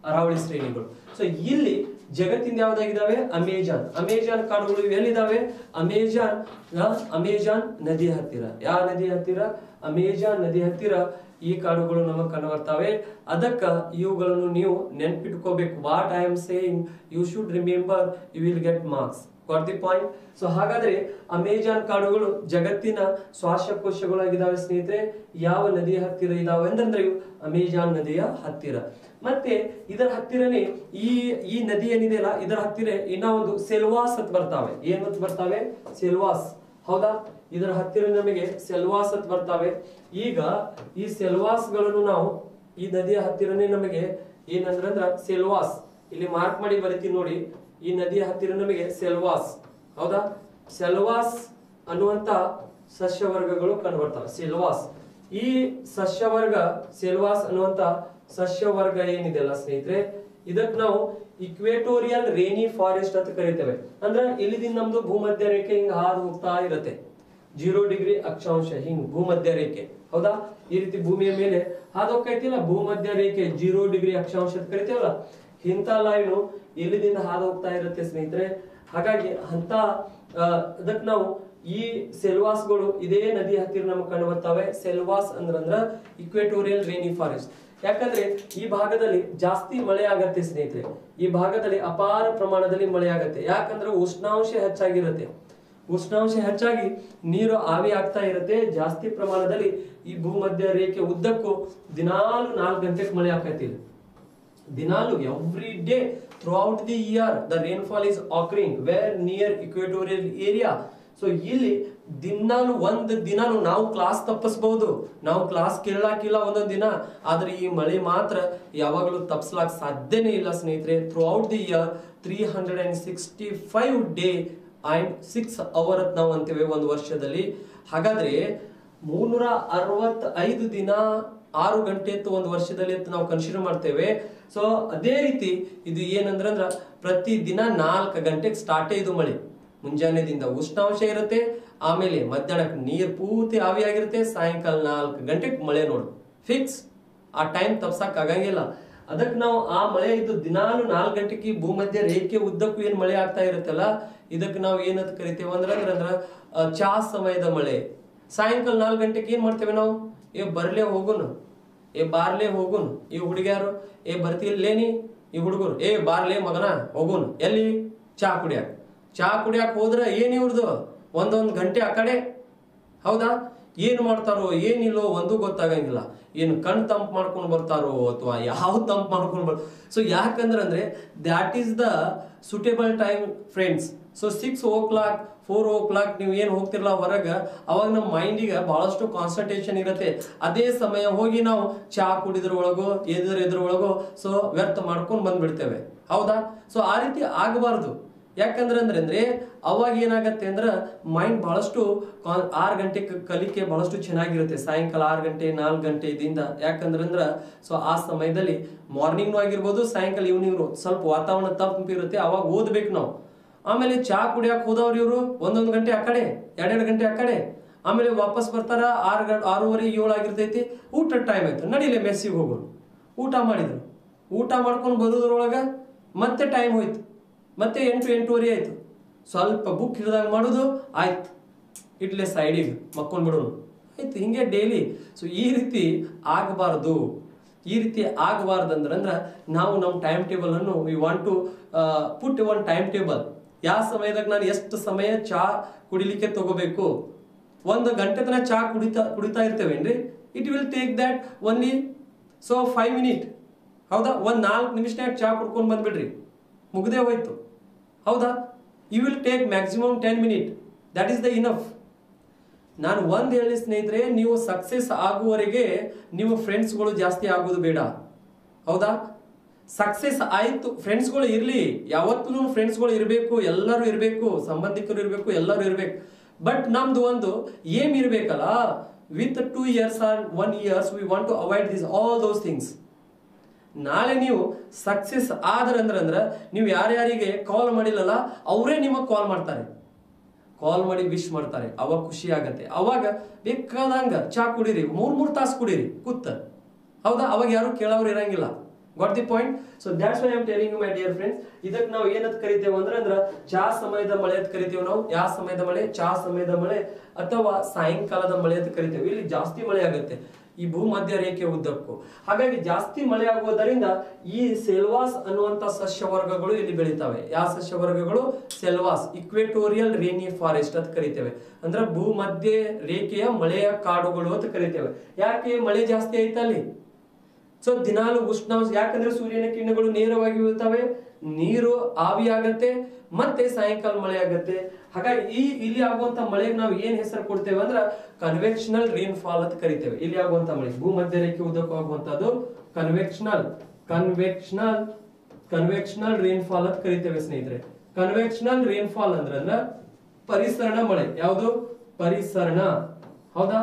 Aravalli ಶ್ರೇಣಿಗಳು. ಸೊ ಇಲ್ಲಿ ಜಗತ್ತಿನ ಯಾವ್ದಾಗಿದ್ದಾವೆ? ಅಮೆಜಾನ್. ಅಮೆಜಾನ್ ಕಾಡುಗಳು ಎಲ್ಲಿದ್ದಾವೆ? ಅಮೆಜಾನ್ ಅಮೆಜಾನ್ ನದಿ ಹತ್ತಿರ. ಯಾವ ನದಿ ಹತ್ತಿರ? ಅಮೆಜಾನ್ ನದಿ ಹತ್ತಿರ ಈ ಕಾಡುಗಳು ನಮಗೆ ಕಂಡು ಬರ್ತಾವೆ. ಅದಕ್ಕ ಇವುಗಳನ್ನು ನೀವು ನೆನ್ಪಿಟ್ಕೋಬೇಕು. What I am saying you should remember, you will get marks. Got the point? So ಹಾಗಾದ್ರೆ ಅಮೆಜಾನ್ ಕಾಡುಗಳು ಜಗತ್ತಿನ ಶ್ವಾಸಕೋಶಗಳಾಗಿದ್ದಾವೆ ಸ್ನೇಹಿತರೆ. ಯಾವ ನದಿಯ ಹತ್ತಿರ ಇದಾವೆ ಅಂತಂದ್ರೆ ಇವು ಅಮೆಜಾನ್ ನದಿಯ ಹತ್ತಿರ. ಮತ್ತೆ ಇದರ ಹತ್ತಿರನೇ ಈ ಈ ನದಿ ಏನಿದೆಯಲ್ಲ, ಇದರ ಹತ್ತಿರ ಇನ್ನ ಒಂದು ಸೆಲ್ವಾಸ್ ಅಂತ ಬರ್ತಾವೆ. ಏನ್ ಅಂತ ಬರ್ತಾವೆ? ಸೆಲ್ವಾಸ್. ಹೌದಾ? ಇದರ ಹತ್ತಿರ ನಮಗೆ ಸೆಲ್ವಾಸ್ ಅಂತ ಬರ್ತಾವೆ. ಈಗ ಈ ಸೆಲ್ವಾಸ್ ಗಳನ್ನು ನಾವು ಈ ನದಿಯ ಹತ್ತಿರನೇ ನಮಗೆ ಏನಂದ್ರೆ ಅಂದ್ರ ಸೆಲ್ವಾಸ್, ಇಲ್ಲಿ ಮಾರ್ಕ್ ಮಾಡಿ ಬರಿತೀನಿ ನೋಡಿ. ಈ ನದಿಯ ಹತ್ತಿರ ನಮಗೆ ಸೆಲ್ವಾಸ್, ಹೌದಾ, ಸೆಲ್ವಾಸ್ ಅನ್ನುವಂತ ಸಸ್ಯವರ್ಗಗಳು ಕಂಡು ಬರ್ತವೆ. ಸೆಲ್ವಾಸ್, ಈ ಸಸ್ಯವರ್ಗ ಸೆಲ್ವಾಸ್ ಅನ್ನುವಂತ ಸಸ್ಯವರ್ಗ ಏನಿದೆಯಲ್ಲ ಸ್ನೇಹಿತರೆ, ಇದಕ್ ನಾವು ಇಕ್ವೇಟೋರಿಯಲ್ ರೇನಿ ಫಾರೆಸ್ಟ್ ಅಂತ ಕರಿತೇವೆ. ಅಂದ್ರೆ ಇಲ್ಲಿದಿಂದ ನಮ್ದು ಭೂಮಧ್ಯ ರೇಖೆ ಹಿಂಗ್ ಹಾದು ಹೋಗ್ತಾ ಇರುತ್ತೆ, ಜೀರೋ ಡಿಗ್ರಿ ಅಕ್ಷಾಂಶ ಹಿಂಗ್ ಭೂಮಧ್ಯ ರೇಖೆ, ಹೌದಾ, ಈ ರೀತಿ ಭೂಮಿಯ ಮೇಲೆ ಹಾದು ಹೋಗ್ತೈತಿಲ್ಲ ಭೂಮಧ್ಯ ರೇಖೆ ಜೀರೋ ಡಿಗ್ರಿ ಅಕ್ಷಾಂಶ ಅಂತ ಕರಿತೇವಲ್ಲ, ಇಂಥ ಲೈನು ಇಲ್ಲಿದಿಂದ ಹಾದು ಹೋಗ್ತಾ ಇರುತ್ತೆ ಸ್ನೇಹಿತರೆ. ಹಾಗಾಗಿ ಅಂತ ಅದಕ್ಕೆ ನಾವು ಈ ಸೆಲ್ವಾಸ್ಗಳು ಇದೇ ನದಿ ಹತ್ತಿರ ನಮಗೆ ಕಂಡು ಬರ್ತವೆ. ಸೆಲ್ವಾಸ್ ಅಂದ್ರ ಇಕ್ವೇಟೋರಿಯಲ್ ರೇನಿ ಫಾರೆಸ್ಟ್. ಯಾಕಂದ್ರೆ ಈ ಭಾಗದಲ್ಲಿ ಜಾಸ್ತಿ ಮಳೆ ಆಗತ್ತೆ ಸ್ನೇಹಿತರೆ, ಈ ಭಾಗದಲ್ಲಿ ಅಪಾರ ಪ್ರಮಾಣದಲ್ಲಿ ಮಳೆ ಆಗತ್ತೆ. ಯಾಕಂದ್ರೆ ಉಷ್ಣಾಂಶ ಹೆಚ್ಚಾಗಿರುತ್ತೆ, ಉಷ್ಣಾಂಶ ಹೆಚ್ಚಾಗಿ ನೀರು ಆವಿ ಆಗ್ತಾ ಇರುತ್ತೆ. ಜಾಸ್ತಿ ಪ್ರಮಾಣದಲ್ಲಿ ಈ ಭೂಮಧ್ಯ ರೇಖೆ ಉದ್ದಕ್ಕೂ ದಿನಾಲು ನಾಲ್ಕು ಗಂಟೆಗೆ ಮಳೆ ಆಕೈತಿ. ದಿನಾಲು every day throughout the year the rainfall is occurring where near equatorial area. So ಇಲ್ಲಿ ದಿನಾಲು ಒಂದ್ ದಿನಾನು ನಾವು ಕ್ಲಾಸ್ ತಪ್ಪಿಸಬಹುದು, ನಾವು ಕ್ಲಾಸ್ ಕೇಳಾಕಿಲ್ಲ ಒಂದೊಂದ್ ದಿನ, ಆದ್ರೆ ಈ ಮಳೆ ಮಾತ್ರ ಯಾವಾಗಲೂ ತಪ್ಪಿಸ್ಲಾಕ್ ಸಾಧ್ಯನೇ ಇಲ್ಲ ಸ್ನೇಹಿತರೆ. Throughout the year three hundred and sixty five day and six hour ನಾವು ಅಂತೇವೆ ಒಂದು ವರ್ಷದಲ್ಲಿ. ಹಾಗಾದ್ರೆ ಮೂರ್ನೂರ ಅರವತ್ ಐದು ದಿನ ಆರು ಗಂಟೆ ಅಂತ ಒಂದು ವರ್ಷದಲ್ಲಿ ಅಂತ ನಾವು ಕನ್ಸಿಡರ್ ಮಾಡ್ತೇವೆ. ಸೊ ಅದೇ ರೀತಿ ಇದು ಏನಂದ್ರ ಅಂದ್ರ ಪ್ರತಿ ದಿನ ನಾಲ್ಕು ಗಂಟೆಗೆ ಸ್ಟಾರ್ಟೇ ಇದು ಮಳೆ. ಮುಂಜಾನೆದಿಂದ ಉಷ್ಣಾಂಶ ಇರುತ್ತೆ, ಆಮೇಲೆ ಮಧ್ಯಾಹ್ನಕ್ಕೆ ನೀರ್ ಪೂರ್ತಿ ಆವಿಯಾಗಿರುತ್ತೆ, ಸಾಯಂಕಾಲ ನಾಲ್ಕು ಗಂಟೆಗೆ ಮಳೆ ನೋಡು ಫಿಕ್ಸ್. ಆ ಟೈಮ್ ತಪ್ಸಕ್ ಆಗಂಗಿಲ್ಲ. ಅದಕ್ಕೆ ನಾವು ಆ ಮಳೆ ಇದ್ದು ದಿನಾಲು ನಾಲ್ಕು ಗಂಟೆಗೆ ಭೂಮಧ್ಯ ರೇಖೆ ಉದ್ದಕ್ಕೂ ಏನ್ ಮಳೆ ಆಗ್ತಾ ಇರುತ್ತಲ್ಲ, ಇದಕ್ಕೆ ನಾವು ಏನಂತ ಕರಿತೇವೆ ಅಂದ್ರ ಅಂದ್ರ ಚಾ ಸಮಯದ ಮಳೆ. ಸಾಯಂಕಾಲ ನಾಲ್ಕು ಗಂಟೆಗೆ ಏನ್ ಮಾಡ್ತೇವೆ ನಾವು? ಏ ಬರ್ಲೇ ಹೋಗುನು, ಏ ಬಾರ್ಲೆ ಹೋಗುನು. ಈ ಹುಡುಗ್ಯಾರು ಏ ಬರ್ತಿಲ್ಲೇನಿ, ಈ ಹುಡುಗರು ಏ ಬಾರ್ಲೆ ಮಗನ ಹೋಗುನು. ಎಲ್ಲಿ? ಚಾ ಕುಡಿಯಾಕ. ಚಾ ಕುಡಿಯಾಕ ಹೋದ್ರ ಏನ್ ಇವ್ರದು ಒಂದೊಂದ್ ಗಂಟೆ ಆ ಕಡೆ, ಹೌದಾ? ಏನ್ ಮಾಡ್ತಾರೋ ಏನಿಲ್ಲೋ ಒಂದು ಗೊತ್ತಾಗಂಗಿಲ್ಲ. ಏನು ಕಣ್ ತಂಪ್ ಮಾಡ್ಕೊಂಡು ಬರ್ತಾರೋ ಅಥವಾ ಯಾವ ತಂಪ್ ಮಾಡ್ಕೊಂಡು ಬರ್ ಸೊ ಯಾಕಂದ್ರೆ ಅಂದ್ರೆ that is the suitable time friends. So six o'clock four o'clock ನೀವು ಏನ್ ಹೋಗ್ತಿರಲ್ಲ ಹೊರಗ, ಅವಾಗ ನಮ್ಮ ಮೈಂಡಿಗೆ ಬಹಳಷ್ಟು ಕಾನ್ಸಂಟ್ರೇಷನ್ ಇರುತ್ತೆ. ಅದೇ ಸಮಯ ಹೋಗಿ ನಾವು ಚಾ ಕುಡಿದ್ರ ಒಳಗೋ ಎದುರು ಎದುರ ಒಳಗೋ ಸೊ ವ್ಯರ್ಥ ಮಾಡ್ಕೊಂಡು ಬಂದ್ಬಿಡ್ತೇವೆ, ಹೌದಾ? ಸೊ ಆ ರೀತಿ ಆಗಬಾರ್ದು. ಯಾಕಂದ್ರೆ ಅಂದ್ರೆ ಅಂದ್ರೆ ಅವಾಗ ಏನಾಗತ್ತೆ ಅಂದ್ರ ಮೈಂಡ್ ಬಹಳಷ್ಟು ಆರು ಗಂಟೆ ಕಲಿಕೆ ಬಹಳಷ್ಟು ಚೆನ್ನಾಗಿರುತ್ತೆ. ಸಾಯಂಕಾಲ ಆರು ಗಂಟೆ ನಾಲ್ಕು ಗಂಟೆ ಇದಿಂದ, ಯಾಕಂದ್ರೆ ಅಂದ್ರ ಸೊ ಆ ಸಮಯದಲ್ಲಿ ಮಾರ್ನಿಂಗ್ ಆಗಿರ್ಬೋದು, ಸಾಯಂಕಾಲ ಈವ್ನಿಂಗ್ ಸ್ವಲ್ಪ ವಾತಾವರಣ ತಂಪಿರುತ್ತೆ, ಅವಾಗ ಓದ್ಬೇಕು ನಾವು. ಆಮೇಲೆ ಚಾ ಕುಡಿಯಕ್ ಹೋದವ್ರು ಇವರು ಒಂದೊಂದು ಗಂಟೆ ಆ ಕಡೆ, ಎರಡೆರಡು ಗಂಟೆ ಆ ಕಡೆ, ಆಮೇಲೆ ವಾಪಸ್ ಬರ್ತಾರ ಆರು ಗಂಟೆ ಆರೂವರೆ ಏಳು ಆಗಿರ್ತೈತಿ. ಊಟದ ಟೈಮ್ ಆಯ್ತು, ನಡಿಲೆ ಮೆಸ್ಸಿಗೆ ಹೋಗೋರು. ಊಟ ಮಾಡಿದ್ರು, ಊಟ ಮಾಡ್ಕೊಂಡು ಬರೋದ್ರೊಳಗ ಮತ್ತೆ ಟೈಮ್ ಹೋಯ್ತು, ಮತ್ತೆ ಎಂಟು ಎಂಟೂವರೆ ಆಯ್ತು. ಸ್ವಲ್ಪ ಬುಕ್ ಹಿಡ್ದಾಗ ಮಾಡೋದು ಆಯ್ತು, ಇಡ್ಲೆ ಸೈಡಿಗೆ ಮಕ್ಕೊಂಡ್ ಬಿಡೋನು ಆಯ್ತು. ಹಿಂಗೆ ಡೈಲಿ. ಸೊ ಈ ರೀತಿ ಆಗಬಾರ್ದು. ಈ ರೀತಿ ಆಗಬಾರ್ದು ಅಂದ್ರೆ ಅಂದ್ರ ನಾವು ನಮ್ಮ ಟೈಮ್ ಟೇಬಲ್ ಅನ್ನು we want to put one time table. ಯಾವ ಸಮಯದಾಗ ನಾನು ಎಷ್ಟು ಸಮಯ ಚಾ ಕುಡಿಲಿಕ್ಕೆ ತಗೋಬೇಕು, ಒಂದು ಗಂಟೆ ತನಕ ಚಾ ಕುಡಿತಾ ಕುಡಿತಾ ಇರ್ತೇವೇನ್ರಿ, it will take that only so five minute, ಹೌದಾ? ಒಂದ್ ನಾಲ್ಕು ನಿಮಿಷನಾಗ ಚಾ ಕುಡ್ಕೊಂಡು ಬಂದ್ಬಿಡ್ರಿ, ಮುಗ್ದೇ ಹೋಯ್ತು, ಹೌದಾ? You will take maximum ten minute, that is the enough. ನಾನು ಒಂದ್ ಹೇಳಿ ಸ್ನೇಹಿತರೆ, ನೀವು ಸಕ್ಸೆಸ್ ಆಗುವವರೆಗೆ ನೀವು ಫ್ರೆಂಡ್ಸ್ಗಳು ಜಾಸ್ತಿ ಆಗೋದು ಬೇಡ, ಹೌದಾ? ಸಕ್ಸೆಸ್ ಆಯ್ತು, ಫ್ರೆಂಡ್ಸ್ಗಳು ಇರ್ಲಿ, ಯಾವತ್ತೂ ಫ್ರೆಂಡ್ಸ್ಗಳು ಇರಬೇಕು, ಎಲ್ಲರೂ ಇರಬೇಕು, ಸಂಬಂಧಿಕರು ಇರಬೇಕು, ಎಲ್ಲರೂ ಇರ್ಬೇಕು. ಬಟ್ ನಮ್ದು ಒಂದು ಏಮ್ ಇರ್ಬೇಕಲ್ಲ, with two years or one years we want to avoid this all those things. ನಾಳೆ ನೀವು ಸಕ್ಸೆಸ್ ಆದ್ರ ಅಂದ್ರ ಅಂದ್ರ ನೀವು ಯಾರ್ಯಾರಿಗೆ ಕಾಲ್ ಮಾಡಿಲ್ಲಲ್ಲ ಅವರೇ ನಿಮಗ್ ಕಾಲ್ ಮಾಡ್ತಾರೆ, ಕಾಲ್ ಮಾಡಿ ವಿಶ್ ಮಾಡ್ತಾರೆ, ಅವಾಗ ಖುಷಿ ಆಗತ್ತೆ. ಅವಾಗ ಬೇಕಾದಂಗ ಚಾ ಕುಡೀರಿ, ಮೂರ್ ಮೂರ್ ತಾಸು ಕುಡೀರಿ ಕೂತ, ಹೌದಾ? ಅವಾಗ ಯಾರು ಕೇಳೋರು ಇರಂಗಿಲ್ಲ. Got the point. So that's why I am telling you my dear friends, ಇದಕ್ಕೆ ನಾವು ಏನಂತ ಕರಿತೇವೆ ಅಂದ್ರೆ ಅಂದ್ರ ಚಾ ಸಮಯದ ಮಳೆ ಅಂತ ಕರಿತೇವೆ ನಾವು. ಯಾವ ಸಮಯದ ಮಳೆ? ಚಾ ಸಮಯದ ಮಳೆ ಅಥವಾ ಸಾಯಂಕಾಲದ ಮಳೆ ಅಂತ ಕರಿತೇವೆ. ಇಲ್ಲಿ ಜಾಸ್ತಿ ಮಳೆ ಆಗುತ್ತೆ ಈ ಭೂಮಧ್ಯ ರೇಖೆ ಉದ್ದಕ್ಕೂ. ಹಾಗಾಗಿ ಜಾಸ್ತಿ ಮಳೆ ಆಗುವುದರಿಂದ ಈ ಸೆಲ್ವಾಸ್ ಅನ್ನುವಂತ ಸಸ್ಯ ವರ್ಗಗಳು ಇಲ್ಲಿ ಬೆಳಿತಾವೆ. ಯಾವ ಸಸ್ಯ ವರ್ಗಗಳು? ಸೆಲ್ವಾಸ್, ಇಕ್ವೆಟೋರಿಯಲ್ ರೇನಿ ಫಾರೆಸ್ಟ್ ಅಂತ ಕರಿತೇವೆ. ಅಂದ್ರೆ ಭೂಮಧ್ಯ ರೇಖೆಯ ಮಳೆಯ ಕಾಡುಗಳು ಅಂತ ಕರಿತೇವೆ. ಯಾಕೆ? ಮಳೆ ಜಾಸ್ತಿ ಐತಲ್ಲಿ. ಸೊ ದಿನಾಲು ಉಷ್ಣಾಂಶ, ಯಾಕಂದ್ರೆ ಸೂರ್ಯನ ಕಿರಣಗಳು ನೇರವಾಗಿ ಬೀಳ್ತವೆ, ನೀರು ಆವಿಯಾಗತ್ತೆ, ಮತ್ತೆ ಸಾಯಂಕಾಲ ಮಳೆ ಆಗತ್ತೆ. ಹಾಗಾಗಿ ಈ ಇಲ್ಲಿ ಆಗುವಂತ ಮಳೆಗೆ ನಾವು ಏನ್ ಹೆಸರು ಕೊಡ್ತೇವೆ ಅಂದ್ರ ಕನ್ವೆಕ್ಷನಲ್ ರೇನ್ ಫಾಲ್ ಅಂತ ಕರಿತೇವೆ. ಇಲ್ಲಿ ಆಗುವಂತ ಮಳೆ ಭೂಮಧ್ಯ ರೇಖೆ ಉದ್ದಕ್ಕೂ ಆಗುವಂತದ್ದು convectional convectional convectional rainfall ಅಂತ ಕರಿತೇವೆ ಸ್ನೇಹಿತರೆ. ಕನ್ವೆಕ್ಷನಲ್ ರೇನ್ ಫಾಲ್ ಅಂದ್ರೆ ಪರಿಸರಣ ಮಳೆ. ಯಾವುದು? ಪರಿಸರಣ. ಹೌದಾ?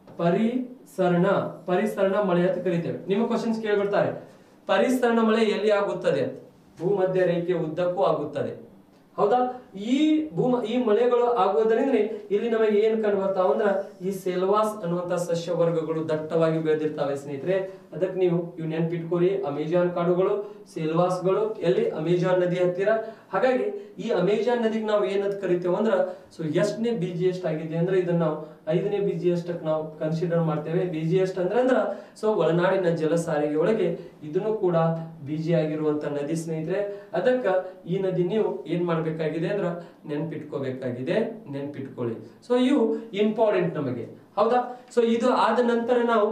ಪರಿಸರಣ ಪರಿಸರಣ ಮಳೆ ಅಂತ ಕರಿತೇವೆ. ನಿಮ್ಮ ಕ್ವಶನ್ಸ್ ಕೇಳ್ಬಿಡ್ತಾರೆ, ಪರಿಸರಣ ಮಳೆ ಎಲ್ಲಿ ಆಗುತ್ತದೆ ಅಂತ. ಭೂಮಧ್ಯ ರೇಖೆ ಉದ್ದಕ್ಕೂ ಆಗುತ್ತದೆ. ಹೌದಾ? ಈ ಭೂಮ ಈ ಮಳೆಗಳು ಆಗುವುದರಿಂದ ಇಲ್ಲಿ ನಮಗೆ ಏನ್ ಕಂಡು ಬರ್ತಾವ ಅಂದ್ರ ಈ ಸೆಲ್ವಾಸ್ ಅನ್ನುವಂತ ಸಸ್ಯ ವರ್ಗಗಳು ದಟ್ಟವಾಗಿ ಬೆಳೆದಿರ್ತಾವೆ ಸ್ನೇಹಿತರೆ. ಅದಕ್ಕೆ ನೀವು ಇವ್ ನೆನ್ಪಿಟ್ಕೋರಿ, ಅಮೆಜಾನ್ ಕಾಡುಗಳು, ಸೆಲ್ವಾಸ್ಗಳು ಎಲ್ಲಿ? ಅಮೆಜಾನ್ ನದಿ ಹತ್ತಿರ. ಹಾಗಾಗಿ ಈ ಅಮೆಜಾನ್ ನದಿಗೆ ನಾವು ಏನಂತ ಕರಿತೇವೆ ಅಂದ್ರ ಸೊ ಎಷ್ಟನೇ ಬಿಜಿ ಎಸ್ಟ್ ಆಗಿದೆ ಅಂದ್ರೆ ಇದನ್ನ ನಾವು ಐದನೇ ಬಿಜಿ ಎಷ್ಟಕ್ಕೆ ನಾವು ಕನ್ಸಿಡರ್ ಮಾಡ್ತೇವೆ. ಬಿಜಿ ಎಸ್ಟ್ ಅಂದ್ರೆ ಅಂದ್ರ ಸೊ ಒಳನಾಡಿನ ಜಲ ಸಾರಿಗೆ ಒಳಗೆ ಇದನ್ನು ಕೂಡ ಬಿಜಿ ಆಗಿರುವಂತ ನದಿ ಸ್ನೇಹಿತರೆ. ಅದಕ್ಕ ಈ ನದಿ ನೀವು ಏನ್ ಮಾಡ್ಬೇಕಾಗಿದೆ ಅಂದ್ರ ನೆನ್ಪಿಟ್ಕೋಬೇಕಾಗಿದೆ, ನೆನ್ಪಿಟ್ಕೊಳ್ಳಿ. ಸೊ ಇವು ಇಂಪಾರ್ಟೆಂಟ್ ನಮಗೆ. ಹೌದಾ? ಸೊ ಇದು ಆದ ನಂತರ ನಾವು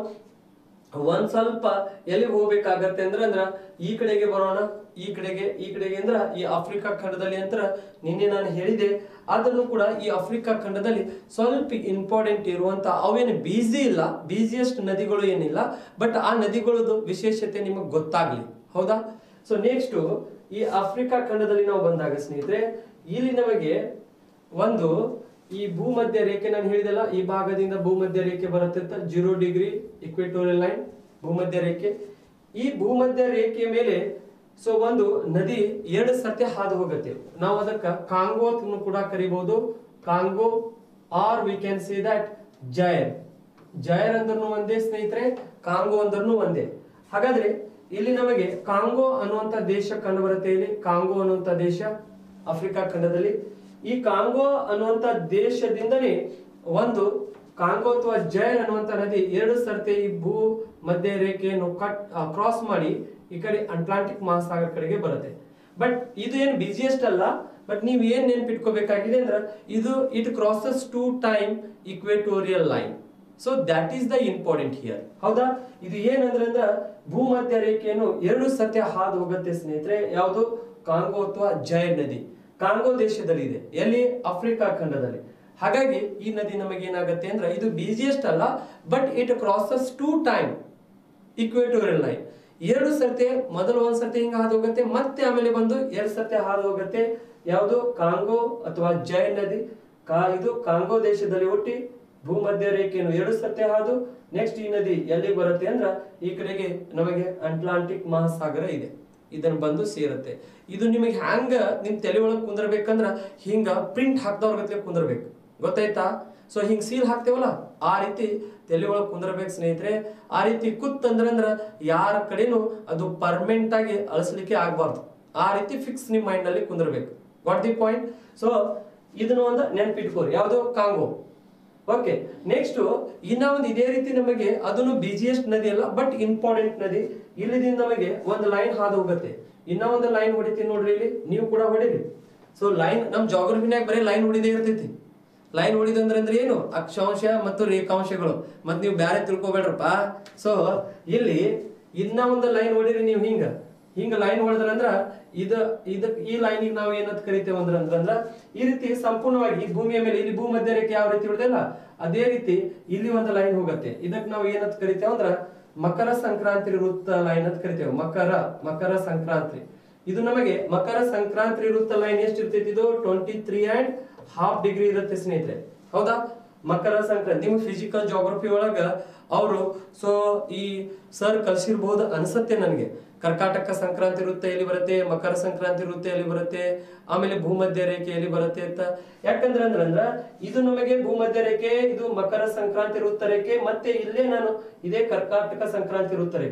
ಒಂದ್ ಸ್ವಲ್ಪ ಎಲ್ಲಿ ಹೋಗ್ಬೇಕಾಗತ್ತೆ ಅಂದ್ರೆ ಅಂದ್ರ ಈ ಕಡೆಗೆ ಬರೋಣ. ಈ ಕಡೆಗೆ ಈ ಕಡೆಗೆ ಅಂದ್ರ ಈ ಆಫ್ರಿಕಾ ಖಂಡದಲ್ಲಿ ಅಂತ ನಿನ್ನೆ ನಾನು ಹೇಳಿದೆ. ಆದ್ರೂ ಕೂಡ ಈ ಆಫ್ರಿಕಾ ಖಂಡದಲ್ಲಿ ಸ್ವಲ್ಪ ಇಂಪಾರ್ಟೆಂಟ್ ಇರುವಂತ ಅವೇನು ಬಿಜಿ ಇಲ್ಲ, ಬಿಜಿಯೆಸ್ಟ್ ನದಿಗಳು ಏನಿಲ್ಲ, ಬಟ್ ಆ ನದಿಗಳದ್ದು ವಿಶೇಷತೆ ನಿಮಗೆ ಗೊತ್ತಾಗ್ಲಿ. ಹೌದಾ? ಸೊ ನೆಕ್ಸ್ಟ್ ಈ ಆಫ್ರಿಕಾ ಖಂಡದಲ್ಲಿ ನಾವು ಬಂದಾಗ ಸ್ನೇಹಿತರೆ ಇಲ್ಲಿ ನಮಗೆ ಒಂದು ಈ ಭೂಮಧ್ಯ ರೇಖೆ ನಾನು ಹೇಳಿದೆಲ್ಲ, ಈ ಭಾಗದಿಂದ ಭೂಮಧ್ಯ ರೇಖೆ ಬರುತ್ತೆ ಅಂತ, ಜೀರೋ ಡಿಗ್ರಿ ಇಕ್ವೆಟೋರಿಯಲ್ ಲೈನ್ ಭೂಮಧ್ಯ ರೇಖೆ. ಈ ಭೂಮಧ್ಯ ರೇಖೆಯ ಮೇಲೆ ಸೊ ಒಂದು ನದಿ ಎರಡು ಸರ್ತಿ ಹಾದು ಹೋಗುತ್ತೆ. ನಾವು ಅದಕ್ಕ ಕಾಂಗೋ ಅಂತ ಕೂಡ ಕರಿಬಹುದು, Congo, or we can say that Zaire. Zaire ಅಂದ್ರೂ ಒಂದೇ ಸ್ನೇಹಿತರೆ, ಕಾಂಗೋ ಅಂದ್ರೂ ಒಂದೇ. ಹಾಗಾದ್ರೆ ಇಲ್ಲಿ ನಮಗೆ ಕಾಂಗೋ ಅನ್ನುವಂತ ದೇಶ ಕಂಡು ಬರುತ್ತೆ. ಇಲ್ಲಿ ಕಾಂಗೋ ಅನ್ನುವಂತ ದೇಶ ಆಫ್ರಿಕಾ ಖಂಡದಲ್ಲಿ. ಈ ಕಾಂಗೋ ಅನ್ನುವಂತ ದೇಶದಿಂದಲೇ ಒಂದು ಕಾಂಗೋ ಅಥವಾ ಜೈರ್ ಅನ್ನುವಂತ ನದಿ ಎರಡು ಸರ್ತಿ ಈ ಭೂ ಮಧ್ಯ ರೇಖೆಯನ್ನು ಕಟ್ ಕ್ರಾಸ್ ಮಾಡಿ ಈ ಕಡೆ ಅಟ್ಲಾಂಟಿಕ್ ಮಹಾಸಾಗರ ಕಡೆಗೆ ಬರುತ್ತೆ. ಬಟ್ ಇದು ಏನ್ ಬಿಜಿಯೆಸ್ಟ್ ಅಲ್ಲ, ಬಟ್ ನೀವ್ ಏನ್ ನೆನ್ಪಿಟ್ಕೋಬೇಕಾಗಿದೆ ಅಂದ್ರೆ ಇದು it crosses two time equatorial line. So that is the important here. ಹೌದಾ? ಇದು ಏನಂದ್ರೆ ಅಂದ್ರ ಭೂಮಧ್ಯ ರೇಖೆಯನ್ನು ಎರಡು ಸತ್ಯ ಹಾದು ಹೋಗುತ್ತೆ ಸ್ನೇಹಿತರೆ. ಯಾವುದು? ಕಾಂಗೋ ಅಥವಾ ಜೈರ್ ನದಿ ಕಾಂಗೋ ದೇಶದಲ್ಲಿ ಇದೆ. ಎಲ್ಲಿ? ಆಫ್ರಿಕಾ ಖಂಡದಲ್ಲಿ. ಹಾಗಾಗಿ ಈ ನದಿ ನಮಗೆ ಏನಾಗುತ್ತೆ ಅಂದ್ರೆ ಇದು ಬಿಜಿಯೆಸ್ಟ್ ಅಲ್ಲ, but it crosses two time equatorial line. ಎರಡು ಸರ್ತಿ, ಮೊದಲು ಒಂದ್ ಸರ್ತಿ ಹಿಂಗ ಹಾದು ಹೋಗುತ್ತೆ, ಮತ್ತೆ ಆಮೇಲೆ ಬಂದು ಎರಡು ಸರ್ತಿ ಹಾದು ಹೋಗುತ್ತೆ. ಯಾವುದು? ಕಾಂಗೋ ಅಥವಾ ಜೈರ್ ನದಿ. ಕಾ ಇದು ಕಾಂಗೋ ದೇಶದಲ್ಲಿ ಹುಟ್ಟಿ ಭೂಮಧ್ಯ ರೇಖೆಯನ್ನು ಎರಡು ಸರ್ತಿ ಹಾದು ನೆಕ್ಸ್ಟ್ ಈ ನದಿ ಎಲ್ಲಿ ಬರುತ್ತೆ ಅಂದ್ರ ಈ ಕಡೆಗೆ ನಮಗೆ ಅಟ್ಲಾಂಟಿಕ್ ಮಹಾಸಾಗರ ಇದೆ, ಇದನ್ನ ಬಂದು ಸೇರುತ್ತೆ. ಇದು ನಿಮಗೆ ಹ್ಯಾಂಗ ನಿಮ್ ತಲೆ ಒಳಗ್ ಕುಂದರ್ಬೇಕಂದ್ರ ಹಿಂಗ ಪ್ರಿಂಟ್ ಹಾಕ್ದವ್ರ ಗತ್ಲೆ ಕುಂದರ್ಬೇಕು. ಗೊತ್ತಾಯ್ತಾ? ಸೊ ಹಿಂಗ್ ಸೀಲ್ ಹಾಕ್ತೇವಲ್ಲ ಆ ರೀತಿ ತಲೆ ಒಳಗ್ ಕುಂದರ್ಬೇಕು ಸ್ನೇಹಿತರೆ. ಆ ರೀತಿ ಕುತ್ತಂದ್ರ ಅಂದ್ರ ಯಾರ ಕಡೆನೂ ಅದು ಪರ್ಮನೆಂಟ್ ಆಗಿ ಅಳಿಸ್ಲಿಕ್ಕೆ ಆಗ್ಬಾರ್ದು. ಆ ರೀತಿ ಫಿಕ್ಸ್ ನಿಮ್ ಮೈಂಡ್ ಅಲ್ಲಿ ಕುಂದರ್ಬೇಕು. What the point? ಸೊ ಇದನ್ನ ಒಂದು ನೆನ್ಪಿಟ್ಕೋರಿ. ಯಾವುದು? ಕಾಂಗೋ. ಓಕೆ. ನೆಕ್ಸ್ಟ್ ಇನ್ನ ಒಂದು ಇದೇ ರೀತಿ ನಮಗೆ ಅದನ್ನು ಬಿಜಿಯೆಸ್ಟ್ ನದಿ ಅಲ್ಲ, ಬಟ್ ಇಂಪಾರ್ಟೆಂಟ್ ನದಿ. ಇಲ್ಲಿದಿಂದ ನಮಗೆ ಒಂದು ಲೈನ್ ಹಾದು ಹೋಗುತ್ತೆ. ಇನ್ನ ಒಂದು ಲೈನ್ ಹೊಡಿತೀನಿ ನೋಡ್ರಿ, ಇಲ್ಲಿ ನೀವು ಕೂಡ ಹೊಡಿರಿ. ಸೊ ಲೈನ್ ನಮ್ ಜಾಗ್ರಫಿನಾಗ ಬರೀ ಲೈನ್ ಹೊಡಿದೇ ಇರ್ತೈತಿ. ಲೈನ್ ಹೊಡಿದಂದ್ರೆ ಅಂದ್ರೆ ಏನು? ಅಕ್ಷಾಂಶ ಮತ್ತು ರೇಖಾಂಶಗಳು. ಮತ್ ನೀವು ಬ್ಯಾರೆ ತಿಳ್ಕೊಬೇಡ್ರಪ್ಪ. ಸೊ ಇಲ್ಲಿ ಇನ್ನ ಒಂದು ಲೈನ್ ಹೊಡಿರಿ ನೀವು. ಹಿಂಗ ಹಿಂಗ ಲೈನ್ ಹೊಡೆದ್ರಂದ್ರ ಇದ ಇದ ಈ ಲೈನಿಗೆ ನಾವು ಏನಂತ ಕರಿತೇವೆ ಅಂದ್ರ ಅಂದ್ರ ಈ ರೀತಿ ಸಂಪೂರ್ಣವಾಗಿ ಈ ಭೂಮಿಯ ಮೇಲೆ ಇಲ್ಲಿ ಭೂಮಧ್ಯ ರೇಖೆ ಯಾವ ರೀತಿ ಹೊಡೆದಲ್ಲ ಅದೇ ರೀತಿ ಇಲ್ಲಿ ಒಂದು ಲೈನ್ ಹೋಗುತ್ತೆ. ಇದಕ್ ನಾವು ಏನಂತ ಕರಿತೇವೆ ಅಂದ್ರ ಮಕರ ಸಂಕ್ರಾಂತಿ ವೃತ್ತ ಲೈನ್ ಅಂತ ಕರಿತೇವೆ. ಮಕರ ಮಕರ ಸಂಕ್ರಾಂತಿ ಇದು ನಮಗೆ ಮಕರ ಸಂಕ್ರಾಂತಿ ವೃತ್ತ ಲೈನ್ ಎಷ್ಟು ಇರ್ತೈತಿ? ಇದು twenty three and half degree ಇರುತ್ತೆ ಸ್ನೇಹಿತರೆ. ಹೌದಾ? ಮಕರ ಸಂಕ್ರಾಂತಿ ನಿಮ್ಗೆ ಫಿಸಿಕಲ್ ಜಾಗ್ರಫಿ ಒಳಗ ಅವರು ಸೊ ಈ ಸರ್ ಕಲ್ಸಿರ್ಬಹುದು ಅನ್ಸತ್ತೆ ನನಗೆ. ಕರ್ಕಾಟಕ ಸಂಕ್ರಾಂತಿ ವೃತ್ತ ಎಲ್ಲಿ ಬರುತ್ತೆ, ಮಕರ ಸಂಕ್ರಾಂತಿ ವೃತ್ತ ಎಲ್ಲಿ ಬರುತ್ತೆ, ಆಮೇಲೆ ಭೂಮಧ್ಯ ರೇಖೆ ಎಲ್ಲಿ ಬರುತ್ತೆ ಅಂತ. ಯಾಕಂದ್ರೆ ಅಂದ್ರ ಅಂದ್ರ ಇದು ನಮಗೆ ಭೂಮಧ್ಯ ರೇಖೆ, ಇದು ಮಕರ ಸಂಕ್ರಾಂತಿ ವೃತ್ತ ರೇಖೆ, ಮತ್ತೆ ಇಲ್ಲೇ ನಾನು ಇದೇ ಕರ್ಕಾಟಕ ಸಂಕ್ರಾಂತಿ ವೃತ್ತ ರೇಖೆ.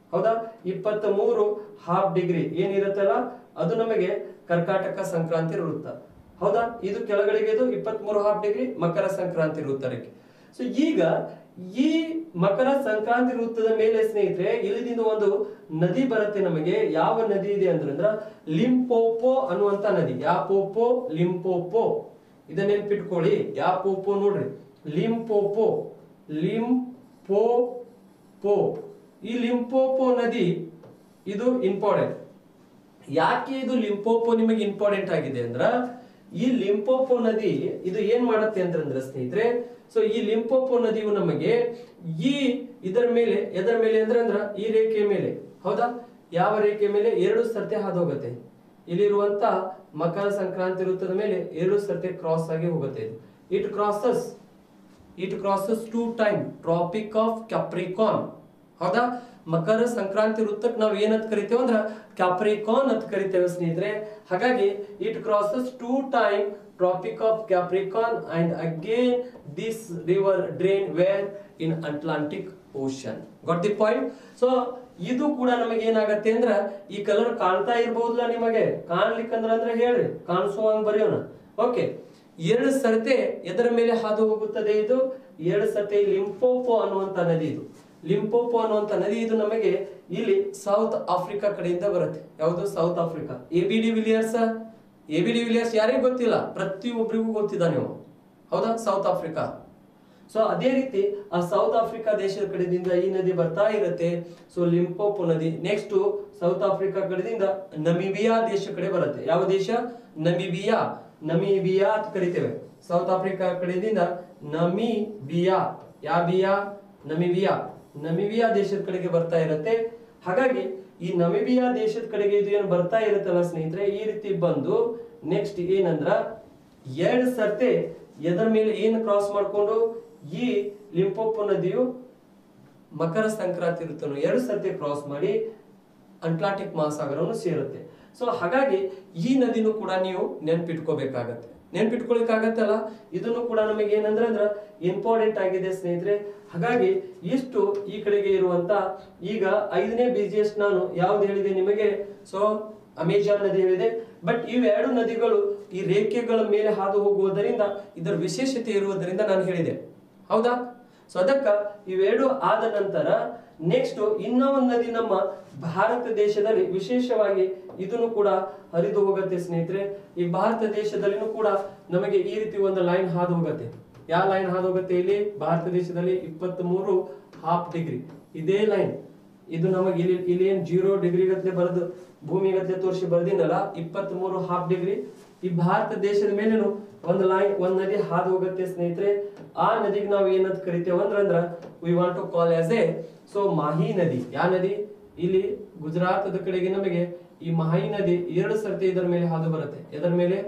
ಹೌದಾ, ಇಪ್ಪತ್ತ ಮೂರು ಹಾಫ್ ಡಿಗ್ರಿ ಏನಿರುತ್ತಲ್ಲ ಅದು ನಮಗೆ ಕರ್ಕಾಟಕ ಸಂಕ್ರಾಂತಿ ವೃತ್ತ. ಹೌದಾ, ಇದು ಕೆಳಗಡೆಗೆ ಇದು ಇಪ್ಪತ್ತ್ ಮೂರು ಹಾಫ್ ಡಿಗ್ರಿ ಮಕರ ಸಂಕ್ರಾಂತಿ ವೃತ್ತ ರೇಖೆ. ಸೊ ಈಗ ಈ ಮಕರ ಸಂಕ್ರಾಂತಿ ವೃತ್ತದ ಮೇಲೆ ಸ್ನೇಹಿತರೆ ಇಲ್ಲಿಂದ ಒಂದು ನದಿ ಬರುತ್ತೆ ನಮಗೆ. ಯಾವ ನದಿ ಇದೆ ಅಂದ್ರೆ ಲಿಂಪೋಪೋ ಅನ್ನುವಂತ ನದಿ. ಯಾಪೋಪೋ ಲಿಂಪೋಪೋ, ಇದನ್ನ ನೆನ್ಪಿಟ್ಕೊಳ್ಳಿ. ಯಾಪೋಪೋ ನೋಡ್ರಿ, ಲಿಂಪೋಪೋ ಲಿಂಪೋಪೋ ಈ ಲಿಂಪೋಪೋ ನದಿ ಇದು ಇಂಪಾರ್ಟೆಂಟ್. ಯಾಕೆ ಇದು ಲಿಂಪೋಪೋ ನಿಮಗೆ ಇಂಪಾರ್ಟೆಂಟ್ ಆಗಿದೆ ಅಂದ್ರ ಈ ಲಿಂಪೋಪೋ ನದಿ ಇದು ಏನ್ ಮಾಡುತ್ತೆ ಅಂತಂದ್ರೆ ಸ್ನೇಹಿತರೆ, ಸೊ ಈ ಲಿಂಪೋಪೋ ನದಿಯು ನಮಗೆ ಈ ಇದರ ಮೇಲೆ ಎದರ ಮೇಲೆ ಅಂದ್ರೆ ಅಂದ್ರ ಈ ರೇಖೆಯ ಮೇಲೆ. ಹೌದಾ, ಯಾವ ರೇಖೆಯ ಮೇಲೆ? ಎರಡು ಸರ್ತಿ ಹಾದು ಹೋಗುತ್ತೆ. ಇಲ್ಲಿರುವಂತ ಮಕರ ಸಂಕ್ರಾಂತಿ ವೃತ್ತದ ಮೇಲೆ ಎರಡು ಸರ್ತಿ ಕ್ರಾಸ್ ಆಗಿ ಹೋಗುತ್ತೆ. It crosses it crosses two time tropic of Capricorn. ಹೌದಾ, ಮಕರ ಸಂಕ್ರಾಂತಿ ವೃತ್ತಕ್ಕೆ ನಾವು ಏನಂತ ಕರಿತೇವೆ ಅಂದ್ರ ಕ್ಯಾಪ್ರಿಕಾನ್ ಅಂತ ಕರಿತೇವೆ ಸ್ನೇಹಿತರೆ. ಹಾಗಾಗಿ it crosses two time tropic of Capricorn and again this river drain where in Atlantic ocean. Got the point? So ಇದು ಕೂಡ ನಮಗೆ ಏನಾಗತ್ತೆ ಅಂದ್ರ ಈ ಕಲರ್ ಕಾಣ್ತಾ ಇರಬಹುದಲ್ಲ ನಿಮಗೆ? ಕಾಣ್ಲಿಕ್ಕಂದ್ರ ಅಂದ್ರೆ ಹೇಳ್ರಿ, ಕಾಣಿಸುವಂಗ ಬರೆಯೋಣ. ಓಕೆ, ಎರಡು ಸರ್ತೆ ಎದರ ಮೇಲೆ ಹಾದು ಹೋಗುತ್ತದೆ? ಇದು ಎರಡು ಸರ್ತೆ ಲಿಂಪೋಪೋ ಅನ್ನುವಂತ ನದಿ. ಇದು ಲಿಂಪೋಪೋ ಅನ್ನುವಂತ ನದಿ ಇದು ನಮಗೆ ಇಲ್ಲಿ ಸೌತ್ ಆಫ್ರಿಕಾ ಕಡೆಯಿಂದ ಬರುತ್ತೆ. ಯಾವುದು? South Africa. A B de Villiers A B de Villiers ಯಾರಿಗೂ ಗೊತ್ತಿಲ್ಲ? ಪ್ರತಿಯೊಬ್ಬರಿಗೂ ಗೊತ್ತಿದ್ದ ನೀವು. ಹೌದಾ, ಸೌತ್ ಆಫ್ರಿಕಾ. ಸೊ ಅದೇ ರೀತಿ ಆ ಸೌತ್ ಆಫ್ರಿಕಾ ದೇಶದ ಕಡೆಯಿಂದ ಈ ನದಿ ಬರ್ತಾ ಇರುತ್ತೆ. ಸೊ ಲಿಂಪೋಪೋ ನದಿ ನೆಕ್ಸ್ಟ್ ಸೌತ್ ಆಫ್ರಿಕಾ ಕಡೆಯಿಂದ ನಮಿಬಿಯಾ ದೇಶ ಕಡೆ ಬರುತ್ತೆ. ಯಾವ ದೇಶ? ನಮಿಬಿಯಾ. ನಮಿಬಿಯಾ ಅಂತ ಕರಿತೇವೆ. ಸೌತ್ ಆಫ್ರಿಕಾ ಕಡೆಯಿಂದ ನಮಿಬಿಯಾ. ಯಾ ಬಿಯಾ? ನಮಿಬಿಯಾ. ನಮಿಬಿಯಾ ದೇಶದ ಕಡೆಗೆ ಬರ್ತಾ ಇರುತ್ತೆ. ಹಾಗಾಗಿ ಈ ನಮಿಬಿಯಾ ದೇಶದ ಕಡೆಗೆ ಇದು ಏನು ಬರ್ತಾ ಇರುತ್ತಲ್ಲ ಸ್ನೇಹಿತರೆ, ಈ ರೀತಿ ಬಂದು ನೆಕ್ಸ್ಟ್ ಏನಂದ್ರ ಎರಡ್ ಸರ್ತೆ ಎದರ ಮೇಲೆ ಏನು ಕ್ರಾಸ್ ಮಾಡ್ಕೊಂಡು ಈ ಲಿಂಪೋಪೋ ನದಿಯು ಮಕರ ಸಂಕ್ರಾಂತಿ ವೃತ್ತವನ್ನು ಎರಡು ಸರ್ತಿ ಕ್ರಾಸ್ ಮಾಡಿ ಅಟ್ಲಾಂಟಿಕ್ ಮಹಾಸಾಗರವನ್ನು ಸೇರುತ್ತೆ. ಸೊ ಹಾಗಾಗಿ ಈ ನದಿನೂ ಕೂಡ ನೀವು ನೆನ್ಪಿಟ್ಕೋಬೇಕಾಗತ್ತೆ. ನೆನ್ಪಿಟ್ಕೊಳಿಕ್ಕಾಗತ್ತಲ್ಲ, ಇದನ್ನು ಕೂಡ ನಮಗೆ ಏನಂದ್ರೆ ಅಂದ್ರ ಇಂಪಾರ್ಟೆಂಟ್ ಆಗಿದೆ ಸ್ನೇಹಿತರೆ. ಹಾಗಾಗಿ ಇಷ್ಟು ಈ ಕಡೆಗೆ ಇರುವಂತ ಈಗ ಐದನೇ ಬಿಸಿಯೆಸ್ಟ್ ನಾನು ಯಾವ್ದು ಹೇಳಿದೆ ನಿಮಗೆ? ಸೊ ಅಮೆಜಾನ್ ನದಿ ಹೇಳಿದೆ. ಬಟ್ ಇವೆರಡು ನದಿಗಳು ಈ ರೇಖೆಗಳ ಮೇಲೆ ಹಾದು ಹೋಗುವುದರಿಂದ ಇದರ ವಿಶೇಷತೆ ಇರುವುದರಿಂದ ನಾನು ಹೇಳಿದೆ. ಹೌದಾ? ಸೊ ಅದಕ್ಕ ಇವೆರಡು ಆದ ನಂತರ ನೆಕ್ಸ್ಟ್ ಇನ್ನೂ ಒಂದು ನದಿ ನಮ್ಮ ಭಾರತ ದೇಶದಲ್ಲಿ ವಿಶೇಷವಾಗಿ ಇದನ್ನು ಕೂಡ ಹರಿದು ಹೋಗುತ್ತೆ ಸ್ನೇಹಿತರೆ. ಈ ಭಾರತ ದೇಶದಲ್ಲಿನೂ ಕೂಡ ನಮಗೆ ಈ ರೀತಿ ಒಂದು ಲೈನ್ ಹಾದು ಹೋಗುತ್ತೆ. ಯಾವ ಲೈನ್ ಹಾದು ಹೋಗುತ್ತೆ? ಇಲ್ಲಿ ಭಾರತ ದೇಶದಲ್ಲಿ ಇಪ್ಪತ್ತ್ ಮೂರು ಹಾಫ್ ಡಿಗ್ರಿ ಇದೇ ಲೈನ್. ಇದು ನಮಗೆ ಇಲ್ಲಿ ಇಲ್ಲಿ ಏನ್ ಜೀರೋ ಡಿಗ್ರಿ ಗತ್ಲೆ ಬರೆದು ಭೂಮಿ ಗತ್ಲೆ ತೋರಿಸಿ ಬರ್ದಿನಲ್ಲ, ಇಪ್ಪತ್ತ್ ಮೂರು ಹಾಫ್ ಡಿಗ್ರಿ ಈ ಭಾರತ ದೇಶದ ಮೇಲೇನು ಒಂದು ಲೈನ್ ಒಂದ್ ನದಿ ಹಾದು ಹೋಗುತ್ತೆ ಸ್ನೇಹಿತರೆ. ಆ ನದಿಗೆ ನಾವು ಏನಂತ ಕರಿತೇವೆ ಅಂದ್ರ ಅಂದ್ರ we want to call as a so Mahi ನದಿ. ಯಾವ ನದಿ? ಇಲ್ಲಿ ಗುಜರಾತದ ಕಡೆಗೆ ನಮಗೆ ಈ ಮಾಹಿ ನದಿ ಎರಡು ಸರ್ತಿ ಇದರ ಮೇಲೆ ಹಾದು ಬರುತ್ತೆ. ಇದರ ಮೇಲೆ?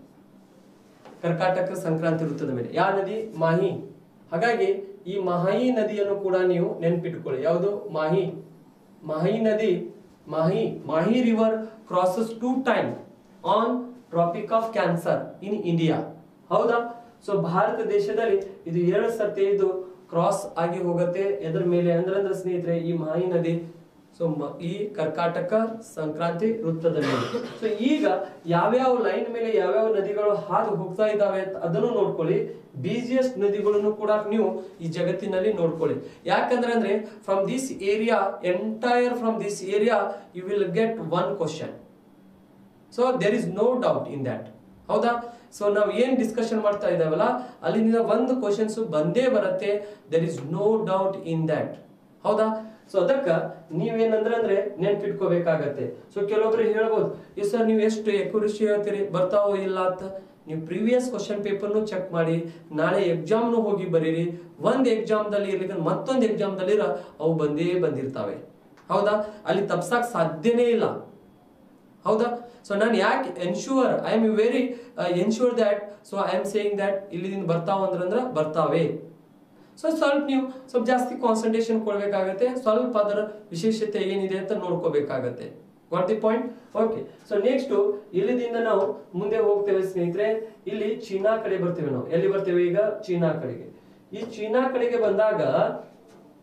ಕರ್ಕಾಟಕ ಸಂಕ್ರಾಂತಿ ವೃತ್ತದ ಮೇಲೆ. ಯಾವ ನದಿ? ಮಾಹಿ. ಹಾಗಾಗಿ ಈ ಮಾಹಿ ನದಿಯನ್ನು ಕೂಡ ನೀವು ನೆನ್ಪಿಟ್ಕೊಳ್ಳಿ. ಯಾವುದು? ಮಾಹಿ. ಮಾಹಿ ನದಿ Mahi Mahi river crosses two time on tropic of cancer in India. ಹೌದಾ? ಸೊ ಭಾರತ ದೇಶದಲ್ಲಿ ಇದು ಎರಡು ಸರ್ತಿ ಇದು ಕ್ರಾಸ್ ಆಗಿ ಹೋಗುತ್ತೆ. ಎದ್ರ ಮೇಲೆ ಅಂದ್ರೆ ಅಂದ್ರೆ ಸ್ನೇಹಿತರೆ ಈ ಮಾಹಿ ನದಿ ಸೊ ಈ ಕರ್ಕಾಟಕ ಸಂಕ್ರಾಂತಿ ವೃತ್ತದ ಮೇಲೆ. ಸೊ ಈಗ ಯಾವ್ಯಾವ ಲೈನ್ ಮೇಲೆ ಯಾವ್ಯಾವ ನದಿಗಳು ಹಾದು ಹೋಗ್ತಾ ಇದ್ದಾವೆ ಅದನ್ನು ನೋಡ್ಕೊಳ್ಳಿ. ಬಿಸಿಯೆಸ್ಟ್ ನದಿಗಳನ್ನು ಕೂಡ ನೀವು ಈ ಜಗತ್ತಿನಲ್ಲಿ ನೋಡ್ಕೊಳ್ಳಿ. ಯಾಕಂದ್ರೆ ಅಂದ್ರೆ from this area entire from this area you will get one question. So there is no doubt in that. ಹೌದಾ? ಸೊ ನಾವು ಏನ್ ಡಿಸ್ಕಷನ್ ಮಾಡ್ತಾ ಇದ್ದಾವಲ್ಲ ಅಲ್ಲಿಂದ ಒಂದು ಕ್ವಶನ್ಸ್ ಬಂದೇ ಬರುತ್ತೆ. There is no doubt in that. ಹೌದಾ? ಸೊ ಅದಕ್ಕ ನೀವೇನಂದ್ರೆ ಅಂದ್ರೆ ನೆನ್ಪಿಟ್ಕೋಬೇಕಾಗತ್ತೆ. ಸೊ ಕೆಲವೊಬ್ರು ಹೇಳ್ಬೋದು, ಈ ಸರ್ ನೀವು ಎಷ್ಟು ಎಕ್ಯುರಸಿ ಹೇಳ್ತೀರಿ, ಬರ್ತಾವೋ ಇಲ್ಲ ಅಂತ. ನೀವು ಪ್ರೀವಿಯಸ್ ಕ್ವಶನ್ ಪೇಪರ್ನು ಚೆಕ್ ಮಾಡಿ, ನಾಳೆ ಎಕ್ಸಾಮ್ನು ಹೋಗಿ ಬರೀರಿ. ಒಂದ್ ಎಕ್ಸಾಮ್ದಲ್ಲಿ ಇರ್ಲಿಕ್ಕೆ ಮತ್ತೊಂದು ಎಕ್ಸಾಮ್ದಲ್ಲಿ ಅವು ಬಂದೇ ಬಂದಿರ್ತಾವೆ. ಹೌದಾ? ಅಲ್ಲಿ ತಪ್ಸಕ್ ಸಾಧ್ಯನೇ ಇಲ್ಲ. ಹೌದಾ? ಸೊ ನಾನು ಯಾಕೆ ensure I am very ensure that so I am saying that ಇಲ್ಲಿಂದ ಬರ್ತಾವ ಅಂದ್ರ ಬರ್ತಾವೆ. ಸೊ ಸ್ವಲ್ಪ ನೀವು ಸ್ವಲ್ಪ ಜಾಸ್ತಿ ಕಾನ್ಸಂಟ್ರೇಷನ್ ಕೊಡ್ಬೇಕಾಗತ್ತೆ. ಸ್ವಲ್ಪ ಅದರ ವಿಶೇಷತೆ ಏನಿದೆ ಅಂತ ನೋಡ್ಕೋಬೇಕಾಗತ್ತೆ. What the point? Okay. So next ಇಲ್ಲಿಂದ ನಾವು ಮುಂದೆ ಹೋಗ್ತೇವೆ ಸ್ನೇಹಿತರೆ. ಇಲ್ಲಿ ಚೀನಾ ಕಡೆ ಬರ್ತೇವೆ ನಾವು. ಎಲ್ಲಿ ಬರ್ತೇವೆ ಈಗ? ಚೀನಾ ಕಡೆಗೆ. ಈ ಚೀನಾ ಕಡೆಗೆ ಬಂದಾಗ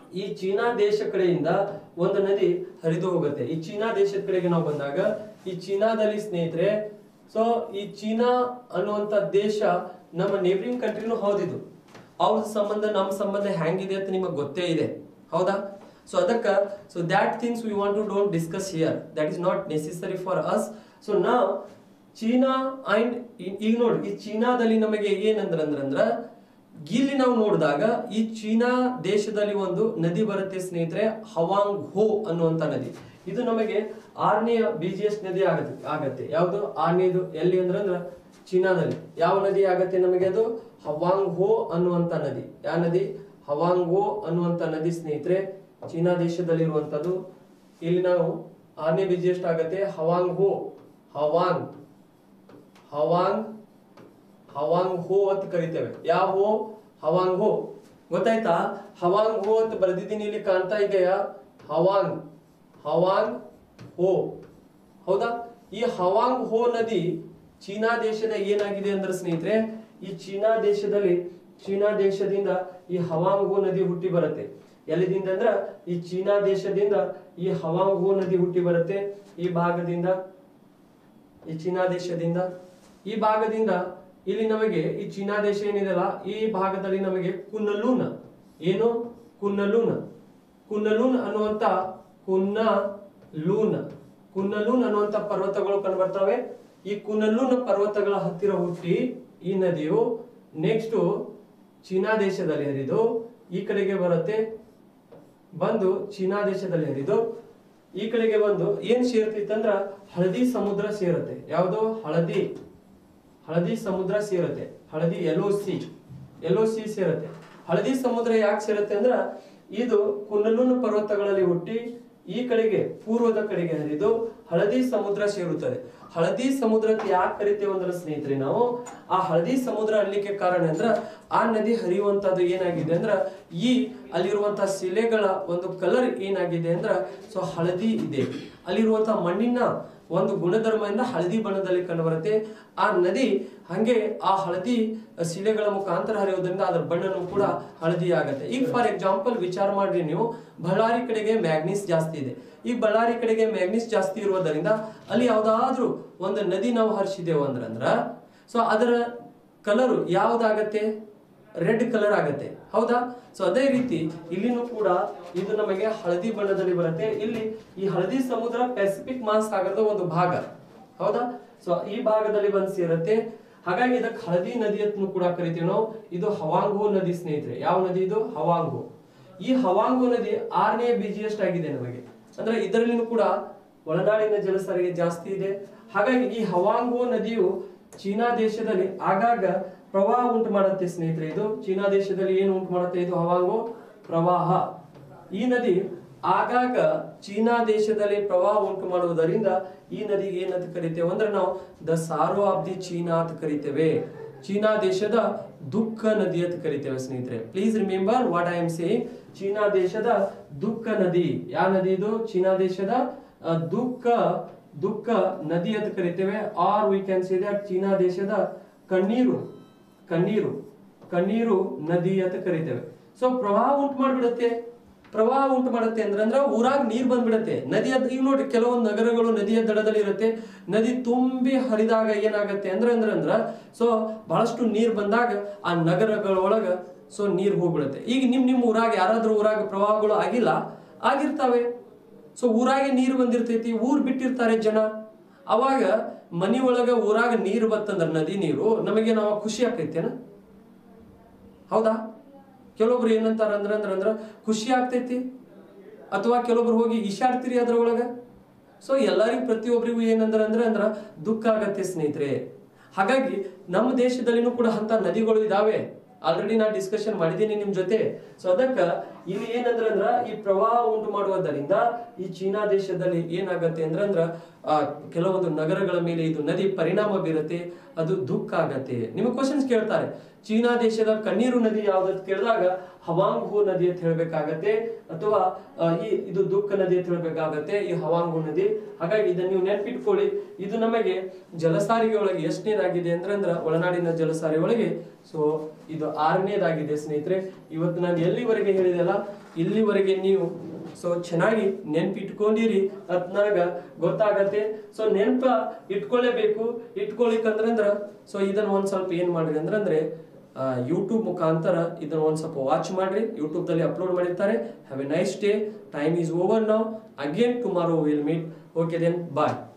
ಈ ಚೀನಾ ದೇಶ ಕಡೆಯಿಂದ ಒಂದು ನದಿ ಹರಿದು ಹೋಗುತ್ತೆ. ಈ ಚೀನಾ ದೇಶದ ಕಡೆಗೆ ನಾವು ಬಂದಾಗ ಈ ಚೀನಾದಲ್ಲಿ ಸ್ನೇಹಿತರೆ, ಸೊ ಈ ಚೀನಾ ಅನ್ನುವಂತ ದೇಶ ನಮ್ಮ ನೇಬರಿಂಗ್ ಕಂಟ್ರಿನೂ ಹೌದಿದು. ಅವ್ರ ಸಂಬಂಧ ನಮ್ಮ ಸಂಬಂಧ ಹೆಂಗಿದೆ ಅಂತ ನಿಮಗೆ ಗೊತ್ತೇ ಇದೆ, ಹೌದಾ? ಸೊ ಅದಕ್ಕ so that things we want to don't discuss here, that is not necessary for us. So ನಾವು ಚೀನಾ ಅಂಡ್ ಈಗ ನೋಡಿ, ಈ ಚೀನಾದಲ್ಲಿ ನಮಗೆ ಏನಂದ್ರ ಅಂದ್ರ ಇಲ್ಲಿ ನಾವು ನೋಡಿದಾಗ ಈ ಚೀನಾ ದೇಶದಲ್ಲಿ ಒಂದು ನದಿ ಬರುತ್ತೆ ಸ್ನೇಹಿತರೆ, ಹವಾಂಗ್ ಹೋ ಅನ್ನುವಂತ ನದಿ. ಇದು ನಮಗೆ ಆರನೆಯ ಬಿಜಿಎಸ್ ನದಿ ಆಗತ್ತೆ ಆಗತ್ತೆ ಯಾವುದು ಆರನೇದು ಎಲ್ಲಿ ಅಂದ್ರ ಚೀನಾದಲ್ಲಿ. ಯಾವ ನದಿ ಆಗತ್ತೆ ನಮಗೆ? ಅದು ಹವಾಂಗ್ ಹೋ ಅನ್ನುವಂತ ನದಿ. ಯಾವ ನದಿ? ಹವಾಂಗ್ ಹೋ ಅನ್ನುವಂತ ನದಿ ಸ್ನೇಹಿತರೆ, ಚೀನಾ ದೇಶದಲ್ಲಿರುವಂತದ್ದು. ಇಲ್ಲಿ ನಾವು ಆರನೇ ಬಿಜಿಎಸ್ಟ್ ಆಗತ್ತೆ ಹವಾಂಗ್ ಹೋ. ಹವಾಂಗ್ ಹವಾಂಗ್ ಹವಾಂಗ್ ಹೋ ಅಂತ ಕರಿತೇವೆ. ಯಾವ ಹೋ? ಹವಾಂಗ್ ಹೋ. ಗೊತ್ತಾಯ್ತಾ? ಹವಾಂಗ್ ಹೋ ಅಂತ ಬರೆದಿದ್ದೀನಿ, ಇಲ್ಲಿ ಕಾಣ್ತಾ ಇದೆಯಾ? ಹವಾಂಗ್ ಹವಾಂಗ್ ಹೋ, ಹೌದಾ? ಈ ಹವಾಂಗ್ ಹೋ ನದಿ ಚೀನಾ ದೇಶದ ಏನಾಗಿದೆ ಅಂದ್ರೆ ಸ್ನೇಹಿತರೆ, ಈ ಚೀನಾ ದೇಶದಲ್ಲಿ ಚೀನಾ ದೇಶದಿಂದ ಈ ಹವಾಂಗ್ ಹೋ ನದಿ ಹುಟ್ಟಿ ಬರುತ್ತೆ. ಎಲ್ಲಿದಿಂದ ಅಂದ್ರ ಈ ಚೀನಾ ದೇಶದಿಂದ ಈ ಹವಾಂಗ್ ಹೋ ನದಿ ಹುಟ್ಟಿ ಬರುತ್ತೆ. ಈ ಭಾಗದಿಂದ, ಈ ಚೀನಾ ದೇಶದಿಂದ ಈ ಭಾಗದಿಂದ ಇಲ್ಲಿ ನಮಗೆ ಈ ಚೀನಾ ದೇಶ ಏನಿದೆಲ್ಲ ಈ ಭಾಗದಲ್ಲಿ ನಮಗೆ ಕುನ್ನಲೂನ್, ಏನು ಕುನ್ನಲೂನ್ ಕುನ್ನಲೂನ್ ಅನ್ನುವಂತ ಕುನ್ನಲೂನ್ ಕುನ್ನಲೂನ್ ಅನ್ನುವಂತ ಪರ್ವತಗಳು ಕಂಡು ಬರ್ತವೆ. ಈ ಕುನ್ನಲೂನ್ ಪರ್ವತಗಳ ಹತ್ತಿರ ಹುಟ್ಟಿ ಈ ನದಿಯು ನೆಕ್ಸ್ಟ್ ಚೀನಾ ದೇಶದಲ್ಲಿ ಹರಿದು ಈ ಕಡೆಗೆ ಬರುತ್ತೆ. ಬಂದು ಚೀನಾ ದೇಶದಲ್ಲಿ ಹರಿದು ಈ ಕಡೆಗೆ ಬಂದು ಏನ್ ಸೇರ್ತಿತ್ತಂದ್ರ ಹಳದಿ ಸಮುದ್ರ ಸೇರುತ್ತೆ. ಯಾವುದು? ಹಳದಿ ಹಳದಿ ಸಮುದ್ರ ಸೇರುತ್ತೆ. ಹಳದಿ ಯೆಲ್ಲೋ ಸಿ ಯೆಲ್ಲೋ ಸಿ ಸೇರುತ್ತೆ. ಹಳದಿ ಸಮುದ್ರ ಯಾಕೆ ಸೇರುತ್ತೆ ಅಂದ್ರ ಇದು ಕುನ್ನಲೂನ್ ಪರ್ವತಗಳಲ್ಲಿ ಹುಟ್ಟಿ ಈ ಕಡೆಗೆ ಪೂರ್ವದ ಕಡೆಗೆ ಹರಿದು ಹಳದಿ ಸಮುದ್ರ ಸೇರುತ್ತದೆ. ಹಳದಿ ಸಮುದ್ರ ಯಾಕೆ ಕರಿತೇವೆ ಅಂದ್ರೆ ಸ್ನೇಹಿತರೆ, ನಾವು ಆ ಹಳದಿ ಸಮುದ್ರ ಅನ್ಲಿಕ್ಕೆ ಕಾರಣ ಅಂದ್ರ ಆ ನದಿ ಹರಿಯುವಂತದ್ದು ಏನಾಗಿದೆ ಅಂದ್ರ ಈ ಅಲ್ಲಿರುವಂತಹ ಶಿಲೆಗಳ ಒಂದು ಕಲರ್ ಏನಾಗಿದೆ ಅಂದ್ರ ಸೊ ಹಳದಿ ಇದೆ. ಅಲ್ಲಿರುವಂತಹ ಮಣ್ಣಿನ ಒಂದು ಗುಣಧರ್ಮದಿಂದ ಹಳದಿ ಬಣ್ಣದಲ್ಲಿ ಕಂಡು ಬರುತ್ತೆ. ಆ ನದಿ ಹಂಗೆ ಆ ಹಳದಿ ಶಿಲೆಗಳ ಮುಖಾಂತರ ಹರಿಯೋದ್ರಿಂದ ಅದರ ಬಣ್ಣನೂ ಕೂಡ ಹಳದಿ ಆಗತ್ತೆ. ಈಗ ಫಾರ್ ಎಕ್ಸಾಂಪಲ್ ವಿಚಾರ ಮಾಡ್ರಿ ನೀವು, ಬಳ್ಳಾರಿ ಕಡೆಗೆ ಮ್ಯಾಗ್ನೀಸ್ ಜಾಸ್ತಿ ಇದೆ. ಈ ಬಳ್ಳಾರಿ ಕಡೆಗೆ ಮ್ಯಾಗ್ನೀಸ್ ಜಾಸ್ತಿ ಇರೋದರಿಂದ ಅಲ್ಲಿ ಯಾವ್ದಾದ್ರೂ ಒಂದು ನದಿ ನಾವು ಹರಿಸಿದೇವು ಅಂದ್ರ ಸೊ ಅದರ ಕಲರ್ ಯಾವ್ದಾಗತ್ತೆ? ರೆಡ್ ಕಲರ್ ಆಗತ್ತೆ, ಹೌದಾ? ಸೊ ಅದೇ ರೀತಿ ಇಲ್ಲಿನೂ ಕೂಡ ಇದು ನಮಗೆ ಹಳದಿ ಬಣ್ಣದಲ್ಲಿ ಬರುತ್ತೆ. ಇಲ್ಲಿ ಈ ಹಳದಿ ಸಮುದ್ರ ಪೆಸಿಫಿಕ್ ಮಹಾಸಾಗರದ ಒಂದು ಭಾಗ, ಹೌದಾ? ಸೊ ಈ ಭಾಗದಲ್ಲಿ ಬಂದು ಸೇರುತ್ತೆ. ಹಾಗಾಗಿ ಇದಕ್ಕೆ ಹಳದಿ ನದಿ ಅಂತ ಕೂಡ ಕರಿತೀವಿ ನಾವು. ಇದು ಹವಾಂಗ್ ಹೋ ನದಿ ಸ್ನೇಹಿತರೆ. ಯಾವ ನದಿ ಇದು? ಹವಾಂಗ್ ಹೋ. ಈ ಹವಾಂಗ್ ಹೋ ನದಿ ಆರನೇ ಬಿಜಿಎಸ್ಟ್ ಆಗಿದೆ ನಮಗೆ. ಅಂದ್ರೆ ಇದರಲ್ಲಿನೂ ಕೂಡ ಒಳನಾಡಿನ ಜಲಸಾರಿಗೆ ಜಾಸ್ತಿ ಇದೆ. ಹಾಗಾಗಿ ಈ ಹವಾಂಗ್ ಹೋ ನದಿಯು ಚೀನಾ ದೇಶದಲ್ಲಿ ಆಗಾಗ ಪ್ರವಾಹ ಉಂಟು ಮಾಡುತ್ತೆ ಸ್ನೇಹಿತರೆ. ಇದು ಚೀನಾ ದೇಶದಲ್ಲಿ ಏನು ಉಂಟು ಮಾಡುತ್ತೆ? ಇದು ಹವಾಂಗ್ ಹೋ ಪ್ರವಾಹ. ಈ ನದಿ ಆಗಾಗ ಚೀನಾ ದೇಶದಲ್ಲಿ ಪ್ರವಾಹ ಉಂಟು ಮಾಡುವುದರಿಂದ ಈ ನದಿಗೆ ಏನಂತ ಕರಿತೇವೆ ಅಂದ್ರೆ ನಾವು the sorrow of the China ಅಂತ ಕರಿತೇವೆ. ಚೀನಾ ದೇಶದ ದುಃಖ ನದಿ ಅಂತ ಕರಿತೇವೆ ಸ್ನೇಹಿತರೆ. Please remember what I am saying. China ದೇಶದ ದುಃಖ ನದಿ. ಯಾವ ನದಿ ಇದು? ಚೀನಾ ದೇಶದ ದುಃಖ ದುಃಖ ನದಿ ಅಂತ ಕರಿತೇವೆ. R we can say that China ದೇಶದ ಕಣ್ಣೀರು ಕಣ್ಣೀರು ಕಣ್ಣೀರು ನದಿ ಅಂತ ಕರಿತೇವೆ. ಸೊ ಪ್ರವಾಹ ಉಂಟು ಮಾಡ್ಬಿಡುತ್ತೆ. ಪ್ರವಾಹ ಉಂಟು ಮಾಡುತ್ತೆ ಅಂದ್ರೆ ಅಂದ್ರೆ ಊರಾಗ ನೀರ್ ಬಂದ್ಬಿಡತ್ತೆ. ನದಿಯ ಈಗ ನೋಡಿ, ಕೆಲವೊಂದು ನಗರಗಳು ನದಿಯ ದಡದಲ್ಲಿ ಇರುತ್ತೆ. ನದಿ ತುಂಬಿ ಹರಿದಾಗ ಏನಾಗತ್ತೆ ಅಂದ್ರೆ ಅಂದ್ರೆ ಅಂದ್ರ ಸೊ ಬಹಳಷ್ಟು ನೀರ್ ಬಂದಾಗ ಆ ನಗರಗಳ ಒಳಗ ಸೊ ನೀರ್ ಹೋಗ್ಬಿಡುತ್ತೆ. ಈಗ ನಿಮ್ ನಿಮ್ ಊರಾಗ ಯಾರಾದ್ರೂ ಊರಾಗ ಪ್ರವಾಹಗಳು ಆಗಿಲ್ಲ? ಆಗಿರ್ತಾವೆ. ಸೊ ಊರಾಗೆ ನೀರು ಬಂದಿರ್ತೈತಿ, ಊರ್ ಬಿಟ್ಟಿರ್ತಾರೆ ಜನ. ಅವಾಗ ಮನಿ ಒಳಗ ಊರಾಗ ನೀರು ಬತ್ತಂದ್ರ ನದಿ ನೀರು ನಮಗೆ ನಾವು ಖುಷಿ ಆಗ್ತೈತೇನ? ಹೌದಾ? ಕೆಲವೊಬ್ರು ಏನಂತಾರ ಅಂದ್ರ ಅಂದ್ರ ಅಂದ್ರ ಖುಷಿ ಆಗ್ತೈತಿ, ಅಥವಾ ಕೆಲವೊಬ್ರು ಹೋಗಿ ಈಶಾಡ್ತೀರಿ ಅದ್ರೊಳಗ. ಸೊ ಎಲ್ಲರಿಗೂ ಪ್ರತಿಯೊಬ್ಬರಿಗೂ ಏನಂದ್ರ ಅಂದ್ರ ಅಂದ್ರ ದುಃಖ ಆಗತ್ತೆ ಸ್ನೇಹಿತರೆ. ಹಾಗಾಗಿ ನಮ್ಮ ದೇಶದಲ್ಲಿನೂ ಕೂಡ ಅಂತ ನದಿಗಳು ಇದಾವೆ. ಆಲ್ರೆಡಿ ನಾ ಡಿಸ್ಕಷನ್ ಮಾಡಿದ್ದೀನಿ ನಿಮ್ ಜೊತೆ. ಸೊ ಅದಕ್ಕ ಇಲ್ಲಿ ಏನಂದ್ರ ಅಂದ್ರ ಈ ಪ್ರವಾಹ ಉಂಟು ಮಾಡುವುದರಿಂದ ಈ ಚೀನಾ ದೇಶದಲ್ಲಿ ಏನಾಗತ್ತೆ ಅಂದ್ರ ಅಂದ್ರ ಆ ಕೆಲವೊಂದು ನಗರಗಳ ಮೇಲೆ ಇದು ನದಿ ಪರಿಣಾಮ ಬೀರತ್ತೆ, ಅದು ದುಃಖ ಆಗತ್ತೆ. ನಿಮಗೆ ಕ್ವಶನ್ಸ್ ಕೇಳ್ತಾರೆ, ಚೀನಾ ದೇಶದ ಕಣ್ಣೀರು ನದಿ ಯಾವ್ದು ಕೇಳಿದಾಗ ಹವಾಂಗ್ ಹೋ ನದಿ ಅಂತ ಹೇಳ್ಬೇಕಾಗತ್ತೆ, ಅಥವಾ ಈ ಇದು ದುಃಖ ನದಿ ಅಂತ ಹೇಳ್ಬೇಕಾಗತ್ತೆ, ಈ ಹವಾಂಗ್ ಹೋ ನದಿ. ಹಾಗಾಗಿ ಇದನ್ನ ನೀವು ನೆನ್ಪಿಟ್ಕೊಳ್ಳಿ. ಇದು ನಮಗೆ ಜಲಸಾರಿಗೆ ಒಳಗೆ ಎಷ್ಟನೇದಾಗಿದೆ ಅಂದ್ರೆ ಅಂದ್ರ ಒಳನಾಡಿನ ಜಲಸಾರಿ ಒಳಗೆ ಸೊ ಇದು ಆರನೇದಾಗಿದೆ ಸ್ನೇಹಿತರೆ. ಇವತ್ತು ನಾನು ಎಲ್ಲಿವರೆಗೆ ಹೇಳಿದೆಲ್ಲ ಇಲ್ಲಿವರೆಗೆ ನೀವು ಸೊ ಚೆನ್ನಾಗಿ ನೆನ್ಪಿಟ್ಕೊಂಡಿರಿ, ಅದ್ ನನಗ ಗೊತ್ತಾಗತ್ತೆ. ಸೊ ನೆನಪ ಇಟ್ಕೊಳ್ಳೇಬೇಕು. ಇಟ್ಕೊಳಿಕಂದ್ರಂದ್ರ ಸೊ ಇದನ್ನ ಒಂದ್ ಸ್ವಲ್ಪ ಏನ್ ಮಾಡ್ರಿ ಅಂದ್ರಂದ್ರೆ ಯೂಟ್ಯೂಬ್ ಮುಖಾಂತರ ಇದನ್ನ ಒಂದ್ ಸ್ವಲ್ಪ ವಾಚ್ ಮಾಡ್ರಿ. ಯೂಟ್ಯೂಬ್ ದಲ್ಲಿ ಅಪ್ಲೋಡ್ ಮಾಡಿರ್ತಾರೆ. Have a nice day. Time is over now. Again tomorrow will meet. Okay then bye.